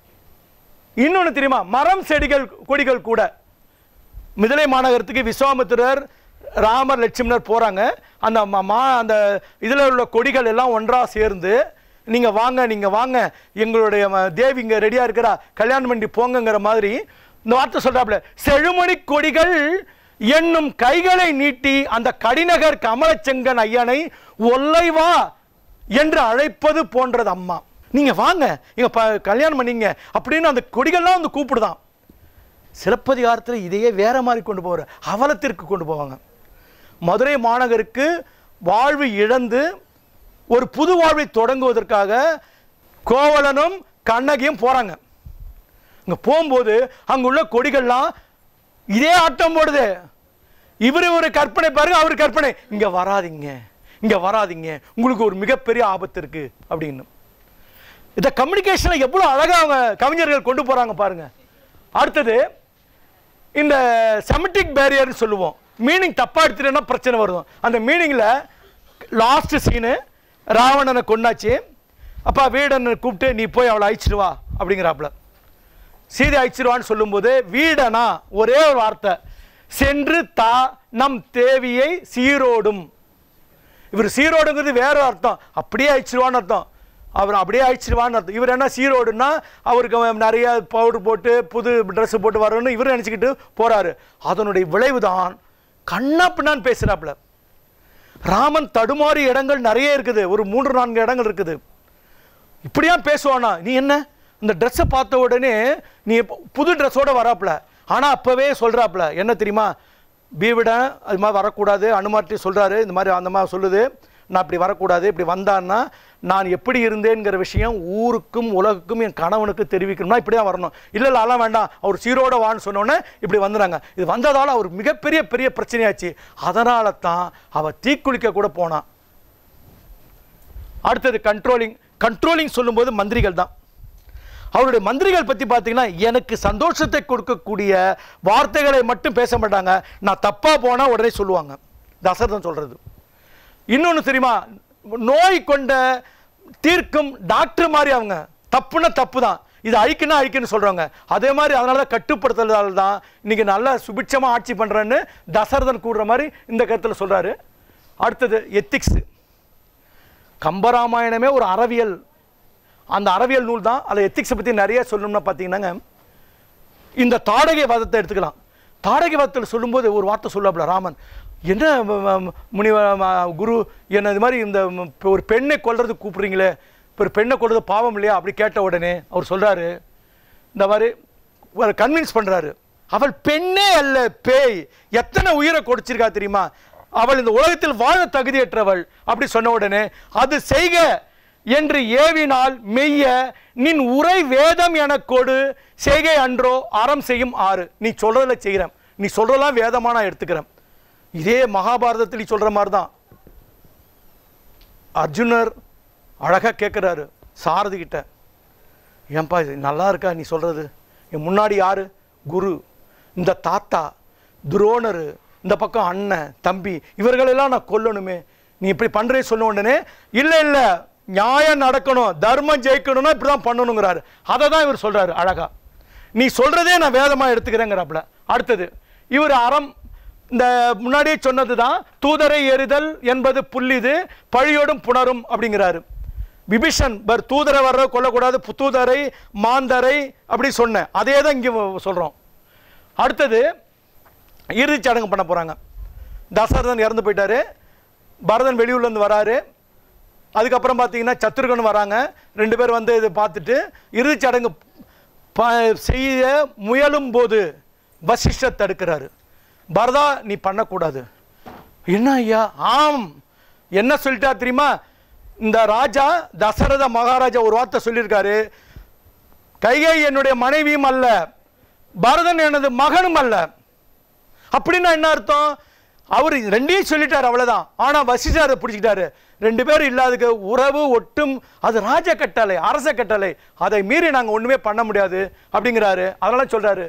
இன்னொன்னு தெரியுமா, மரம் செடிகள் கொடிகள் கூட. மிதிலை மாநகரத்துக்கு விஸ்வாமித்திரர், ராமர், லட்சுமணர் போறாங்க. அந்த அந்த இதுல உள்ள கொடிகள் எல்லாம் ஒன்றா சேர்ந்து, நீங்க வாங்க நீங்க வாங்க, எங்களுடைய தேவி இங்க ரெடியா இருக்கிறா, கல்யாணம் பண்ணி போங்கிற மாதிரி இந்த வார்த்தை சொல்றாப்புல. செழுமணி கொடிகள் என்னும் கைகளை நீட்டி அந்த கடிநகர் கமலச்செங்கன் ஐயனை ஒல்லைவா என்று அழைப்பது போன்றது. அம்மா நீங்க வாங்க, இங்க கல்யாணம் பண்ணீங்க அப்படின்னு அந்த கொடிகள்லாம் வந்து கூப்பிடுதான். சிலப்பதிகாரத்தில் இதையே வேற மாதிரி கொண்டு போகிற அவலத்திற்கு கொண்டு போவாங்க. மதுரை மாநகருக்கு வாழ்வு இழந்து ஒரு புது வாழ்வை தொடங்குவதற்காக கோவலனும் கண்ணகியும் போறாங்க. இங்க போகும்போது அங்குள்ள கொடிகள்லாம் இதே ஆட்டம் போடுது. இவரு ஒரு கற்பனை பாருங்க, அவரு கற்பனை, இங்க வராதிங்க இங்க வராதிங்க, உங்களுக்கு ஒரு மிகப்பெரிய ஆபத்து இருக்கு அப்படின்னு. இந்த கம்யூனிகேஷனை எவ்வளவு அழகா அவங்க கவிஞர்கள் கொண்டு போறாங்க பாருங்க. அடுத்தது இந்த செமட்டிக் பேரியர் சொல்லுவோம். மீனிங் தப்பா எடுத்துட்டா பிரச்சனை வரும். அந்த மீனிங்ல லாஸ்ட் சீனு, ராவணனை கொண்டாச்சு. அப்பா வீடனை கூப்பிட்டு நீ போய் அவளை அழிச்சிட்டு வா அப்படிங்கிறாப்புல. சீதை அழிச்சிருவான்னு சொல்லும்போது வீடனா ஒரே ஒரு வார்த்தை, சென்று தா நம் தேவியை சீரோடும். இவர் சீரோடுங்கிறது வேற அர்த்தம், அப்படியே அழிச்சிருவான்னு அர்த்தம். அவர் அப்படியே அழிச்சிருவான்னு அர்த்தம். இவர் என்ன சீரோடுன்னா அவருக்கு நிறைய பவுடர் போட்டு புது ட்ரெஸ் போட்டு வரணும்னு இவர் நினச்சிக்கிட்டு போறாரு. அதனுடைய விளைவு தான் கண்ணாப்பின்னான்னு பேசுறாப்புல. ராமன் தடுமாறிய இடங்கள் நிறைய இருக்குது, ஒரு 3-4 இடங்கள் இருக்குது. இப்படியா பேசுவானா? நீ என்ன இந்த ட்ரெஸ்ஸை பார்த்த உடனே நீ புது ட்ரெஸ்ஸோட வராப்புல, ஆனால் அப்போவே சொல்கிறாப்புல என்ன தெரியுமா, பீவிட அது மாதிரி வரக்கூடாது. அனுமார்ட்டி சொல்கிறாரு, இந்த மாதிரி அந்த மாதிரி சொல்லுது, நான் இப்படி வரக்கூடாது, இப்படி வந்தான்னா நான் எப்படி இருந்தேங்கிற விஷயம் ஊருக்கும் உலகுக்கும் என் கணவனுக்கு தெரிவிக்கணும்னா இப்படி தான் வரணும். இல்லை இல்லை அதெல்லாம் வேண்டாம், அவர் சீரோட வான்னு சொன்னோன்னே இப்படி வந்துடுறாங்க. இது வந்ததால் அவர் மிகப்பெரிய பெரிய பிரச்சனையாச்சு. அதனால தான் அவள் தீக்குளிக்க கூட போனான். அடுத்தது கண்ட்ரோலிங் சொல்லும்போது மந்திரிகள் தான். அவருடைய மந்திரிகள் பற்றி பார்த்தீங்கன்னா எனக்கு சந்தோஷத்தை கொடுக்கக்கூடிய வார்த்தைகளை மட்டும் பேச மாட்டாங்க, நான் தப்பாக போனால் உடனே சொல்லுவாங்க. தசரதன் சொல்கிறது. இன்னொன்று தெரியுமா, நோய் கொண்ட தீர்க்கும் டாக்டர் மாதிரி அவங்க. தப்புன்னா தப்பு தான், இது அழிக்குன்னு சொல்கிறாங்க. அதே மாதிரி அதனால தான் கட்டுப்படுத்துறதால தான் இன்றைக்கி நல்லா சுபிட்சமாக ஆட்சி பண்ணுறேன்னு தசரதன் கூடுற மாதிரி இந்த கருத்தில் சொல்கிறாரு. அடுத்தது எத்திக்ஸு. கம்பராமாயணமே ஒரு அறவியல், அந்த அறவியல் நூல் தான். அதில் எத்திக்ஸை பற்றி நிறைய சொல்லணும்னா பார்த்தீங்கன்னாங்க, இந்த தாடகை வாதத்தை எடுத்துக்கலாம். தாடகை வாதத்தில் சொல்லும்போது ஒரு வார்த்தை சொல்லாப்புல ராமன், என்ன குரு என்ன இது மாதிரி இந்த ஒரு பெண்ணை கொல்றது கூப்பிட்றீங்களே, இப்போ ஒரு பெண்ணை கொல்றது பாவம் இல்லையா அப்படி கேட்ட உடனே அவர் சொல்கிறாரு, இந்த மாதிரி கன்வின்ஸ் பண்ணுறாரு, அவள் பெண்ணே அல்ல பேய், எத்தனை உயிரை கொடுச்சிருக்கா தெரியுமா, அவள் இந்த உலகத்தில் வாழ தகுதியற்றவள் அப்படி சொன்ன உடனே அது செய்க என்று ஏவினால் மெய்ய நின் உரை வேதம் என கொடு செய்கை அன்றோ அறம் செய்யும் ஆறு. நீ சொல்றதில் செய்கிறேன், நீ சொல்றதெல்லாம் வேதமா நான் எடுத்துக்கிறேன். இதே மகாபாரதத்தில் சொல்ற மாதிரி தான். அர்ஜுனர் அழகா கேட்கிறாரு சாரதி கிட்ட, ஏன்பா இது நல்லா இருக்கா நீ சொல்றது, என் முன்னாடி யாரு குரு, இந்த தாத்தா துரோணரு, இந்த பக்கம் அண்ணன் தம்பி, இவர்களெல்லாம் நான் கொல்லணுமே, நீ இப்படி பண்றே சொன்ன உடனே இல்லை இல்லை நியாயம் நடக்கணும், தர்மம் ஜெயிக்கணும்னா இப்படிதான் பண்ணணுங்கிறாரு. அதை தான் இவர் சொல்றாரு அழகா, நீ சொல்றதே நான் வேதமா எடுத்துக்கிறேங்கிறாப்புல. அடுத்தது இவர் அறம், இந்த முன்னாடியே சொன்னது தான், தூதரை எறிதல் என்பது புல்லிது பழியோடும் புணரும் அப்படிங்கிறாரு. விபீஷன் தூதரை வர்ற கொல்லக்கூடாது, தூதரை மாந்தரை அப்படி சொன்னேன், அதே தான் இங்கே சொல்றோம். அடுத்தது இறுதி சடங்கு பண்ண போறாங்க. தசரதன் இறந்து போயிட்டாரு, பரதன் வெளியூர்ல இருந்து வராரு. அதுக்கப்புறம் பார்த்தீங்கன்னா சத்ருகன் வராங்க, 2 பேர் வந்து இதை பார்த்துட்டு இறுதி சடங்கு செய்ய முயலும் போது வசிஷ்டர் தடுக்கிறாரு. பரதா நீ பண்ணக்கூடாது. என்ன ஐயா? ஆம், என்ன சொல்லிட்டா தெரியுமா, இந்த ராஜா தசரத மகாராஜா ஒரு வார்த்தை சொல்லியிருக்காரு, கைகை என்னுடைய மனைவியும் அல்ல, பரதன் எனது மகனும் அல்ல. அப்படின்னா என்ன அர்த்தம்? அவர் 2ஐயும் சொல்லிட்டார் அவ்வளவுதான். ஆனா வசிஷ்டர் அதை பிடிச்சிக்கிட்டாரு. 2 பேரும் இல்லாததுக்கு உறவு ஒட்டும், அது ராஜ கட்டளை, அரச கட்டளை, அதை மீறி நாங்கள் ஒண்ணுமே பண்ண முடியாது அப்படிங்கிறாரு. அதனால சொல்றாரு,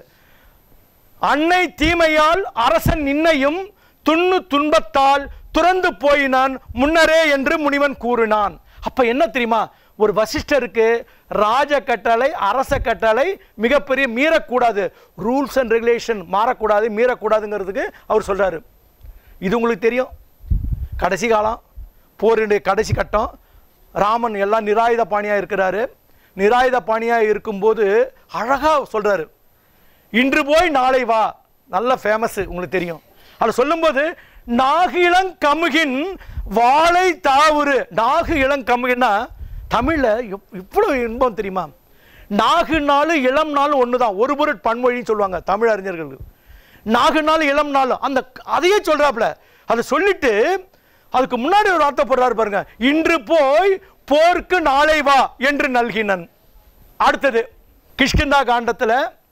அன்னை தீமையால் அரசன் நின்னையும் துன்பத்தால் துறந்து போயினான் முன்னரே என்று முனிவன் கூறினான். அப்ப என்ன தெரியுமா, ஒரு வசிஷ்டருக்கு ராஜ கட்டளை அரச கட்டளை மிகப்பெரிய மீறக்கூடாது, ரூல்ஸ் அண்ட் ரெகுலேஷன் மாறக்கூடாது, மீறக்கூடாதுங்கிறதுக்கு அவர் சொல்றாரு. இது உங்களுக்கு தெரியும், கடைசி காலம் போரினுடைய கடைசி கட்டம், ராமன் எல்லாம் நிராயுத பாணியாக இருக்கிறாரு. நிராயுத பாணியாக இருக்கும்போது அழகா சொல்றாரு, இன்று போய் நாளை வா, நல்ல ஃபேமஸ் உங்களுக்கு தெரியும். அதில் சொல்லும்போது நாகு கமுகின் வாழை தாவுரு. நாகு இளங்கமுகின்னா தமிழில் இவ்வளோ இன்பம் தெரியுமா, நாகு நாள் இளம் நாள் ஒன்று தான், ஒரு பொருட் பன்மொழின்னு சொல்லுவாங்க தமிழ் அறிஞர்களுக்கு. நாகு நாள் இளம் நாள், அந்த அதையே சொல்றாப்புல. அதை சொல்லிட்டு அதுக்கு முன்னாடி ஒரு வார்த்தை போடுறாரு பாருங்க, இன்று போய் போருக்கு நாளை வா என்று நல்கினன். அடுத்தது கிஷ்கிந்தா காண்டத்தில்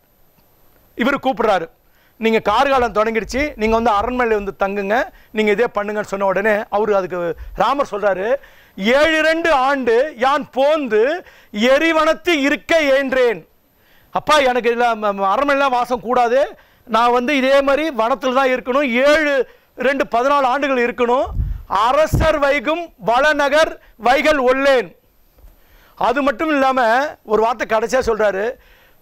இவர் கூப்பிடுறாரு, நீங்க கார்காலம் தொடங்கிடுச்சு, நீங்க வந்து அரண்மனையில் வந்து தங்குங்க, நீங்க இதே பண்ணுங்கன்னு சொன்ன உடனே அவரு அதுக்கு ராமர் சொல்றாரு, 7 ஆண்டு யான் போந்து எரிவனத்து இருக்க ஏன்றேன். அப்பா எனக்கு அரண்மனைலாம் வாசம் கூடாது, நான் வந்து இதே மாதிரி வனத்தில் தான் இருக்கணும், 7-2-14 ஆண்டுகள் இருக்கணும், அரசர் வைகும் வளநகர் வைகள் ஒல்லேன். அது மட்டும் இல்லாம ஒரு வார்த்தை கடைசியா சொல்றாரு,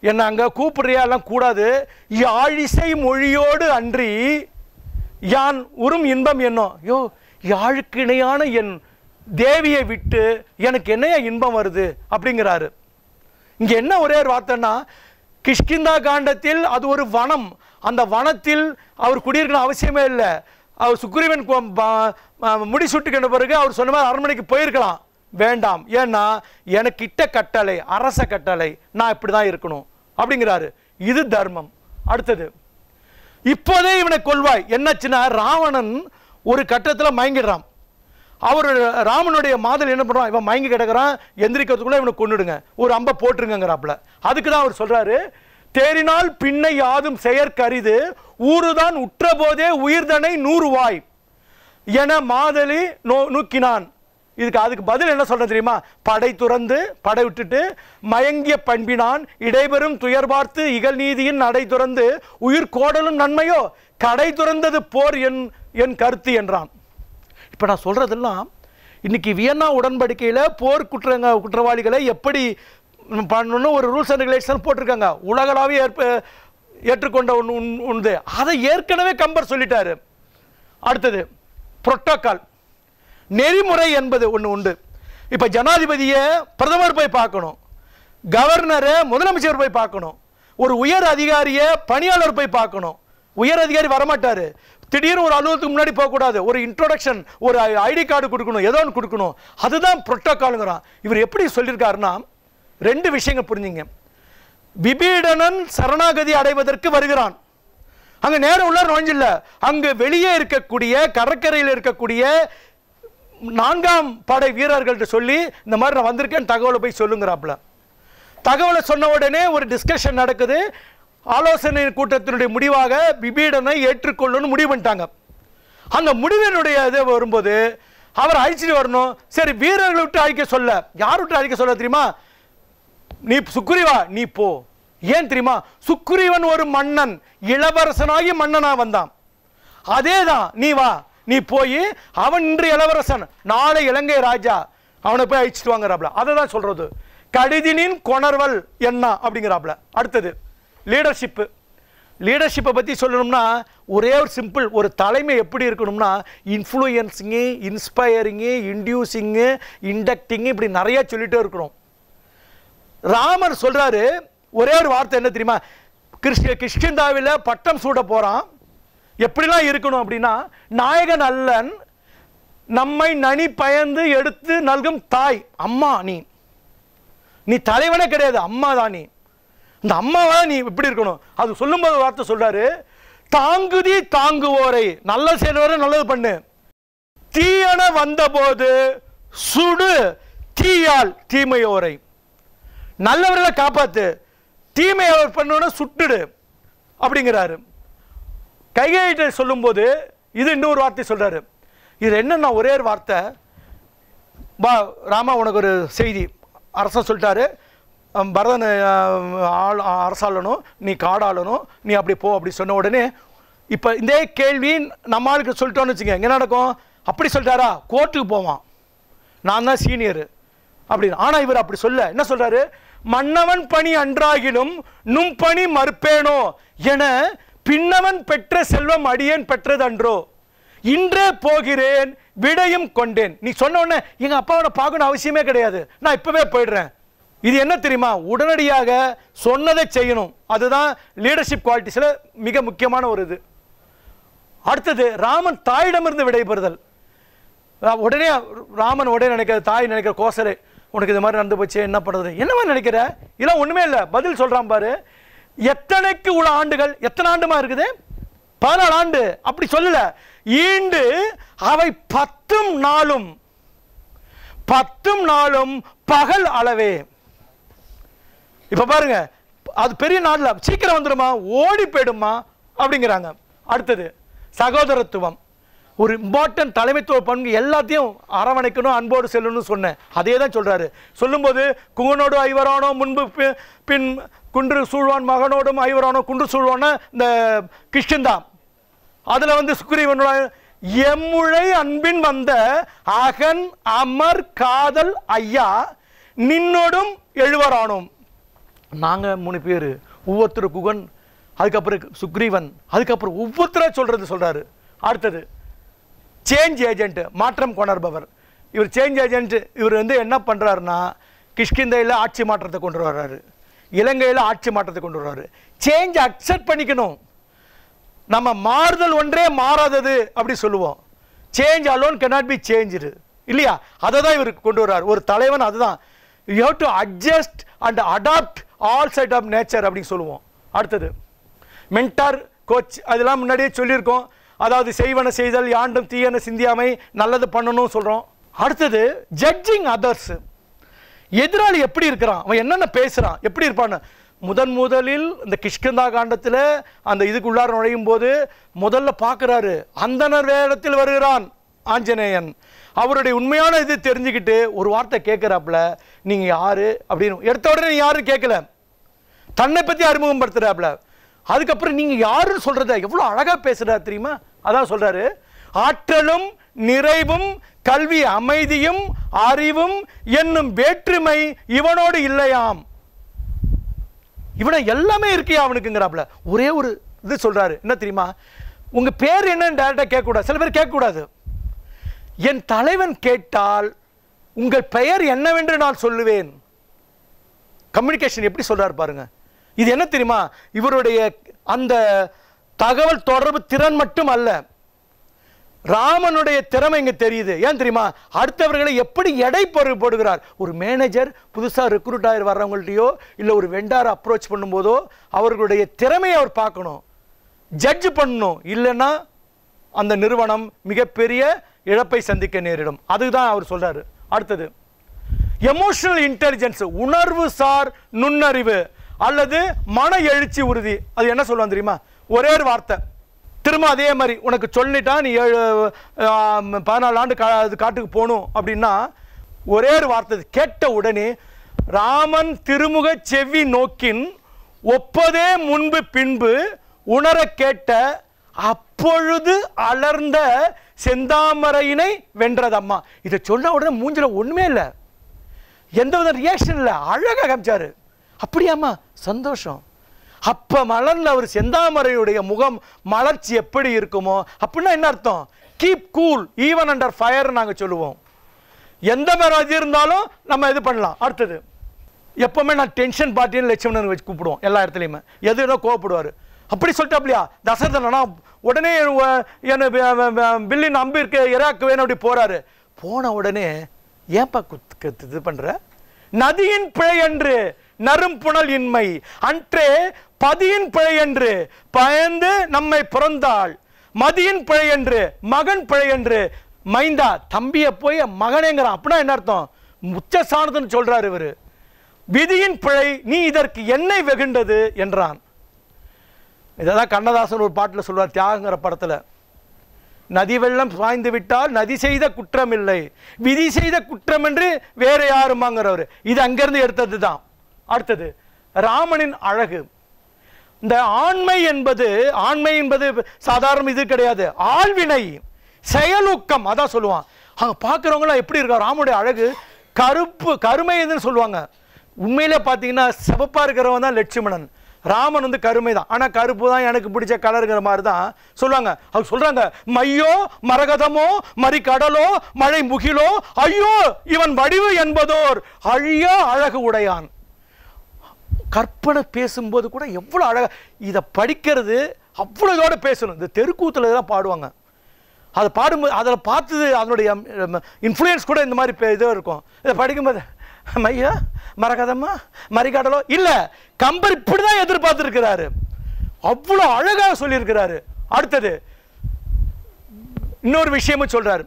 என்னை அங்கே கூப்பிடுறியா எல்லாம் கூடாது, யாழிசை மொழியோடு அன்றி யான் உறும் இன்பம் என்னோ. யோ, யாழுக்கு இணையான என் தேவியை விட்டு எனக்கு என்னையா இன்பம் வருது அப்படிங்கிறாரு. இங்கே என்ன ஒரே ஒரு வார்த்தைன்னா, கிஷ்கிந்தா காண்டத்தில் அது ஒரு வனம், அந்த வனத்தில் அவர் குடியிருக்கணும் அவசியமே இல்லை. அவர் சுக்ரீவன் முடிசூட்டுக்கின்ற பிறகு அவர் சொன்ன மாதிரி அரண்மனைக்கு போயிருக்கலாம், வேண்டாம். ஏன்னா எனக்கு இட்ட கட்டளை அரச கட்டளை, நான் இப்படி தான் இருக்கணும் அப்படிங்கிறாரு. இது தர்மம். அடுத்தது, இப்போதே இவனை கொள்வாய். என்னாச்சுன்னா, ராவணன் ஒரு கட்டத்தில் மயங்கிடுறான். அவர் ராமனுடைய மாதல் என்ன பண்ணுறான், இவன் மயங்கி கிடக்கிறான், எந்திரிக்கிறதுக்குள்ள இவனை கொண்டுடுங்க, ஒரு அம்பை போட்டுருங்கிறாப்புல. அதுக்கு தான் அவர் சொல்றாரு, தேறினால் பின்னை யாதும் செயற்கரிது ஊறுதான் உற்ற போதே உயிர்தனை 100 வாய் என மாதலி நூக்கினான். அதுக்கு பதில் என்ன சொல்ற தெரியுமா, படை துறந்து படை விட்டுட்டு மயங்கிய பண்பினான் இடைபெறும் துயர் பார்த்து இகழ் நீதியின் நடை துறந்து உயிர் கோடலும் நன்மையோ கடை துறந்தது போர் என் கருத்து என்றான். இப்போ நான் சொல்றதெல்லாம் இன்னைக்கு வியன்னா உடன்படிக்கையில் போர் குற்றவாளிகளை எப்படி பண்ணணும்னு ஒரு ரூல்ஸ் அண்ட் ரெகுலேஷன் போட்டிருக்காங்க, உலகளாவே ஏற்றுக்கொண்ட உண்டு. அதை ஏற்கனவே கம்பர் சொல்லிட்டாரு. அடுத்தது புரோட்டோகால், நெறிமுறை என்பது ஒன்று உண்டு. இப்போ ஜனாதிபதியை பிரதமர் போய் பார்க்கணும், கவர்னரை முதலமைச்சர் போய் பார்க்கணும், ஒரு உயர் அதிகாரியை பணியாளர் போய் பார்க்கணும். உயர் அதிகாரி வரமாட்டார், திடீர்னு ஒரு அலுவலகத்துக்கு முன்னாடி போகக்கூடாது, ஒரு இன்ட்ரோடக்ஷன், ஒரு ஐடி கார்டு கொடுக்கணும், ஏதோ ஒன்று கொடுக்கணும். அதுதான் புரோட்டோகாலுங்கிறான். இவர் எப்படி சொல்லியிருக்காருன்னா, 2 விஷயங்கள் புரிஞ்சுங்க. விபீடனன் சரணாகதி அடைவதற்கு வருகிறான், அங்கே நேரம் உள்ள நுழைஞ்சில்ல, அங்கு வெளியே இருக்கக்கூடிய கடற்கரையில் இருக்கக்கூடிய 4ஆம் படை வீரர்கள்ட்ட சொல்லி இந்த மாதிரி நான் வந்திருக்கேன் தகவலை போய் சொல்லுங்கிறாப்புல. தகவலை சொன்ன உடனே ஒரு டிஸ்கஷன் நடக்குது. ஆலோசனை கூட்டத்தினுடைய முடிவாக விபீடனை ஏற்றுக்கொள்ளணும்னு முடிவு பண்ணிட்டாங்க. அந்த முடிவினுடைய இது வரும்போது அவர் அழிச்சிட்டு வரணும். சரி, வீரர்களை விட்டு அழிக்க சொல்ல, யார் விட்டு அழிக்க சொல்ல தெரியுமா, நீ சுக்ரீவா நீ போ. ஏன் தெரியுமா, சுக்ரீவன் ஒரு மன்னன், இளவரசனாகி மன்னனா வந்தான். அதேதான், நீ வா, நீ போய் அவன் இன்று இளவரசன், நாளை இலங்கை ராஜா, அவனை போய் அழிச்சிட்டு வாங்குறாப்ல. அதை தான் சொல்றது கடிதினின் கொணர்வல் என்ன அப்படிங்கிறாப்ல. அடுத்தது லீடர்ஷிப்பு. லீடர்ஷிப்பை பற்றி சொல்லணும்னா ஒரே ஒரு சிம்பிள், ஒரு தலைமை எப்படி இருக்கணும்னா இன்ஃப்ளூயன்ஸிங்கு, இன்ஸ்பயரிங்கு, இன்டியூசிங்கு, இண்டக்டிங்கு, இப்படி நிறைய சொல்லிட்டே இருக்கணும். ராமர் சொல்றாரு ஒரே ஒரு வார்த்தை என்ன தெரியுமா, கிஷ்கிந்தாவில் பட்டம் சூட போறான், எப்படிலாம் இருக்கணும் அப்படின்னா, நாயகன் அல்லன் நம்மை நனி பயந்து எடுத்து நல்கும் தாய் அம்மா, நீ தலைவனே கிடையாது, அம்மா தான். நீ இந்த அம்மாவா நீ இப்படி இருக்கணும். அது சொல்லும்போது வார்த்தை சொல்றாரு, தாங்குதி தாங்குவோரை, நல்ல செய்வரை நல்லது பண்ணு, தீயன வந்தபோது சுடு தீயால் தீமையோரை, நல்லவர்களை காப்பாத்து, தீமையை பண்ணோட சுட்டுடு அப்படிங்கிறாரு. கைகையிட்ட சொல்லும்போது இது இன்னொரு வார்த்தை சொல்றாரு. இது என்னன்னா ஒரே ஒரு வார்த்தை, பா ராமா உனக்கு ஒரு செய்தி, அரசன் சொல்லிட்டாரு, பரதன் அரசாளணும், நீ காடாளணும், நீ அப்படி போ அப்படி சொன்ன உடனே இப்போ இந்த கேள்வி நம்ம ஆளுக்கு சொல்லிட்டோன்னு வச்சுங்க, என்ன நடக்கும், அப்படி சொல்லிட்டாரா கோர்ட்டுக்கு போவான், நான் தான் சீனியரு அப்படின்னு. ஆனால் இவர் அப்படி சொல்ல என்ன சொல்றாரு, மன்னவன் பணி அன்றாகிலும் நும் பணி மறுப்பேனோ என பின்னவன் பெற்ற செல்வம் அடியேன் பெற்றது அன்றோ, இன்றே போகிறேன் விடையும் கொண்டேன். நீ சொன்ன உடனே எங்க அப்பாவோட பார்க்கணும் அவசியமே கிடையாது, நான் இப்பவே போயிடுறேன். இது என்ன தெரியுமா, உடனடியாக சொன்னதை செய்யணும். அதுதான் லீடர்ஷிப் குவாலிட்டிஸ்ல மிக முக்கியமான ஒரு இது. அடுத்தது ராமன் தாயிடமிருந்து விடைபெறுதல். உடனே ராமன் உடனே நினைக்கிற, தாய் நினைக்கிற கோசலை, உனக்கு இது மாதிரி நடந்து போச்சு, என்ன பண்ணுறது, என்னமா நினைக்கிற, இதெல்லாம் ஒண்ணுமே இல்லை, பதில் சொல்றான் பாரு. எத்தனைக்கு உள்ள ஆண்டுகள், எத்தனை ஆண்டுமா இருக்குது, 14 ஆண்டு. அப்படி சொல்லல, ஈண்டு அவை 10 நாளும் பகல் அளவே. இப்ப பாருங்க, அது பெரிய நாள்ல சீக்கிரம் வந்துடுமா, ஓடி போயிடுமா அப்படிங்கிறாங்க. அடுத்தது சகோதரத்துவம், ஒரு இம்பார்ட்டன்ட் தலைமைத்துவ பண்பு, எல்லாத்தையும் அரவணைக்கணும், அன்போடு செல்லணும்னு சொன்னேன். அதே தான் சொல்றாரு. சொல்லும்போது குங்கனோடு ஐவரானோ முன்பு பின் குன்று சூழ்வான், மகனோடும் ஐவரானோ குன்று சூழ்வான இந்த கிஷ்கிந்தா, அதுல வந்து சுக்ரீவனோட எம்முழை அன்பின் வந்த அகன் அமர் காதல் ஐயா நின்னோடும் எழுவரானோம். நாங்கள் 3 பேர், ஒவ்வொருத்தர் குகன், அதுக்கப்புறம் சுக்ரீவன், அதுக்கப்புறம் ஒவ்வொருத்தராக சொல்கிறாரு. அடுத்தது சேஞ்ச் ஏஜென்ட், மாற்றம் கொணர்பவர். இவர் சேஞ்ச் ஏஜென்ட். இவர் வந்து என்ன பண்ணுறாருன்னா கிஷ்கிந்தையில் ஆட்சி மாற்றத்தை கொண்டு வர்றாரு, இலங்கையில் ஆட்சி மாற்றத்தை கொண்டு வர்றாரு. சேஞ்ச் அக்செப்ட் பண்ணிக்கணும். நம்ம மாறுதல் ஒன்றே மாறாதது அப்படி சொல்லுவோம். Change alone cannot be changed இல்லையா? அதை தான் இவர் கொண்டு வர்றார். ஒரு தலைவன் அதுதான். You have to adjust and adapt all side of nature அப்படின்னு சொல்லுவோம். அடுத்தது மென்டார், கோச், அதெல்லாம் முன்னாடியே சொல்லியிருக்கோம். அதாவது செய்வன செய்தல், யாண்டும் தீயன சிந்தியாமை, நல்லது பண்ணணும் சொல்கிறோம். அடுத்தது ஜட்ஜிங் அதர்ஸ். எதிராளி எப்படி இருக்கிறான், அவன் என்னென்ன பேசுகிறான், எப்படி இருப்பான்னு முதலில் இந்த கிஷ்கிந்தா காண்டத்தில் அந்த இதுக்குள்ளார நுழையும் போது முதல்ல பார்க்குறாரு. அந்தனர் வேடத்தில் வருகிறான் ஆஞ்சநேயன். அவருடைய உண்மையான இது தெரிஞ்சுக்கிட்டு ஒரு வார்த்தை கேட்குறாப்புல, நீங்கள் யார் அப்படின்னு. எடுத்த உடனே யாரும் கேட்கல, தன்னை பற்றி அறிமுகப்படுத்துகிறாப்புல. அதுக்கப்புறம் நீங்கள் யாருன்னு சொல்கிறத எவ்வளோ அழகாக பேசுகிறார் தெரியுமா? அதான் சொல்கிறாரு, ஆற்றலும் நிறைவும் கல்வி அமைதியும் அறிவும் என்னும் வேற்றுமை இவனோடு இல்லையாம். இவனை எல்லாமே இருக்கியா அவனுக்குங்கிறாப்புல. ஒரே ஒரு இது சொல்கிறாரு, என்ன தெரியுமா? உங்கள் பேர் என்னன்னு டேரெக்டாக கேட்கக்கூடாது. சில பேர் கேட்கக்கூடாது. என் தலைவன் கேட்டால் உங்கள் பெயர் என்னவென்று நான் சொல்லுவேன். கம்யூனிகேஷன் எப்படி சொல்கிறார் பாருங்க. இது என்ன தெரியுமா? இவருடைய அந்த தகவல் தொடர்பு திறன் மட்டும் அல்ல, ராமனுடைய திறமை இங்கே தெரியுது. ஏன் தெரியுமா? அடுத்தவர்களை எப்படி எடை போடுகிறார். ஒரு மேனேஜர் புதுசாக ரெக்ரூட் ஆகி வர்றவங்கள்ட்டையோ இல்லை ஒரு வெண்டாரை அப்ரோச் பண்ணும்போதோ அவர்களுடைய திறமையை அவர் பார்க்கணும், ஜட்ஜ் பண்ணணும். இல்லைன்னா அந்த நிறுவனம் மிகப்பெரிய இழப்பை சந்திக்க நேரிடும். அதுதான் அவர் சொல்றாரு. அடுத்தது எமோஷனல் இன்டெலிஜென்ஸ், உணர்வு சார் நுண்ணறிவு அல்லது மன எழுச்சி உறுதி. அது என்ன சொல்லுவான் தெரியுமா? ஒரே ஒரு வார்த்தை, திரும்ப அதே மாதிரி உனக்கு சொல்லிட்டா நீ 14 ஆண்டு காட்டுக்கு போகணும் அப்படின்னா ஒரே ஒரு வார்த்தை கேட்ட உடனே ராமன் திருமுக செவ்வி நோக்கின் ஒப்பதே முன்பு பின்பு உணர கேட்ட அப்பொழுது அலர்ந்த செந்தாமரையினை வென்றதம்மா. இதை சொன்ன உடனே மூஞ்சில ஒண்ணுமே இல்லை, எந்த வித ரியாக்ஷன் இல்லை, அழகாக காமிச்சாரு. அப்படியாம்மா, சந்தோஷம். அப்ப மலர்ந்த அவர் செந்தாமரையுடைய முகம் மலர்ச்சி எப்படி இருக்குமோ அப்படின்னா என்ன அர்த்தம்? Keep cool even under fire நாங்கள் சொல்லுவோம். எந்த மாதிரி இருந்தாலும் நம்ம இது பண்ணலாம். அடுத்தது எப்பவுமே நான் டென்ஷன் பார்ட்டின்னு லட்சுமணன் வச்சு கூப்பிடுவோம் எல்லா இடத்துலையுமே. எதுனா கோவப்படுவார். அப்படி சொல்லிட்டாப்லையா தசரதனா உடனே என்ன பில்லின் அம்பு இருக்க இராக்கு வேணும் அப்படி போறாரு. போன உடனே ஏன்பா இது பண்ற? நதியின் பிழை என்று நரும் புனல் இன்மை அன்றே பதியின் பிழை என்று பயந்து நம்மை பிறந்தாள், மதியின் பிழை என்று மகன் பிழை என்று மைந்தா தம்பியை போய் மகனேங்கிறான். அப்படின்னா என்ன அர்த்தம்? உச்ச சாணத்துன்னு சொல்றாரு இவரு. விதியின் பிழை நீ இதற்கு என்னை வெகுண்டது என்றான். இதான் கண்ணதாசன் ஒரு பாட்டில் சொல்வார், தியாகங்கிற படத்தில். நதி வெள்ளம் சாய்ந்து விட்டால் நதி செய்த குற்றம் இல்லை, விதி செய்த குற்றம் என்று வேற யாருமாங்கிறவர். இது அங்கிருந்து எடுத்தது தான். அடுத்தது ராமனின் அழகு. இந்த ஆண்மை என்பது சாதாரண இது கிடையாது, ஆழ்வினை செயலூக்கம். அதான் சொல்லுவான். அங்க பார்க்குறவங்களாம் எப்படி இருக்கா ராமனுடைய அழகு. கருமை எதுன்னு சொல்லுவாங்க. உண்மையிலே பார்த்தீங்கன்னா சிவப்பா இருக்கிறவன் தான் லட்சுமணன். ராமன் வந்து கருமை தான், ஆனால் கருப்பு தான் எனக்கு பிடிச்ச கலருங்கிற மாதிரி தான் சொல்லுவாங்க. அவங்க சொல்றாங்க, மையோ மரகதமோ மறிக்கடலோ மழை முகிலோ ஐயோ இவன் வடிவு என்பதோர் அழிய அழகு உடையான். கற்பனை பேசும்போது கூட எவ்வளோ அழகா இதை படிக்கிறது, அவ்வளோ இதோட பேசணும். இந்த தெருக்கூத்துல தான் பாடுவாங்க. அதை பாடும்போது அதில் பார்த்தது அதனுடைய இன்ஃப்ளூயன்ஸ் கூட இந்த மாதிரி இதோ இருக்கும். இதை படிக்கும்போது மையா மரகதமா மறிக்கடலோ இல்லை, கம்பர் இப்படிதான் எதிர்பார்த்திருக்கிறாரு, அவ்வளோ அழகாக சொல்லியிருக்கிறாரு. அடுத்தது இன்னொரு விஷயமும் சொல்றாரு,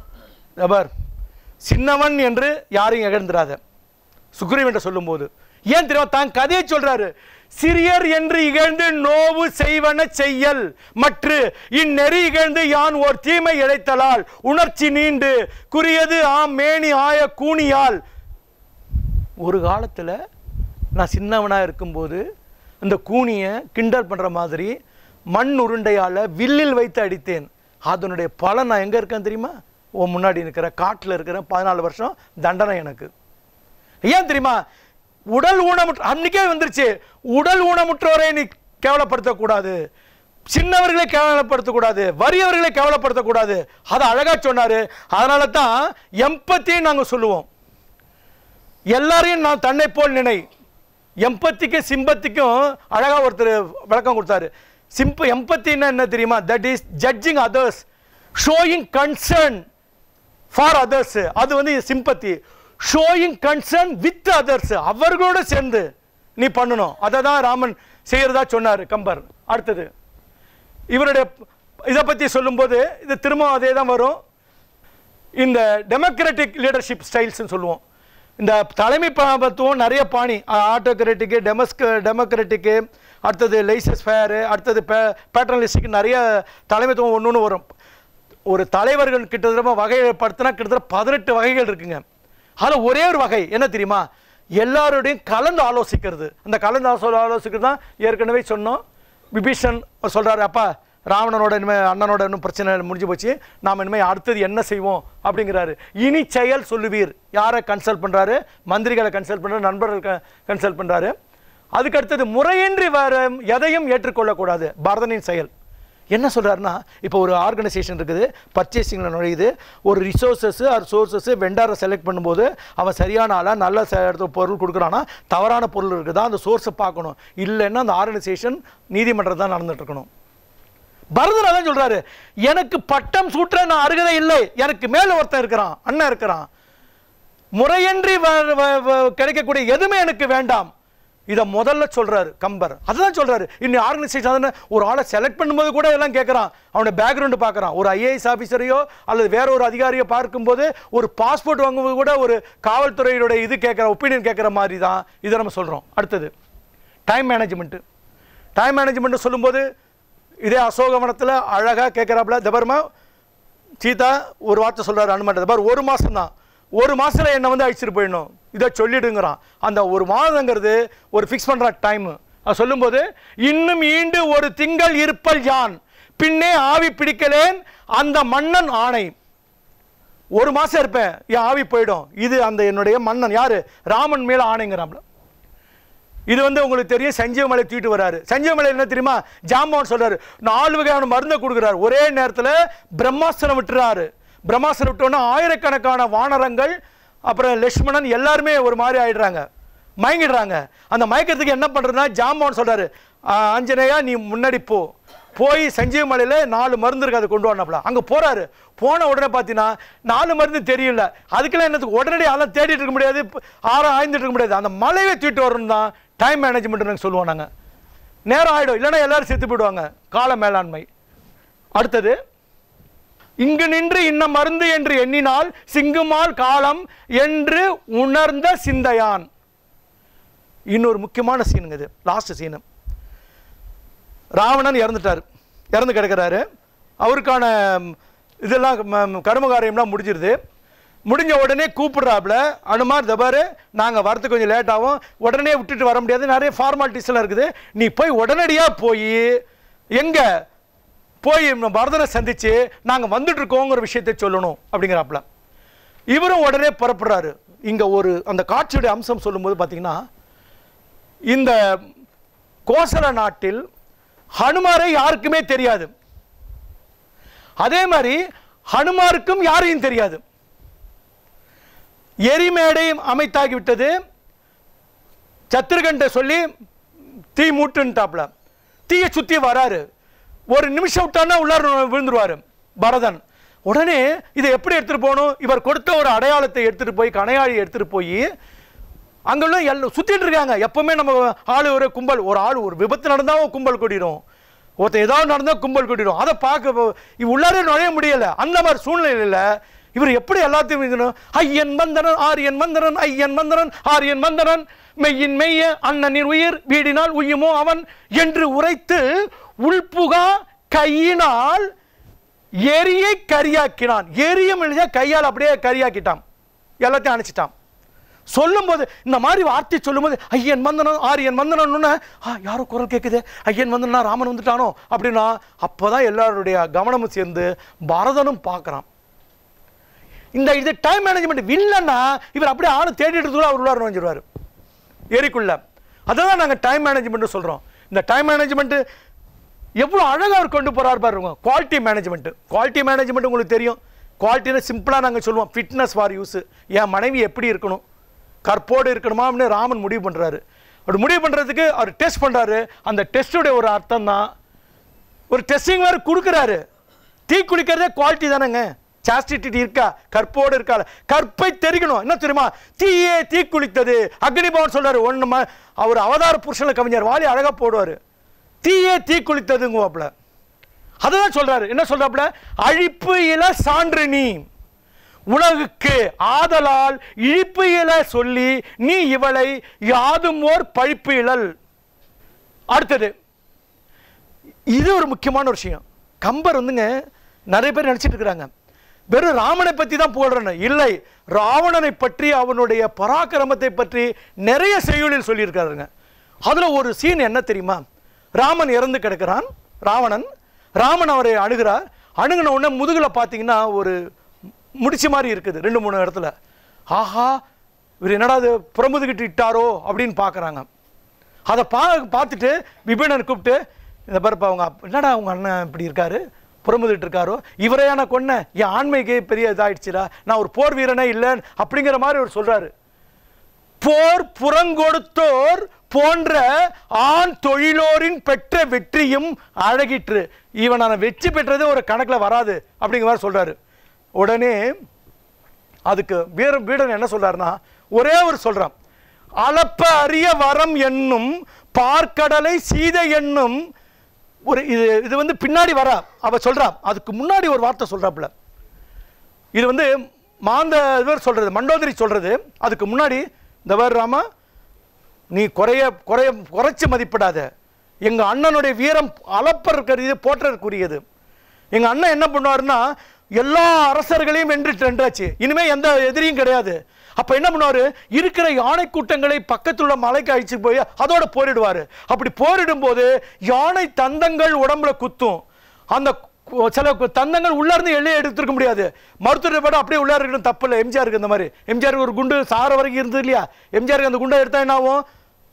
சின்னவன் என்று யாரையும் இகழ்ந்துராத சுக்ரீவன் சொல்லும் போது. ஏன் தெரியுமா? தான் கதையை சொல்றாரு. சிறியர் என்று இகழ்ந்து நோவு செய்வன செய்யல் மற்ற இந்நெறி இகழ்ந்து யான் ஓர் தீமை இழைத்தலால் உணர்ச்சி நீண்டு குறியது ஆம் மேனி ஆய கூனியால். ஒரு காலத்தில் நான் சின்னவனாக இருக்கும்போது இந்த கூனியை கிண்டல் பண்ணுற மாதிரி மண் உருண்டையால் வில்லில் வைத்து அடித்தேன். அதனுடைய பலன் நான் எங்கே இருக்கேன் தெரியுமா? முன்னாடி இருக்கிற காட்டில் இருக்கிற 14 வருஷம் தண்டனை எனக்கு. ஏன் தெரியுமா? உடல் ஊனமுற்ற அன்னைக்கே வந்துருச்சு, உடல் ஊனமுற்றோரை நீ கேவலப்படுத்தக்கூடாது, சின்னவர்களை கேவலப்படுத்தக்கூடாது, வறியவர்களை கேவலப்படுத்தக்கூடாது. அதை அழகா சொன்னாரு. அதனால தான் எம்பத்தின்னு நாங்கள் சொல்லுவோம். எல்லாரையும் நான் தன்னை போல் நினை. எம்பத்திக்கும் சிம்பத்திக்கும் அழகா ஒருத்தர் விளக்கம் கொடுத்தாரு. எம்பத்தின்னா என்ன தெரியுமா? That is judging others, showing concern for others. அது வந்து sympathy. Showing concern with others, அவர்களோட சேர்ந்து நீ பண்ணணும். அதை தான் ராமன் செய்யறதா சொன்னார் கம்பர். அடுத்தது இவருடைய இதை பற்றி சொல்லும்போது இது திரும்ப அதே தான் வரும். இந்த டெமோக்ராட்டிக் லீடர்ஷிப் ஸ்டைல்ஸ்ன்னு சொல்லுவோம். இந்த தலைமை பாபத்துவம் நிறைய பாணி, ஆட்டோக்ராட்டிக்கு, டெமோக்ராட்டிக்கு, அடுத்தது லைசஸ் ஃபேரு, அடுத்தது பேட்டர்னலிஸ்டிக்கு, நிறைய தலைமைத்துவம் ஒன்று ஒன்று வரும். ஒரு தலைவர்கள் கிட்டத்தட்ட வகைப்படுத்தினா கிட்டத்தட்ட 18 வகைகள் இருக்குங்க. அதில் ஒரே ஒரு வகை என்ன தெரியுமா? எல்லாரோடையும் கலந்து ஆலோசிக்கிறது. அந்த கலந்து ஆலோசிக்கிறது தான் ஏற்கனவே சொன்னோம். விபீஷன் சொல்கிறாரு, அப்பா ராவணனோட இனிமேல் அண்ணனோட இன்னும் பிரச்சனை முடிஞ்சு போச்சு, நாம் இனிமேல் அடுத்தது என்ன செய்வோம் அப்படிங்கிறாரு. இனி செயல் சொல்லுவீர். யாரை கன்சல்ட் பண்ணுறாரு? மந்திரிகளை கன்சல்ட் பண்ணுறாரு, நண்பர்கள் கன்சல்ட் பண்ணுறாரு. அதுக்கு அடுத்தது முறையின்றி வேற எதையும் ஏற்றுக்கொள்ளக்கூடாது. பரதனின் செயல் என்ன சொல்கிறாருன்னா, இப்போ ஒரு ஆர்கனைசேஷன் இருக்குது, பர்ச்சேசிங்கில் நுழையுது, ஒரு ரிசோர்ஸஸ் ஆர் சோர்ஸஸ் வெண்டாரை செலக்ட் பண்ணும்போது அவன் சரியான ஆளாக நல்ல இடத்துல பொருள் கொடுக்குறான்னா தவறான பொருள் இருக்குதா அந்த சோர்ஸை பார்க்கணும். இல்லைன்னா அந்த ஆர்கனைசேஷன் நீதிமன்றம் தான் நடந்துட்டு இருக்கணும். பரதன் அதான் சொல்றாரு, எனக்கு பட்டம் சூட்ட நான் அருகதை இல்லை, எனக்கு மேல ஒருத்தன் இருக்கிறான், அண்ணன் இருக்கிறான், முறையின்றி கிடைக்கக்கூடிய எதுவுமே எனக்கு வேண்டாம். இதை முதல்ல சொல்றாரு கம்பர். அதுதான் சொல்றாரு. இன்னும் ஆர்கனைசேஷன் ஒரு ஆளை செலக்ட் பண்ணும்போது கூட எல்லாம் கேட்கறான், அவனோட பேக்ரவுண்டு பார்க்கறான். ஒரு ஐஏஎஸ் ஆஃபீஸரையோ அல்லது வேற ஒரு அதிகாரியோ பார்க்கும்போது ஒரு பாஸ்போர்ட் வாங்கும்போது கூட ஒரு காவல்துறையோட இது கேட்குற ஒப்பீனியன் கேட்குற மாதிரி தான் இதை நம்ம சொல்றோம். அடுத்தது டைம் மேனேஜ்மெண்ட். டைம் மேனேஜ்மெண்ட் சொல்லும்போது இதே அசோகவனத்தில் அழகாக கேட்குறாப்புல, தபர்மா சீதா ஒரு வார்த்தை சொல்கிறாரு அனுமன், தபர் 1 மாதம் தான், 1 மாதத்தில் என்னை வந்து அழிச்சிட்டு போயிடணும், இதை சொல்லிடுங்கிறான். அந்த 1 மாதங்கிறது ஒரு ஃபிக்ஸ் பண்ணுற டைமு. அது சொல்லும்போது இன்னும் ஈண்டு ஒரு திங்கள் இருப்பல் யான், பின்னே ஆவி பிடிக்கலேன் அந்த மன்னன் ஆணை. 1 மாதம் இருப்பேன், என் ஆவி போயிடும், இது அந்த என்னுடைய மன்னன் யாரு? ராமன் மேலே ஆணைங்கிறான்ல. இது வந்து உங்களுக்கு தெரியும், சஞ்சீவமலை தூக்கிட்டு வராரு. சஞ்சீவமலை என்ன தெரியுமா? ஜாம்பவான் சொல்றாரு, 4 வகையான மருந்தை கொடுக்குறாரு. ஒரே நேரத்தில் பிரம்மாஸ்திரம் விட்டுறாரு. பிரம்மாஸ்திரம் விட்டோன்னா ஆயிரக்கணக்கான வானரங்கள் அப்புறம் லட்சுமணன் எல்லாருமே ஒரு மாதிரி ஆயிடுறாங்க, மயங்கிடுறாங்க. அந்த மயக்கத்துக்கு என்ன பண்ணுறதுன்னா ஜாம்பவான் சொல்றாரு, ஆஞ்சநேயா நீ முன்னாடி போய் சஞ்சீவமலையில் 4 மருந்து இருக்கு, அதை கொண்டு வரணும்ல. அங்கே போறாரு. போன உடனே பார்த்தீங்கன்னா 4 மருந்து தெரியல. அதுக்கெல்லாம் என்னத்துக்கு உடனடி அதெல்லாம் தேடிட்டு இருக்க முடியாது, ஆய்ந்துட்டு இருக்க முடியாது. அந்த மலையை தூக்கிட்டு வரணும் தான் டைம் மேனேஜ்மெண்ட் நாங்கள் சொல்லுவோம். நாங்கள் நேரம் ஆகிடும், இல்லைன்னா எல்லாரும் செத்து போயிடுவாங்க. கால மேலாண்மை. அடுத்தது இங்கு நின்று இன்ன மருந்து என்று எண்ணினால் சிங்குமால் காலம் என்று உணர்ந்த சிந்தையான். இன்னொரு முக்கியமான சீனுங்க இது, லாஸ்ட் சீனு. ராவணன் இறந்து கிடக்கிறாரு. அவருக்கான இதெல்லாம் கர்மகாரியம்லாம் முடிஞ்சிருது. முடிஞ்ச உடனே கூப்பிடுறாப்புல, அனுமார் தபாரு நாங்கள் வரத்துக்கு கொஞ்சம் லேட் ஆகும், உடனே விட்டுட்டு வர முடியாது, நிறைய ஃபார்மாலிட்டிஸ்லாம் இருக்குது, நீ போய் உடனடியாக போய் எங்கே போய் பரதனை சந்தித்து நாங்கள் வந்துட்டு இருக்கோங்கிற விஷயத்தை சொல்லணும் அப்படிங்கிறாப்புல. இவரும் உடனே புறப்படுறாரு. இங்கே ஒரு அந்த காட்சியுடைய அம்சம் சொல்லும்போது பார்த்தீங்கன்னா, இந்த கோசல நாட்டில் ஹனுமாரை யாருக்குமே தெரியாது, அதே மாதிரி ஹனுமாருக்கும் யாரையும் தெரியாது. எரிமேடை அமைத்தாகிவிட்டது. சத்ருகண்ட சொல்லி தீ மூட்டுன்ட்டாப்ல, தீயை சுற்றி வராரு. ஒரு நிமிஷம் விட்டான்னா உள்ளார விழுந்துருவாரு பரதன். உடனே இதை எப்படி எடுத்துட்டு போகணும்? இவர் கொடுத்த ஒரு அடையாளத்தை எடுத்துட்டு போய், கணையாழி எடுத்துட்டு போய் அங்கெல்லாம் எல்லாம் சுத்திட்டு இருக்காங்க. எப்பவுமே நம்ம ஆளு ஒரு கும்பல், ஒரு ஆள் ஒரு விபத்து நடந்தாலும் கும்பல் கூட்டிடும், ஒருத்தர் ஏதாவது நடந்தால் கும்பல் கூட்டிடும். அதை பார்க்க உள்ளாரே நுழைய முடியல. அந்த மாதிரி சூழ்நிலையில் இவர் எப்படி எல்லாத்தையும் ஐயன் மந்தரன் ஆரியன் மந்தரன், ஐயன் மந்தரன் ஆரியன் மந்தரன், மெய்யின் மெய்ய அண்ணனின் உயிர் வீடினால் உய்யுமோ அவன் என்று உரைத்து உள்புகா கையினால் எரியை கரியாக்கினான். எரியும் கையால் அப்படியே கரியாக்கிட்டான், எல்லாத்தையும் அணைச்சிட்டான். சொல்லும்போது இந்த மாதிரி வார்த்தை சொல்லும்போது ஐயன் மந்தனன் ஆரியன் மந்தனன், யாரோ குரல் கேட்குது, ஐயன் மந்தனா ராமன் வந்துட்டானோ அப்படின்னா அப்போதான் எல்லாருடைய கவனமும் சேர்ந்து பரதனும் பார்க்குறான். இது டைம் மேனேஜ்மெண்ட் இல்லைன்னா இவர் அப்படியே ஆணு தேடிட்டு அவர் உள்ளார நுழைஞ்சிருவார். ஏரிக்குள்ள. அதுதான் நாங்கள் டைம் மேனேஜ்மெண்ட்டு சொல்கிறோம். இந்த டைம் மேனேஜ்மெண்ட்டு எவ்வளோ அழகாக அவர் கொண்டு போகிறார் பாருங்க. குவாலிட்டி மேனேஜ்மெண்ட் உங்களுக்கு தெரியும். குவாலிட்டின்னு சிம்பிளாக நாங்கள் சொல்லுவோம், ஃபிட்னஸ் ஃபார் யூஸு. என் மனைவி எப்படி இருக்கணும், கற்போடு இருக்கணுமா அப்படின்னு ராமன் முடிவு பண்ணுறாரு. அப்படி முடிவு பண்ணுறதுக்கு அவர் டெஸ்ட் பண்ணுறாரு. அந்த டெஸ்ட்டுடைய ஒரு அர்த்தம் தான், ஒரு டெஸ்டிங் வேறு கொடுக்குறாரு. தீ குளிக்கிறதே குவாலிட்டி தானேங்க. சாஸ்டிட்டி இருக்கா, கற்போடு இருக்கா, கற்பை தெரிக்கணும். என்ன தெரியுமா, தீயே தீ குளித்தது அக்னிபவன் சொல்றாரு. ஒன்று அவர் அவதார புருஷனை கவிஞர் வாலி அழகாக போடுவார். தீயே தீ குளித்ததுங்குவாப்புல. அதுதான் சொல்றாரு. என்ன சொல்றாப்புல, அழிப்பு இல சான்று நீ உலகுக்கு ஆதலால் இழிப்பு இல சொல்லி நீ இவளை யாதும் ஓர் பழிப்பு இழல். அடுத்தது இது ஒரு முக்கியமான விஷயம். கம்பர் வந்துங்க நிறைய பேர் நினைச்சிட்டு இருக்கிறாங்க வெறும் ராமனை பற்றி தான் போடுறேன்னு. இல்லை, ராவணனை பற்றி அவனுடைய பராக்கிரமத்தை பற்றி நிறைய செய்யுளில் சொல்லியிருக்காருங்க. அதில் ஒரு சீன் என்ன தெரியுமா, ராமன் இறந்து கிடக்கிறான். ராமன் அவரை அணுகிறார். அணுகின உடனே முதுகில் பார்த்தீங்கன்னா ஒரு முடிச்சு மாதிரி இருக்குது 2-3 இடத்துல. ஆஹா, இவர் என்னடா அது புறமுதுகிட்டு இட்டாரோ அப்படின்னு பார்க்குறாங்க. அதை பார்த்துட்டு விபீடனை கூப்பிட்டு, இந்த பருப்பா அவங்க என்னடா அவங்க அண்ணன் இப்படி இருக்காரு, புறமுதுகிட்டு இருக்காரோ, இவரையான கொன்ன என் ஆண்மைக்கு பெரிய இதாகிடுச்சுடா, நான் ஒரு போர் வீரனே இல்லைன்னு அப்படிங்கிற மாதிரி அவர் சொல்கிறாரு. போர் புறங்கொடுத்தோர் போன்ற ஆண் தொழிலோரின் பெற்ற வெற்றியும் அழகிற்று. இவன் நான் வெற்றி பெற்றது ஒரு கணக்கில் வராது அப்படிங்கிற மாதிரி சொல்கிறாரு. உடனே அதுக்கு வீரன் என்ன சொல்றாருன்னா, ஒரே ஒரு சொல்றான், அளப்ப அரிய வரம் என்னும் பார்க்கடலை சீதை என்னும் ஒரு இது வந்து பின்னாடி வர அவ சொல்றா. அதுக்கு முன்னாடி ஒரு வார்த்தை சொல்றாப்புல. இது வந்து மாந்த இவர் சொல்றது, மண்டோதரி சொல்றது. அதுக்கு முன்னாடி இந்த வேறு ராமா, நீ குறைச்சு மதிப்பிடாத. எங்க அண்ணனுடைய வீரம் அளப்ப இருக்கிறது, போற்றற்குரியது. எங்க அண்ணன் என்ன பண்ணுவாருன்னா, எல்லா அரசர்களையும் வென்றாச்சு, இனிமே எந்த எதிரியும் கிடையாது. அப்ப என்ன பண்ணுவாரு, இருக்கிற யானை கூட்டங்களை பக்கத்தில் உள்ள மலைக்கு அழிச்சு போய் அதோட போரிடுவாரு. அப்படி போரிடும் போது யானை தந்தங்கள் உடம்புல குத்தும். அந்த சில தந்தங்கள் உள்ள இருந்து எல்லையை எடுத்துருக்க முடியாது. மருத்துவரை படம் அப்படியே உள்ள இருக்கணும், தப்பு இல்லை. எம்ஜிஆருக்கு இந்த மாதிரி, எம்ஜிஆருக்கு ஒரு குண்டு சார வரைக்கும் இருந்தது இல்லையா, எம்ஜிஆருக்கு அந்த குண்டை எடுத்தா என்ன ஆகும்,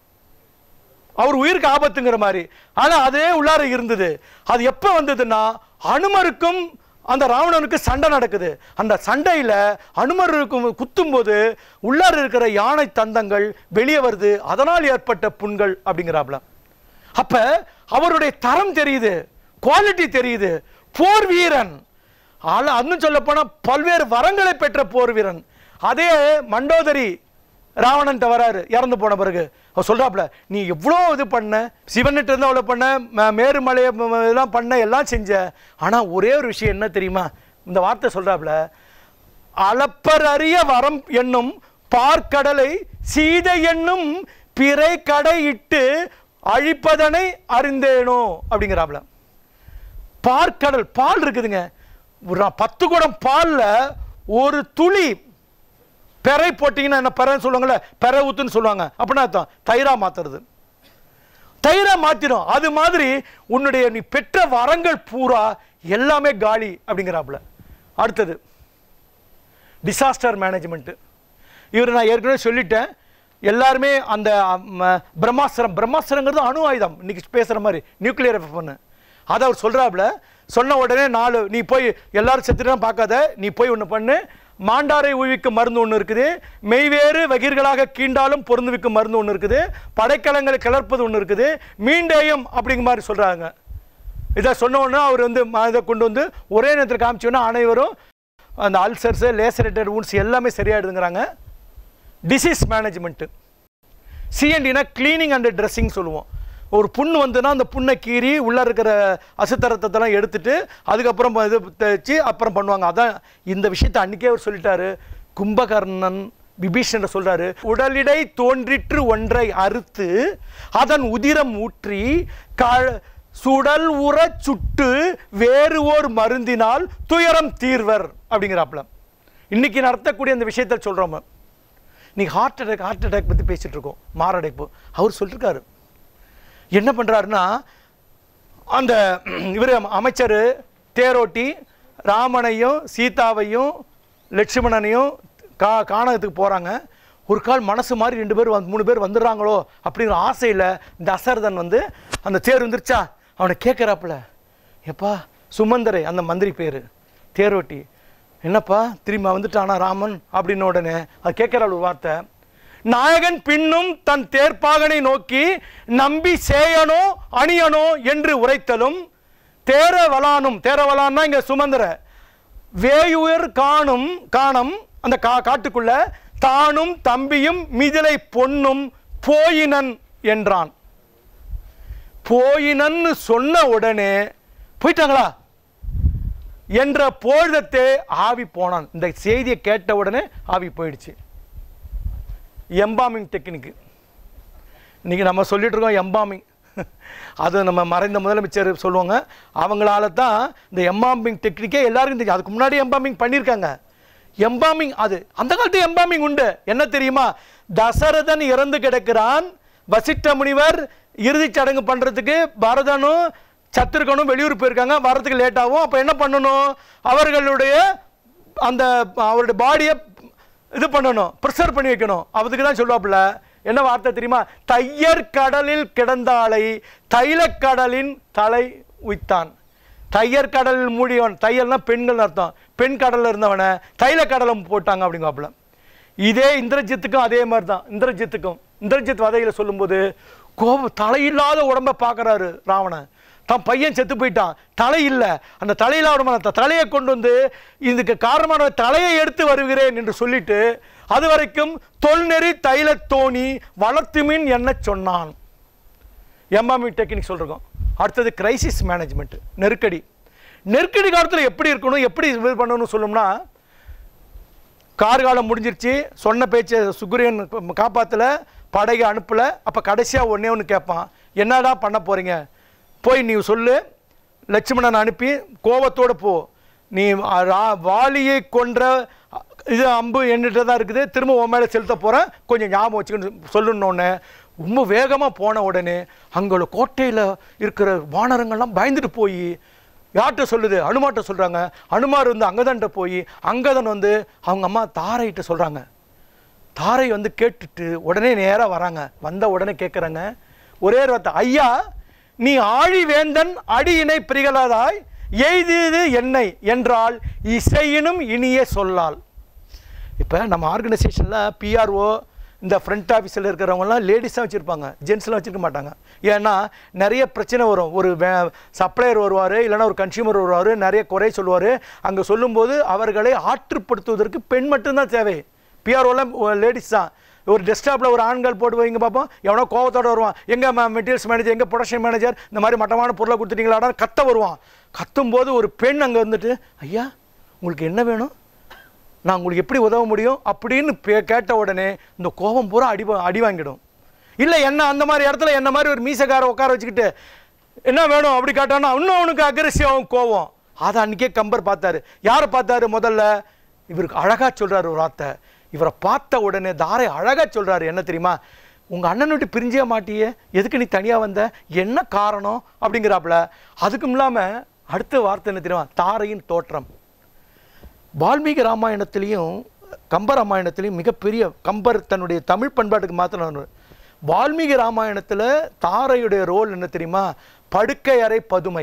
அவர் உயிருக்கு ஆபத்துங்கிற மாதிரி. ஆனா அதே உள்ளார இருந்தது. அது எப்ப வந்ததுன்னா, அனுமருக்கும் அந்த ராவணனுக்கு சண்டை நடக்குது. அந்த சண்டையில் அனுமருக்கும் குத்தும் போது உள்ளார இருக்கிற யானை தந்தங்கள் வெளியே வருது. அதனால் ஏற்பட்ட புண்கள் அப்படிங்கிறாப்ல. அப்ப அவருடைய தரம் தெரியுது, குவாலிட்டி தெரியுது. போர் வீரன், இன்னும் சொல்ல போனா பல்வேறு வரங்களை பெற்ற போர் வீரன். அதே மண்டோதரி ராவணன் வராரு இறந்து போன பிறகு. அவர் சொல்றாப்ல, நீ எவ்வளோ இது பண்ண, சிவன்கிட்ட இருந்து அவ்வளோ பண்ண, மேருமலையை இதெல்லாம் பண்ண, எல்லாம் செஞ்ச. ஆனால் ஒரே ஒரு விஷயம் என்ன தெரியுமா, இந்த வார்த்தை சொல்றாப்ல, அளப்பர் அறிய வரம் என்னும் பார்க்கடலை சீதை என்னும் பிறை கடை இட்டு அழிப்பதனை அறிந்தேனோ அப்படிங்கிறாப்ல. பார்க்கடல், பால் இருக்குதுங்க, 10 குடம் பால்ல ஒரு துளி பெறை போட்டிங்கன்னா என்ன பெறைன்னு சொல்லுவாங்கல்ல, பெறை ஊத்துன்னு சொல்லுவாங்க. அப்படின்னா அர்த்தம் தயிரா மாத்துறது, தயிரா மாத்திரும். அது மாதிரி உன்னுடைய நீ பெற்ற வரங்கள் பூரா எல்லாமே காலி அப்படிங்கிறாப்புல. அடுத்தது டிசாஸ்டர் மேனேஜ்மெண்ட். இவர் நான் ஏற்கனவே சொல்லிட்டேன், எல்லாருமே அந்த பிரம்மாஸ்திரங்கிறது அணு ஆயுதம், இன்னைக்கு பேசுற மாதிரி நியூக்ளியர் வெப்பன். அதை அவர் சொல்றாப்புல. சொன்ன உடனே 4 நீ போய் எல்லாரும் செத்துட்டு பார்க்காத, நீ போய் ஒன்று பண்ணு, மாண்டாரை உய்விக்கும் மருந்து ஒன்று இருக்குது, மெய்வேறு வகிர்களாக கீண்டாலும் பொருந்துவிக்கும் மருந்து ஒன்று இருக்குது, படைக்கலங்களை கிளர்ப்பது ஒன்று இருக்குது, மீண்டேயும் அப்படிங்கிற மாதிரி சொல்றாங்க. இதை சொன்ன உடனே அவர் வந்து இதை கொண்டு வந்து ஒரே நேரத்தில் காமிச்சோன்னா அனைவரும் அந்த அல்சர்ஸ், லேசரேட்டட் வூண்ட்ஸ் எல்லாமே சரியாயிடுதுங்கிறாங்க. டிசீஸ் மேனேஜ்மெண்ட்டு, சிஎன்டினா கிளீனிங் அண்ட் ட்ரெஸ்ஸிங் சொல்லுவோம். ஒரு புண்ணு வந்துன்னா அந்த புண்ணை கீறி உள்ளே இருக்கிற அசுத்தரத்தெல்லாம் எடுத்துட்டு அதுக்கப்புறம் இது தேய்ச்சி அப்புறம் பண்ணுவாங்க. அதான் இந்த விஷயத்தை அன்றைக்கே அவர் சொல்லிட்டாரு. கும்பகர்ணன் விபீஷணன் சொல்கிறாரு, உடலிடை தோன்றிற்று ஒன்றை அறுத்து அதன் உதிரம் ஊற்றி சுடல் உற சுட்டு வேறு ஓர் மருந்தினால் துயரம் தீர்வர் அப்படிங்கிறாப்புல. இன்னைக்கு நடத்தக்கூடிய அந்த விஷயத்தை சொல்கிறோம். இன்னைக்கு ஹார்ட் அட்டாக் பற்றி பேசிகிட்டு இருக்கோம், மாரடைப்பு. அவர் சொல்லியிருக்காரு, என்ன பண்ணுறாருன்னா, அந்த இவர் அமைச்சர் தேரோட்டி ராமனையும் சீதாவையும் லட்சுமணனையும் காணகத்துக்கு போகிறாங்க. ஒரு கால் மனசு மாதிரி 2 பேர் 3 பேர் வந்துடுறாங்களோ அப்படிங்கிற ஆசையில் தசரதன் வந்து அந்த தேர் வந்துருச்சா அவனை கேட்குறாப்புல, எப்பா சுமந்தரை அந்த மந்திரி பேர் தேரோட்டி, என்னப்பா திரும்ப வந்துட்டானா ராமன் அப்படின்ன உடனே அது கேட்குற ஒரு வார்த்தை, நாயகன் பின்னும் தன் தேர்ப்பாகனை நோக்கி நம்பி சேயனோ அணியனோ என்று உரைத்தலும் தேரவலான்னா இங்க சுமந்திர வேயுயர் காணும் அந்த காட்டுக்குள்ள தானும் தம்பியும் மிதிலை பொன்னும் போயினன் என்றான். போயினன்னு சொன்ன உடனே போயிட்டாங்களா என்ற பொழுதத்தே ஆவி போனான். இந்த செய்தியை கேட்ட உடனே ஆவி போயிடுச்சு. எம்பாமிங் டெக்னிக் இன்னைக்கு நம்ம சொல்லிட்டு இருக்கோம். எம்பாமிங் அது நம்ம மறைந்த முதலமைச்சர் சொல்லுவாங்க. அவங்களால தான் இந்த எம்பாமிங் டெக்னிக்கே எல்லாருக்கும் தெரியும். அதுக்கு முன்னாடி எம்பாமிங் பண்ணியிருக்காங்க. எம்பாமிங் அது அந்த காலத்து எம்பாமிங் உண்டு. என்ன தெரியுமா, தசரதன் இறந்து கிடக்கிறான். வசிஷ்ட முனிவர் இறுதிச் சடங்கு பண்ணுறதுக்கு பரதனும் சத்ருகனும் வெளியூர் போயிருக்காங்க, வரதுக்கு லேட் ஆகும். அப்போ என்ன பண்ணணும், அவர்களுடைய அந்த அவருடைய பாடியை இது பண்ணணும், ப்ரிசர்வ் பண்ணி வைக்கணும். அதுக்கு தான் சொல்லுவாப்புல. என்ன வார்த்தை தெரியுமா, தையர் கடலில் கிடந்தாளை தைலக்கடலின் தலை உய்த்தான். தையர் கடலில் மூடியவன், தையல்னா பெண்கள் அர்த்தம், பெண் கடலில் இருந்தவனை தைலக்கடலும் போட்டாங்க அப்படிங்காப்புல. இதே இந்திரஜித்துக்கும் அதே மாதிரி தான். இந்திரஜித் வதையில் சொல்லும்போது கோபம் தலையில்லாத உடம்பை பார்க்குறாரு ராவணன். தான் பையன் செத்து போயிட்டான், தலை இல்லை, அந்த தலையில்லாத தலையை கொண்டு வந்து இதுக்கு காரணமான தலையை எடுத்து வருகிறேன் என்று சொல்லிட்டு அது வரைக்கும் தொல்நெறி தைலத்தோணி வளர்த்துமின் என்ன சொன்னான். எம்பாமி டெக்னிக் சொல்கிறோம். அடுத்தது கிரைசிஸ் மேனேஜ்மெண்ட், நெருக்கடி காலத்தில் எப்படி இருக்கணும், எப்படி இது பண்ணணும்னு சொல்லணும்னா, கார்காலம் முடிஞ்சிருச்சு, சொன்ன பேச்சை சுக்ரீவன் காப்பாற்றல, படையை அனுப்பலை. அப்போ கடைசியாக ஒன்று கேட்பான், என்னடா பண்ண போகிறீங்க, போய் நீ சொல்லு, லட்சுமணன் அனுப்பி கோபத்தோடு போ, நீ வாலியை கொன்ற இது அம்பு என்கிட்ட தான் இருக்குது, திரும்ப உன் மேலே செலுத்த போகிறேன், கொஞ்சம் ஞாபகம் வச்சுக்கன்னு சொல்லணுன்னே ரொம்ப வேகமாக போன உடனே அங்கே கோட்டையில் இருக்கிற வானரங்கள்லாம் பயந்துட்டு போய் யார்கிட்ட சொல்லுது, அனுமார்கிட்ட சொல்கிறாங்க. அனுமார் வந்து அங்கதன்ட்ட போய் அங்கதன் வந்து அவங்க அம்மா தாரைகிட்ட சொல்கிறாங்க. தாரை வந்து கேட்டுட்டு உடனே நேராக வராங்க. வந்த உடனே கேட்குறாங்க ஒரே வார்த்தை, ஐயா நீ ஆழி வேந்தன் அடியினை பிரிகலாதாய் எய்தது என்னை என்றால் இசையினும் இனிய சொல்லால். இப்போ நம்ம ஆர்கனைசேஷனில் பிஆர்ஓ இந்த ஃப்ரண்ட் ஆஃபீஸில் இருக்கிறவங்கலாம் லேடிஸாக வச்சுருப்பாங்க, ஜென்ஸ்லாம் வச்சுருக்க மாட்டாங்க. ஏன்னா நிறைய பிரச்சனை வரும். ஒரு சப்ளையர் வருவார், இல்லைனா ஒரு கன்சியூமர் வருவார், நிறைய குறை சொல்லுவார். அங்கே சொல்லும்போது அவர்களை ஆற்றுப்படுத்துவதற்கு பெண் மட்டும்தான் தேவை. பிஆர்ஓலாம் லேடிஸ் தான். ஒரு டெஸ்க்டாப்பில் ஒரு ஆண்கள் போட்டு வைங்க பார்ப்போம், எவனோ கோவத்தோடு வருவான், எங்கள் மெட்டீரியல்ஸ் மேனேஜர், எங்கள் ப்ரொடக்ஷன் மேனேஜர் இந்த மாதிரி மட்டமான பொருளை கொடுத்துட்டீங்களாடா கத்த வருவான். கத்தும்போது ஒரு பெண் அங்கே வந்துட்டு, ஐயா உங்களுக்கு என்ன வேணும், நான் உங்களுக்கு எப்படி உதவ முடியும் அப்படின்னு கேட்ட உடனே இந்த கோபம் பூரா அடி வாங்கிடும். இல்லை என்ன அந்த மாதிரி இடத்துல என்ன மாதிரி ஒரு மீசக்கார உட்கார வச்சுக்கிட்டு என்ன வேணும் அப்படி கேட்டான்னா இன்னும் அவனுக்கு அக்ரெசிவ் கோபம். அதை அன்றைக்கே கம்பர் பார்த்தாரு. யாரை பார்த்தாரு, முதல்ல இவருக்கு அழகாக சொல்கிறாரு ஒரு வார்த்தை. இவரை பார்த்த உடனே தாரை அழகாக சொல்கிறாரு, என்ன தெரியுமா, உங்கள் அண்ணன் விட்டு பிரிஞ்சே மாட்டியே, எதுக்கு நீ தனியாக வந்த, என்ன காரணம் அப்படிங்கிறாப்புல. அதுக்கும் இல்லாமல் அடுத்த வார்த்தை என்ன தெரியுமா, தாரையின் தோற்றம். வால்மீகி ராமாயணத்திலையும் கம்ப ராமாயணத்திலையும் மிகப்பெரிய, கம்பர் தன்னுடைய தமிழ் பண்பாட்டுக்கு மாத்திரம், வால்மீகி ராமாயணத்தில் தாரையுடைய ரோல் என்ன தெரியுமா, படுக்கை அறை பதுமை.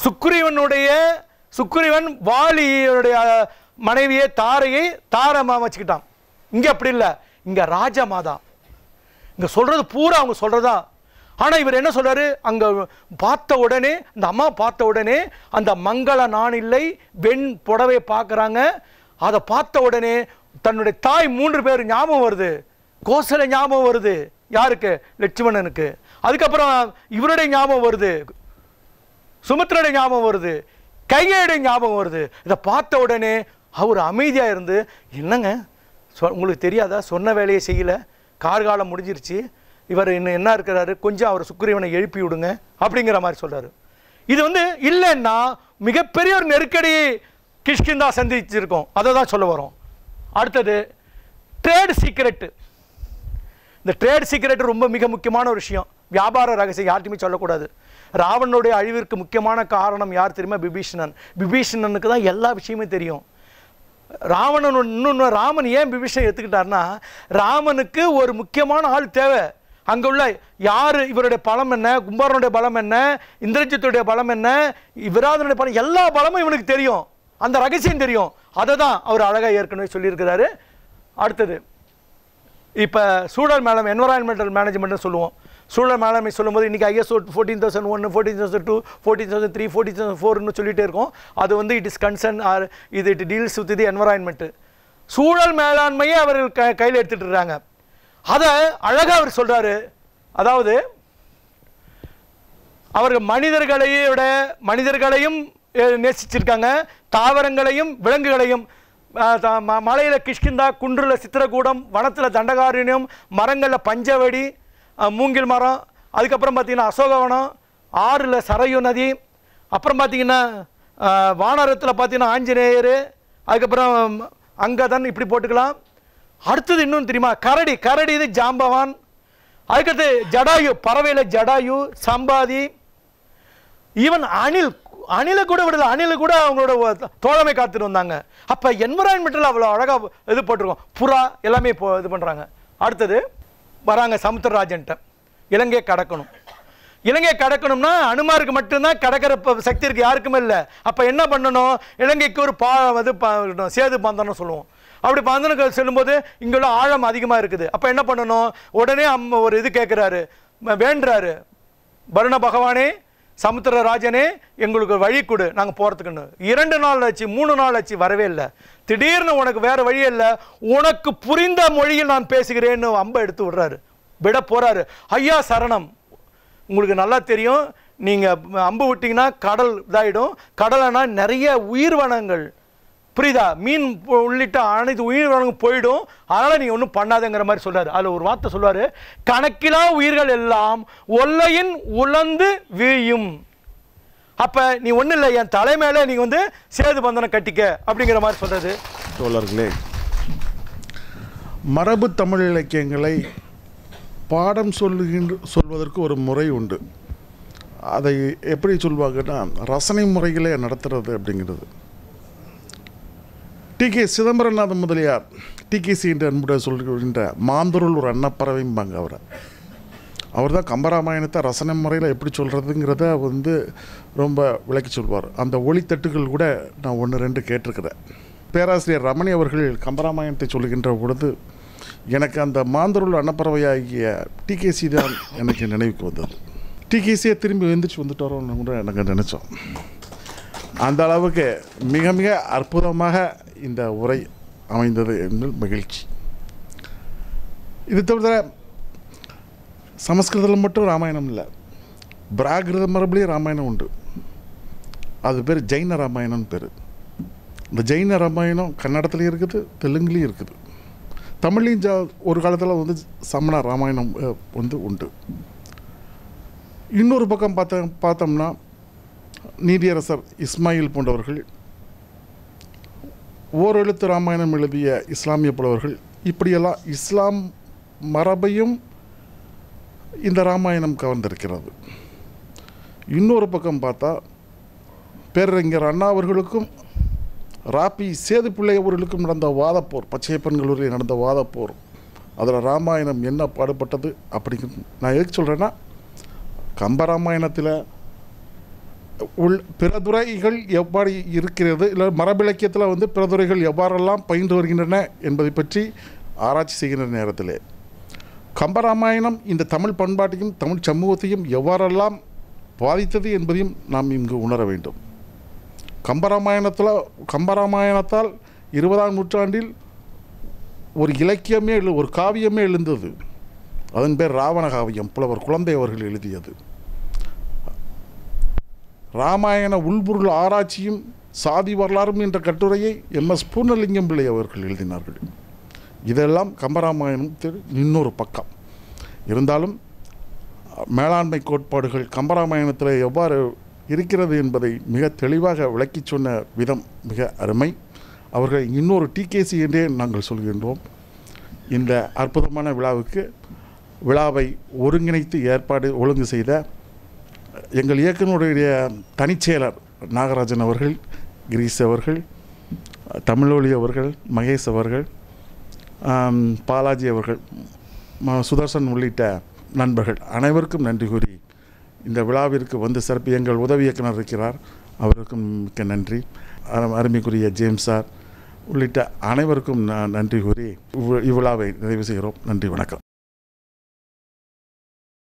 சுக்ரீவன் வாலியுடைய மனைவியை தாரையை தாரமா வச்சுக்கிட்டான். இங்கே அப்படி இல்லை, இங்கே ராஜமாதா. இங்கே சொல்கிறது பூரா அவங்க சொல்கிறதா. ஆனால் இவர் என்ன சொல்கிறாரு, அங்கே பார்த்த உடனே இந்த அம்மா பார்த்த உடனே அந்த மங்கள நான் இல்லை வெண் புடவை பார்க்குறாங்க. அதை பார்த்த உடனே தன்னுடைய தாய் 3 பேர் ஞாபகம் வருது. கோசலை ஞாபகம் வருது, யாருக்கு, லட்சுமணனுக்கு. அதுக்கப்புறம் இவருடைய ஞாபகம் வருது, சுமித்ரனுடைய ஞாபகம் வருது, கைகையுடைய ஞாபகம் வருது. இதை பார்த்த உடனே அவர் அமைதியாக இருந்து, என்னங்க உங்களுக்கு தெரியாதா, சொன்ன வேலையை செய்யலை, கார்காலம் முடிஞ்சிருச்சு, இவர் இன்னும் என்ன இருக்கிறாரு, கொஞ்சம் அவர் சுக்ரீவனை எழுப்பி விடுங்க அப்படிங்கிற மாதிரி சொல்கிறாரு. இது வந்து இல்லைன்னா மிகப்பெரிய ஒரு நெருக்கடி கிஷ்கிந்தா சந்திச்சிருக்கோம். அதை தான் சொல்ல வரோம். அடுத்தது ட்ரேட் சீக்ரெட்டு. இந்த ட்ரேட் சீக்ரெட் ரொம்ப மிக முக்கியமான ஒரு விஷயம். வியாபார ரகசியம் யார்ட்டுமே சொல்லக்கூடாது. ராவணனுடைய அழிவிற்கு முக்கியமான காரணம் யார் தெரியுமா, விபீஷணனுக்கு தான் எல்லா விஷயமும் தெரியும். ராவணன் இன்னொன்று ராமன் ஏன் விபீஷணன் எடுத்துக்கிட்டார்னா, ராமனுக்கு ஒரு முக்கியமான ஆள் தேவை. அங்கே உள்ள யார், இவருடைய பலம் என்ன, கும்பரனுடைய பலம் என்ன, இந்திரஜித்துடைய பலம் என்ன, விராதனுடைய பலம், எல்லா பலமும் இவனுக்கு தெரியும், அந்த ரகசியம் தெரியும். அதை தான் அவர் அழகாக ஏற்கனவே சொல்லியிருக்கிறாரு. அடுத்தது இப்போ சூழல் மேலாண்மை, என்வரான்மெண்டல் மேனேஜ்மெண்ட்னு சொல்லுவோம். சூழல் மேலாண்மை சொல்லும்போது இன்றைக்கி ISO 14001, 14002, 14003, 14004ன்னு சொல்லிகிட்டே இருக்கோம். அது வந்து it is concern or it deals with the environment. சூழல் மேலாண்மையை அவர்கள் கையில் எடுத்துகிட்டு இருக்காங்க. அதை அழகாக அவர் சொல்கிறாரு. அதாவது அவர்கள் மனிதர்களையும் நேசிச்சிருக்காங்க, தாவரங்களையும் விலங்குகளையும். மலையில் கிஷ்கிந்தா, குன்றில் சித்திரக்கூடம், வனத்தில் தண்டகாரண்யம், மரங்களில் பஞ்சவடி, மூங்கில் மரம், அதுக்கப்புறம் பார்த்திங்கன்னா அசோகவனம், ஆறில் சரையு நதி, அப்புறம் பார்த்திங்கன்னா வானரத்தில் பார்த்திங்கன்னா ஆஞ்சநேயர், அதுக்கப்புறம் அங்கதன், இப்படி போட்டுக்கலாம். அடுத்தது இன்னும் தெரியுமா, கரடி இது ஜாம்பவான். அதுக்கடுத்து ஜடாயு, பறவையில் ஜடாயு, சம்பாதி, ஈவன் அணிலை கூட விடல, அணில் கூட அவங்களோட தோழமை காத்துட்டு வந்தாங்க. அப்போ என்விரான்மெண்டல் அவ்வளோ அழகாக இது போட்டிருக்கோம். புறா எல்லாமே இப்போ இது பண்ணுறாங்க. அடுத்தது வராங்க சமுத்திரராஜன்ட்ட. இலங்கையை கடக்கணும். இலங்கையை கடக்கணும்னா அனுமாருக்கு மட்டும்தான் கடக்கிற சக்தி இருக்குது, யாருக்குமே இல்லை. அப்போ என்ன பண்ணணும், இலங்கைக்கு ஒரு சேது பந்தனம் சொல்லுவோம். அப்படி பந்தனுக்கு செல்லும்போது இங்குள்ள ஆழம் அதிகமாக இருக்குது. அப்போ என்ன பண்ணணும், உடனே ஒரு இது கேட்குறாரு, வேண்டுறாரு, வருண பகவானே, சமுத்திரராஜனே, எங்களுக்கு வழி கொடு, நாங்கள் போகிறதுக்குன்னு. 2 நாள் ஆச்சு, 3 நாள் ஆச்சு, வரவே இல்லை. திடீர்னு உனக்கு வேறு வழி இல்லை, உனக்கு புரிந்த மொழியில் நான் பேசுகிறேன்னு அம்பை எடுத்து விடுறாரு, விட போகிறாரு. ஐயா சரணம், உங்களுக்கு நல்லா தெரியும், நீங்கள் அம்பு விட்டிங்கன்னா கடல் இதாகிடும். கடலைனா நிறைய உயிர்வனங்கள், புரியுதா, மீன் உள்ளிட்ட அனைத்து உயிர்வனங்கள் போயிடும், அதனால் நீங்கள் ஒன்றும் பண்ணாதங்கிற மாதிரி சொல்கிறார். அதில் ஒரு வார்த்தை சொல்லுவார், கணக்கிலா உயிர்கள் எல்லாம் ஒல்லையின் உலர்ந்து வீயும். அப்போ நீ ஒன்றும் இல்லை, என் தலைமையில நீங்கள் வந்து சேது பந்தனம் கட்டிக்க அப்படிங்கிற மாதிரி சொல்கிறது. தோழர்களே, மரபு தமிழ் இலக்கியங்களை பாடம் சொல்வதற்கு ஒரு முறை உண்டு. அதை எப்படி சொல்வாங்கன்னா, ரசனை முறைகளே நடத்துறது அப்படிங்கிறது. டி.கே. சிதம்பரநாத முதலியார், டிகேசி என்று அன்புடைய சொல்கின்ற மாந்தருள் ஒரு அன்னப்பறவைம்பாங்க அவரை. அவர் தான் கம்பராமாயணத்தை ரசனை முறையில் எப்படி சொல்கிறதுங்கிறத வந்து ரொம்ப விளக்கி சொல்வார். அந்த ஒளித்தட்டுகள் கூட நான் 1-2 கேட்டிருக்கிறேன். பேராசிரியர் ரமணி அவர்கள் கம்பராமாயணத்தை சொல்லுகின்ற பொழுது எனக்கு அந்த மாந்தருள் அன்னப்பறவையாகிய டிகேசி தான் எனக்கு நினைவுக்கு வந்தது. டிகேசியை திரும்பி எழுந்திரிச்சு வந்துட்டாரோன்னு கூட எனக்கு நினச்சோம். அந்த அளவுக்கு மிக மிக அற்புதமாக இந்த உரை அமைந்தது என்று மகிழ்ச்சி. இது தவிர சமஸ்கிருதத்தில் மட்டும் ராமாயணம் இல்லை, பிராகிருத மரபுலேயே ராமாயணம் உண்டு. அது பேர் ஜெயின ராமாயணம்னு பேர். இந்த ஜெயின ராமாயணம் கன்னடத்துலேயும் இருக்குது, தெலுங்குலேயும் இருக்குது, தமிழ்லையும் ஒரு காலத்தில் வந்து சமண ராமாயணம் வந்து உண்டு. இன்னொரு பக்கம் பார்த்தோம்னா நீதியரசர் இஸ்மாயில் போன்றவர்கள், ஓரெழுத்து ராமாயணம் எழுதிய இஸ்லாமிய புலவர்கள், இப்படியெல்லாம் இஸ்லாம் மரபையும் இந்த ராமாயணம் கவர்ந்திருக்கிறது. இன்னொரு பக்கம் பார்த்தா பேரறிஞர் அண்ணா அவர்களுக்கும் ராபி சேதுப்பிள்ளை அவர்களுக்கும் நடந்த வாதப்போர், பச்சையப்பன் கல்லூரியில் நடந்த வாதப்போர், அதில் ராமாயணம் என்ன பாடுபட்டது அப்படிங்கிறது நான் எதுக்கு சொல்கிறேன்னா, கம்பராமாயணத்தில் பிறதுறைகள் எவ்வாறு இருக்கிறது, இல்லை மரபிலக்கியத்தில் வந்து பிறதுறைகள் எவ்வாறெல்லாம் பயின்று வருகின்றன என்பதை பற்றி ஆராய்ச்சி செய்கின்ற நேரத்தில் கம்பராமாயணம் இந்த தமிழ் பண்பாட்டையும் தமிழ் சமூகத்தையும் எவ்வாறெல்லாம் பாதித்தது என்பதையும் நாம் இங்கு உணர வேண்டும். கம்பராமாயணத்தால் 20ஆம் நூற்றாண்டில் ஒரு இலக்கியமே ஒரு காவியமே எழுந்தது. அதன் பேர் ராவண காவியம், புலவர் குழந்தை அவர்கள் எழுதியது. ராமாயண உள்பொருள் ஆராய்ச்சியும் சாதி வரலாறும் என்ற கட்டுரையை எம்.எஸ். பூர்ணலிங்கம் பிள்ளை அவர்கள் எழுதினார்கள். இதெல்லாம் கம்பராமாயணத்தில் இன்னொரு பக்கம். இருந்தாலும் மேலாண்மை கோட்பாடுகள் கம்பராமாயணத்தில் எவ்வாறு இருக்கிறது என்பதை மிக தெளிவாக விளக்கி சொன்ன விதம் மிக அருமை. அவர்கள் இன்னொரு டிகேசி என்றே நாங்கள் சொல்கின்றோம். இந்த அற்புதமான விழாவை ஒருங்கிணைத்து ஒழுங்கு செய்த எங்கள் இயக்குநருடைய தனிச்செயலர் நாகராஜன் அவர்கள், கிரீஸ் அவர்கள், தமிழொலி அவர்கள், மகேஷ் அவர்கள், பாலாஜி அவர்கள், சுதர்சன் உள்ளிட்ட நண்பர்கள் அனைவருக்கும் நன்றி கூறி இந்த விழாவிற்கு வந்து சிறப்பு எங்கள் உதவி இயக்குனர் இருக்கிறார், அவருக்கும் மிக்க நன்றி. அருமைக்குரிய ஜேம்ஸ் சார் உள்ளிட்ட அனைவருக்கும் நன்றி கூறி இவ்விழாவை நிறைவு செய்கிறோம். நன்றி, வணக்கம்.